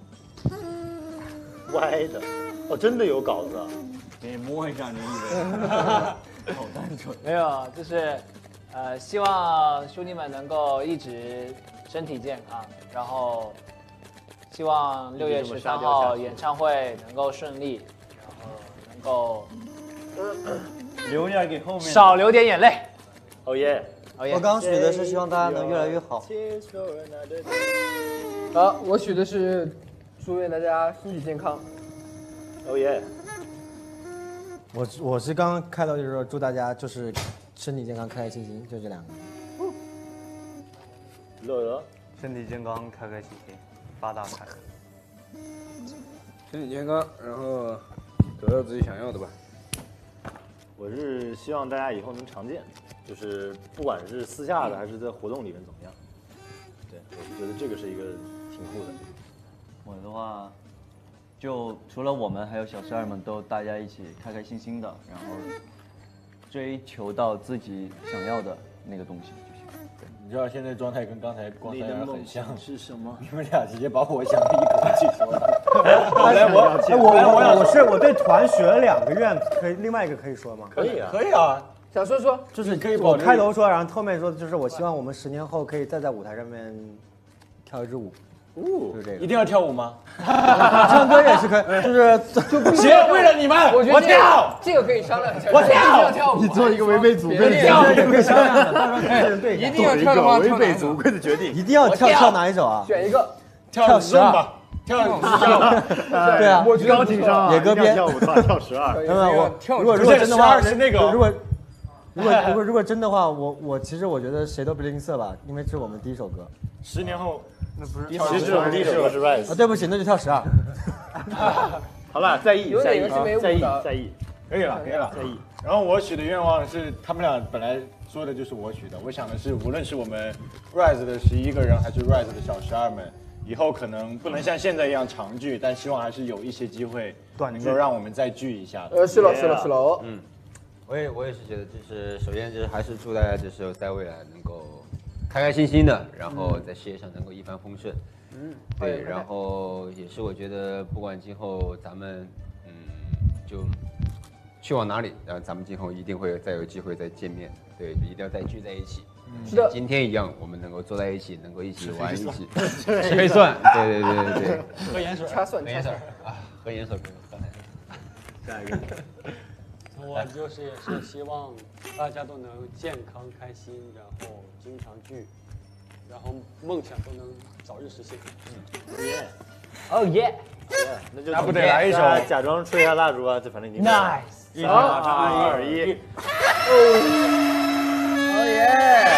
歪的，哦，真的有稿子啊！ 给你摸一下，你以为？好单纯。 没有，就是呃，希望兄弟们能够一直身体健康，然后希望六月十三号演唱会能够顺利，然后能够留点给后面， 少流点眼泪。 哦耶！ 我刚刚许的是希望大家能越来越好。 好，我许的是祝愿大家身体健康。 哦耶！ 我我是刚刚看到就是说祝大家就是身体健康，开开心心，就这两个。 乐乐， 身体健康，开开心心，发大财。 身体健康，然后得到自己想要的吧。 我是希望大家以后能常见，就是不管是私下的还是在活动里面怎么样。对，我是觉得这个是一个挺酷的。 我的话，就除了我们，还有小十二们都大家一起开开心心的，然后追求到自己想要的那个东西就行。 对，你知道现在状态跟刚才光三阳很像是什么？ 你们俩直接把我想的一口气说了。 来，我我我我是我对团许了两个愿，可以另外一个可以说吗？ 可以啊， 可以啊。 想说说， 就是我开头说，然后后面说，就是我希望我们十年后可以再在舞台上面跳一支舞。 就是这个。 一定要跳舞吗？ 唱歌也是可以，就是就不行，为了你们， 我觉得我跳， 这个可以商量一下。 我跳， 要跳舞。 你做一个违背祖规的决定，可以商量的。对， 一定要跳的话， 违背祖规的决定， 一定要跳跳哪一首啊？ 选一个， 跳十二吧。跳对啊， 我高情商， 野哥编跳舞团跳十二。 那么我如果如果真的话是那个，如果如果如果如果真的话，我我其实我觉得谁都不吝啬吧，因为这是我们第一首歌。 十年后那不是，其实我们第一首歌是 Rise。 啊，对不起，那就跳十二。 好了，在意在意在意在意， 可以了可以了在意。然后我许的愿望是，他们俩本来说的就是我许的，我想的是，无论是我们 Rise 的十一个人，还是 Rise 的小十二们。以后可能不能像现在一样常聚，但希望还是有一些机会能够让我们再聚一下。 呃，是了是了是了。 嗯，我也我也是觉得，就是首先就是还是祝大家就是在未来能够开开心心的，然后在事业上能够一帆风顺。嗯，对，然后也是我觉得不管今后咱们嗯就去往哪里，然后咱们今后一定会再有机会再见面，对，一定要再聚在一起。 是的， 今天一样，我们能够坐在一起，能够一起玩，一起吃黑蒜，对对对对对， 喝盐水， 掐蒜， 喝盐水啊，喝盐水，喝盐水。下一个， 我就是也是希望大家都能健康开心，然后经常聚，然后梦想都能早日实现。 嗯，耶， 哦耶， 那就那不得来一首， 假装吹一下蜡烛啊，这反正已经 nice， 三二一， 哦耶！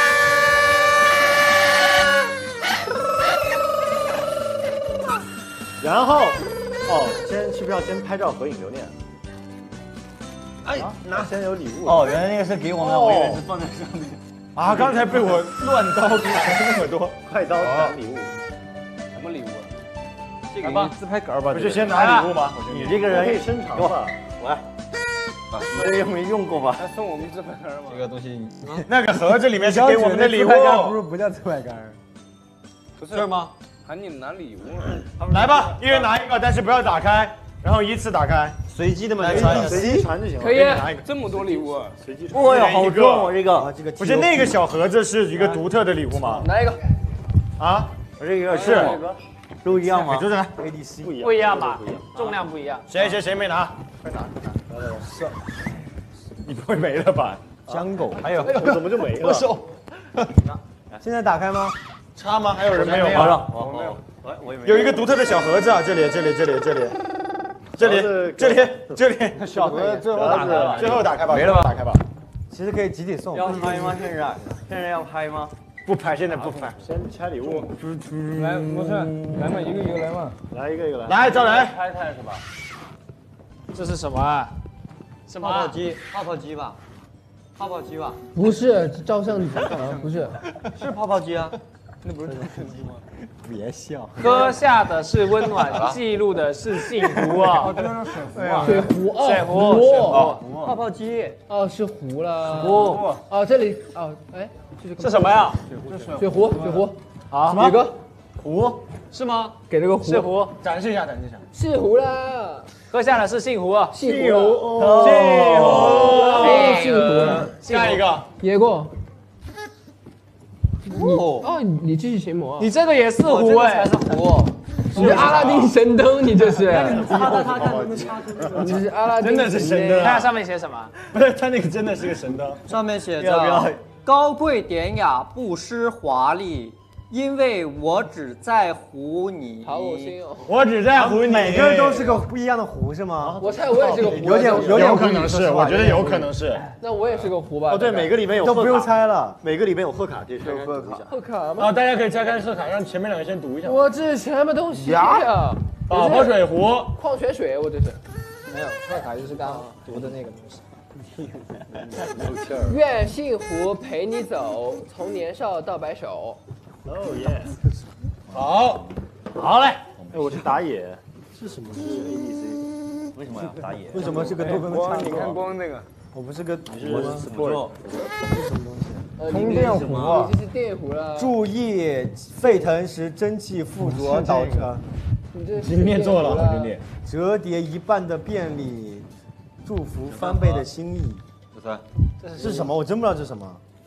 然后，哦，先需不要先拍照合影留念？ 哎， 拿先有礼物哦，原来那个是给我们的，我以为是放在上面。 啊，刚才被我乱刀砍了那么多， 快刀砍礼物， 什么礼物？ 这个你自拍杆吧？ 不是先拿礼物吗？ 你这个人可以伸长吧？来。啊，你这又没用过吧？ 还送我们自拍杆吗？ 这个东西， 那个盒子里面是给我们的礼物， 不是不叫自拍杆， 不是吗？喊你们拿礼物， 来吧，一人拿一个，但是不要打开，然后依次打开， 随机的嘛， 随机传就行了。 可以， 拿一个， 这么多礼物， 随机传。 哇呀，好重哦，这个这个不是那个小盒子是一个独特的礼物吗？ 拿一个， 啊， 我这个是都一样吗？ 桌子来 ，A D C 不一样， 不一样吧？重量不一样。 谁谁谁没拿？快拿！是，你不会没了吧？ 江狗， 还有我怎么就没了？ 我手， 现在打开吗？ 插吗？还有人没有吗？ 我没有，我也没有一个独特的小盒子啊，这里这里这里这里，这里这里这里， 小盒子最后打开了， 最后打开吧， 没了吧？ 打开吧。 其实可以集体送。 要拍吗？现在现在要拍吗？ 不拍，现在不拍， 先拆礼物。 来，不是，来嘛，一个一个来嘛， 来一个一个来。 来，赵雷， 拍拍是吧？ 这是什么啊？ 什么？泡泡机，泡泡机吧，泡泡机吧？ 不是照相机啊，不是， 是泡泡机啊。 那不是照相机吗？ 别笑。 喝下的是温暖，记录的是幸福啊！ 水壶哦， 水壶，水壶， 泡泡机哦，是壶了。 壶哦，这里哦，哎，这是什么呀？ 水壶，水壶。 好， 给个壶是吗？ 给了个壶， 是壶， 展示一下，展示一下。 是壶啦， 喝下的是幸福啊！ 幸福， 幸福，幸福。 下一个， 野过。哦哦，你这是邪魔， 你这个也是壶哎， 才是壶， 你是阿拉丁神灯，你这是。 擦擦擦看能不能擦出这个？ 你是阿拉丁， 真的是神灯。 看看上面写什么？ 不是，他那个真的是个神灯， 上面写着高贵典雅，不失华丽。因为我只在乎你， 好恶心哦！ 我只在乎你， 每个人都是个不一样的壶是吗？ 我猜我也是个壶， 有点有点可能是，我觉得有可能是。 那我也是个壶吧？ 哦，对，每个里面有都不用猜了， 每个里面有贺卡，这是贺卡。 贺卡吗？ 啊，大家可以拆开贺卡，让前面两个先读一下。 我这是什么东西呀？ 宝宝水壶， 矿泉水，我这是。 没有，贺卡就是刚刚读的那个东西。 愿幸福陪你走，从年少到白首。 哦耶！ 好，好嘞。 哎，我是打野，是什么？是 A D C。 为什么要打野？ 为什么是个多功能光，你看光那个， 我不是个， 你是 support。 这是什么东西？ 呃， 充电壶， 你这是电壶了。 注意，沸腾时蒸汽附着导致。 你这今天做了，兄弟。 折叠一半的便利，祝福翻倍的心意。 十三， 这是什么？我真不知道这是什么。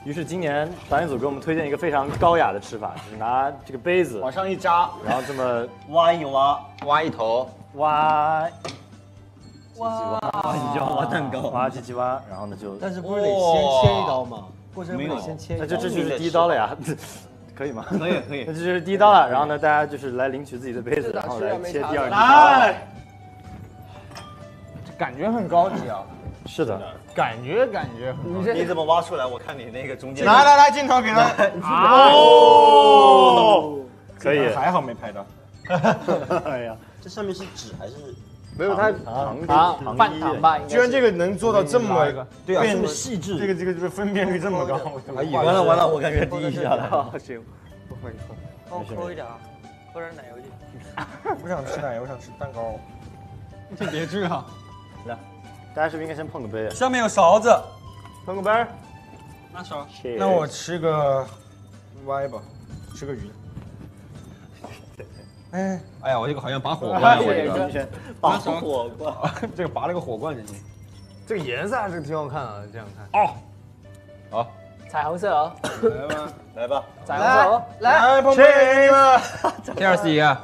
于是今年导演组给我们推荐一个非常高雅的吃法，就是拿这个杯子往上一扎， 然后这么挖一挖， 挖一头， 挖。 哇！你就要挖蛋糕， 挖唧唧挖，然后呢就， 但是不是得先切一刀吗？过程不得先切一刀？ 那就这就是第一刀了呀，可以吗？ 可以可以。 那这就是第一刀了，然后呢，大家就是来领取自己的杯子，然后来切第二刀。 来， 这感觉很高级啊。 是的， 感觉感觉很高级。 你怎么挖出来？我看你那个中间。 来来来，镜头给他。 哦，可以， 还好没拍到。 哎呀， 这上面是纸还是？ 没有，它糖糖半糖吧， 居然这个能做到这么对啊，这么细致， 这个这个就是分辨率这么高， 完了完了，我感觉第一下来了， 行，不会错，帮我抠一点啊，喝点奶油去。 不想吃奶油，想吃蛋糕。 你别吃啊！ 来，大家是不是应该先碰个杯？ 下面有勺子， 碰个杯。 拿勺。 那我吃个歪吧，吃个鱼。 哎， 哎呀，我这个好像拔火罐，我这个拔火罐， 这个拔了个火罐进去。 这个颜色还是挺好看啊，这样看。 哦，好， 彩虹色哦， 来吧， 来吧， 彩虹色哦， 来，碰杯吧。 第二 C 啊。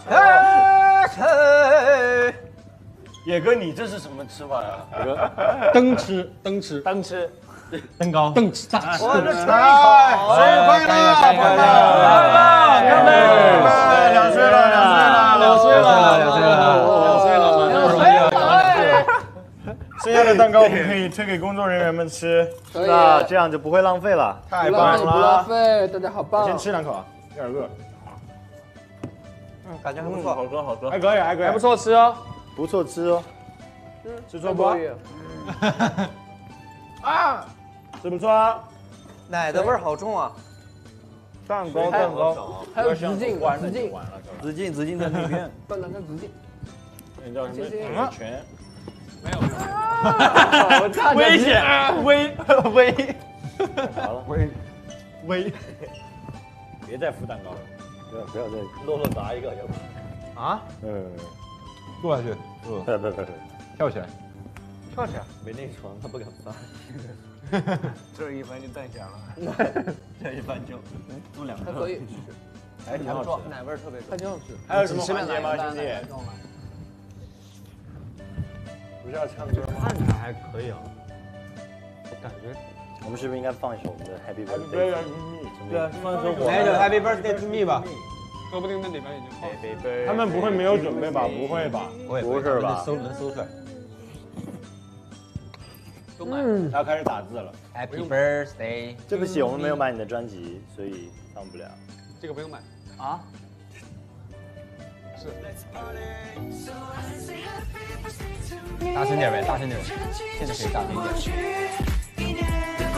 野哥，你这是什么吃法呀？ 野哥， 灯吃，灯吃， 灯吃， 蛋糕，灯吃，大吃。 我这吃一口，生日快乐，快乐，干杯！两岁了，两岁了，两岁了，两岁了，两岁了，两岁了。剩下的蛋糕我们可以推给工作人员们吃， 是的，这样就不会浪费了。 太棒了， 不浪费，大家好棒。 先吃两口啊，第二个。 嗯，感觉还不错， 好吃好吃， 还可以，还可以， 还不错吃哦， 不错吃哦。 嗯， 吃错不？ 啊， 吃不错啊。 奶的味儿好重啊。 蛋糕，蛋糕， 还有直径，直径， 直径，直径在那边。 断蛋跟直径。 你叫什么？全。 没有。我差点。 危险，危危。 好了， 危危。别再敷蛋糕了， 不要不要再洛洛砸一个，要不？ 啊？嗯。坐下去。 不不不不， 跳起来。 跳起来。 没那床，他不敢翻。 这一翻就带响了， 这一翻就做两个， 还可以， 还挺好吃， 奶味儿特别重， 还挺好吃。 还有什么环节吗，兄弟？不是要唱歌吗？ 看着还可以啊，感觉我们是不是应该放一首我们的 Happy Happy Birthday Birthday to Me？ 对啊，放一首我来一首 Happy Birthday to Me 吧。 说不定那里边已经放。 Happy Birthday。 他们不会没有准备吧？不会吧？ 不是吧？ 搜能搜出来。 嗯，他开始打字了。 Happy Birthday。 对不起，我们没有买你的专辑，所以放不了。 这个不用买啊？ 是。 大声点呗，大声点。现在可以大声一点。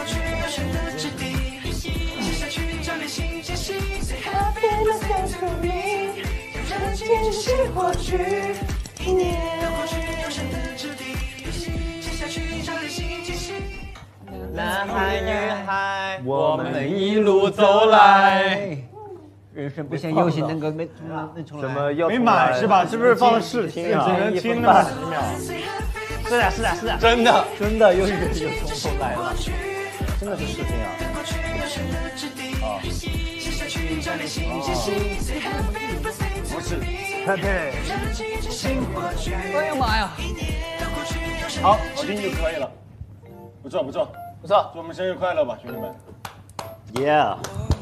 男孩女孩， 我们一路走来。 人生不像游戏能够没没重来。 什么要没买是吧？是不是放了试听啊？只能听那么十秒。 是的，是的，是的， 真的真的又又又从头来了， 真的是试听啊！啊！ 不是，佩佩。 哎呀妈呀！ 好，好听就可以了。不错不错不错， 祝我们生日快乐吧，兄弟们 ！Yeah。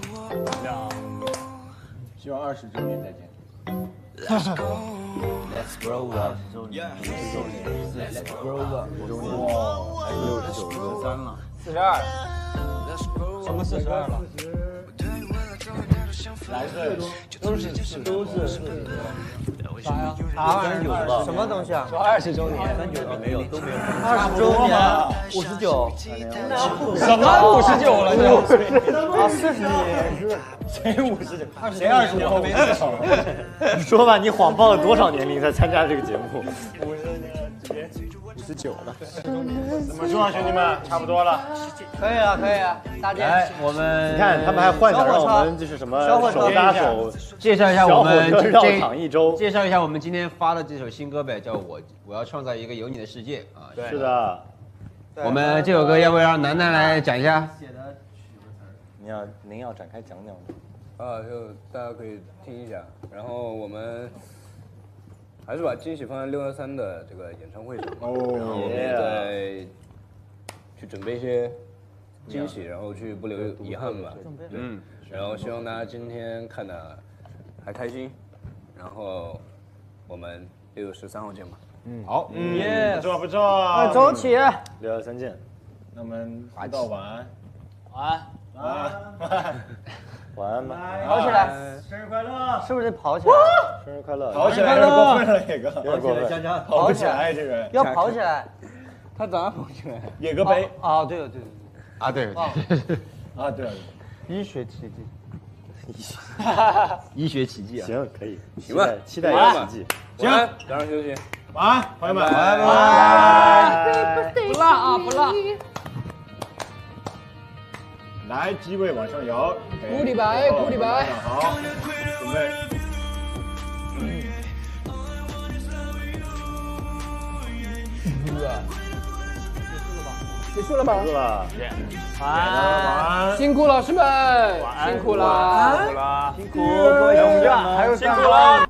希望二十周年再见。 Let's go。Let's grow up。Let's grow up。 哇，还六十九十三了。 四十二。 什么四十二了？ 来岁都是都是啥呀？ 三九吧？什么东西啊？ 说二十周年， 三九没有，都没有。 二十周年，五十九。 什么五十九了？ 啊，四十年。 谁五十九？谁二十年后没四十？ 你说吧，你谎报了多少年龄才参加这个节目？ 五十年，直接五十九了。怎么说啊，兄弟们？差不多了。 可以了，可以了，大家。 来，我们你看他们还幻想让我们就是什么手搭手， 介绍一下我们绕场一周， 介绍一下我们今天发的这首新歌呗，叫我我要创造一个有你的世界啊。 是的。 我们这首歌要不要让楠楠来讲一下？ 您要您要展开讲讲吗？ 啊，就大家可以听一下，然后我们还是把惊喜放在六幺三的这个演唱会上， 哦， 然后我们再去准备一些惊喜，然后去不留遗憾吧。对，嗯，然后希望大家今天看的还开心，然后我们六月十三号见吧。 嗯，好， 嗯， 不错不错， 那走起， 六幺三见。 那我们回到晚安， 晚安， 晚安， 晚安吧。 跑起来， 生日快乐！ 是不是得跑起来？ 生日快乐！ 跑起来有点过分了，野哥， 有点过分， 江江跑不起来这个， 要跑起来。 他咋跑起来？ 野哥杯。 啊，对了对了。 啊对对啊对了， 医学奇迹。 医学， 医学奇迹啊！ 行，可以， 行吧， 期待一个奇迹。 行， 早上休息。 晚安，朋友们，拜拜。 不辣啊，不辣。 来，机位往上摇， 顾李白，顾李白， 好，准备。 结束了吧？ 结束了。 晚安，辛苦老师们，辛苦了， 辛苦了，辛苦各位同学，还有辛苦了。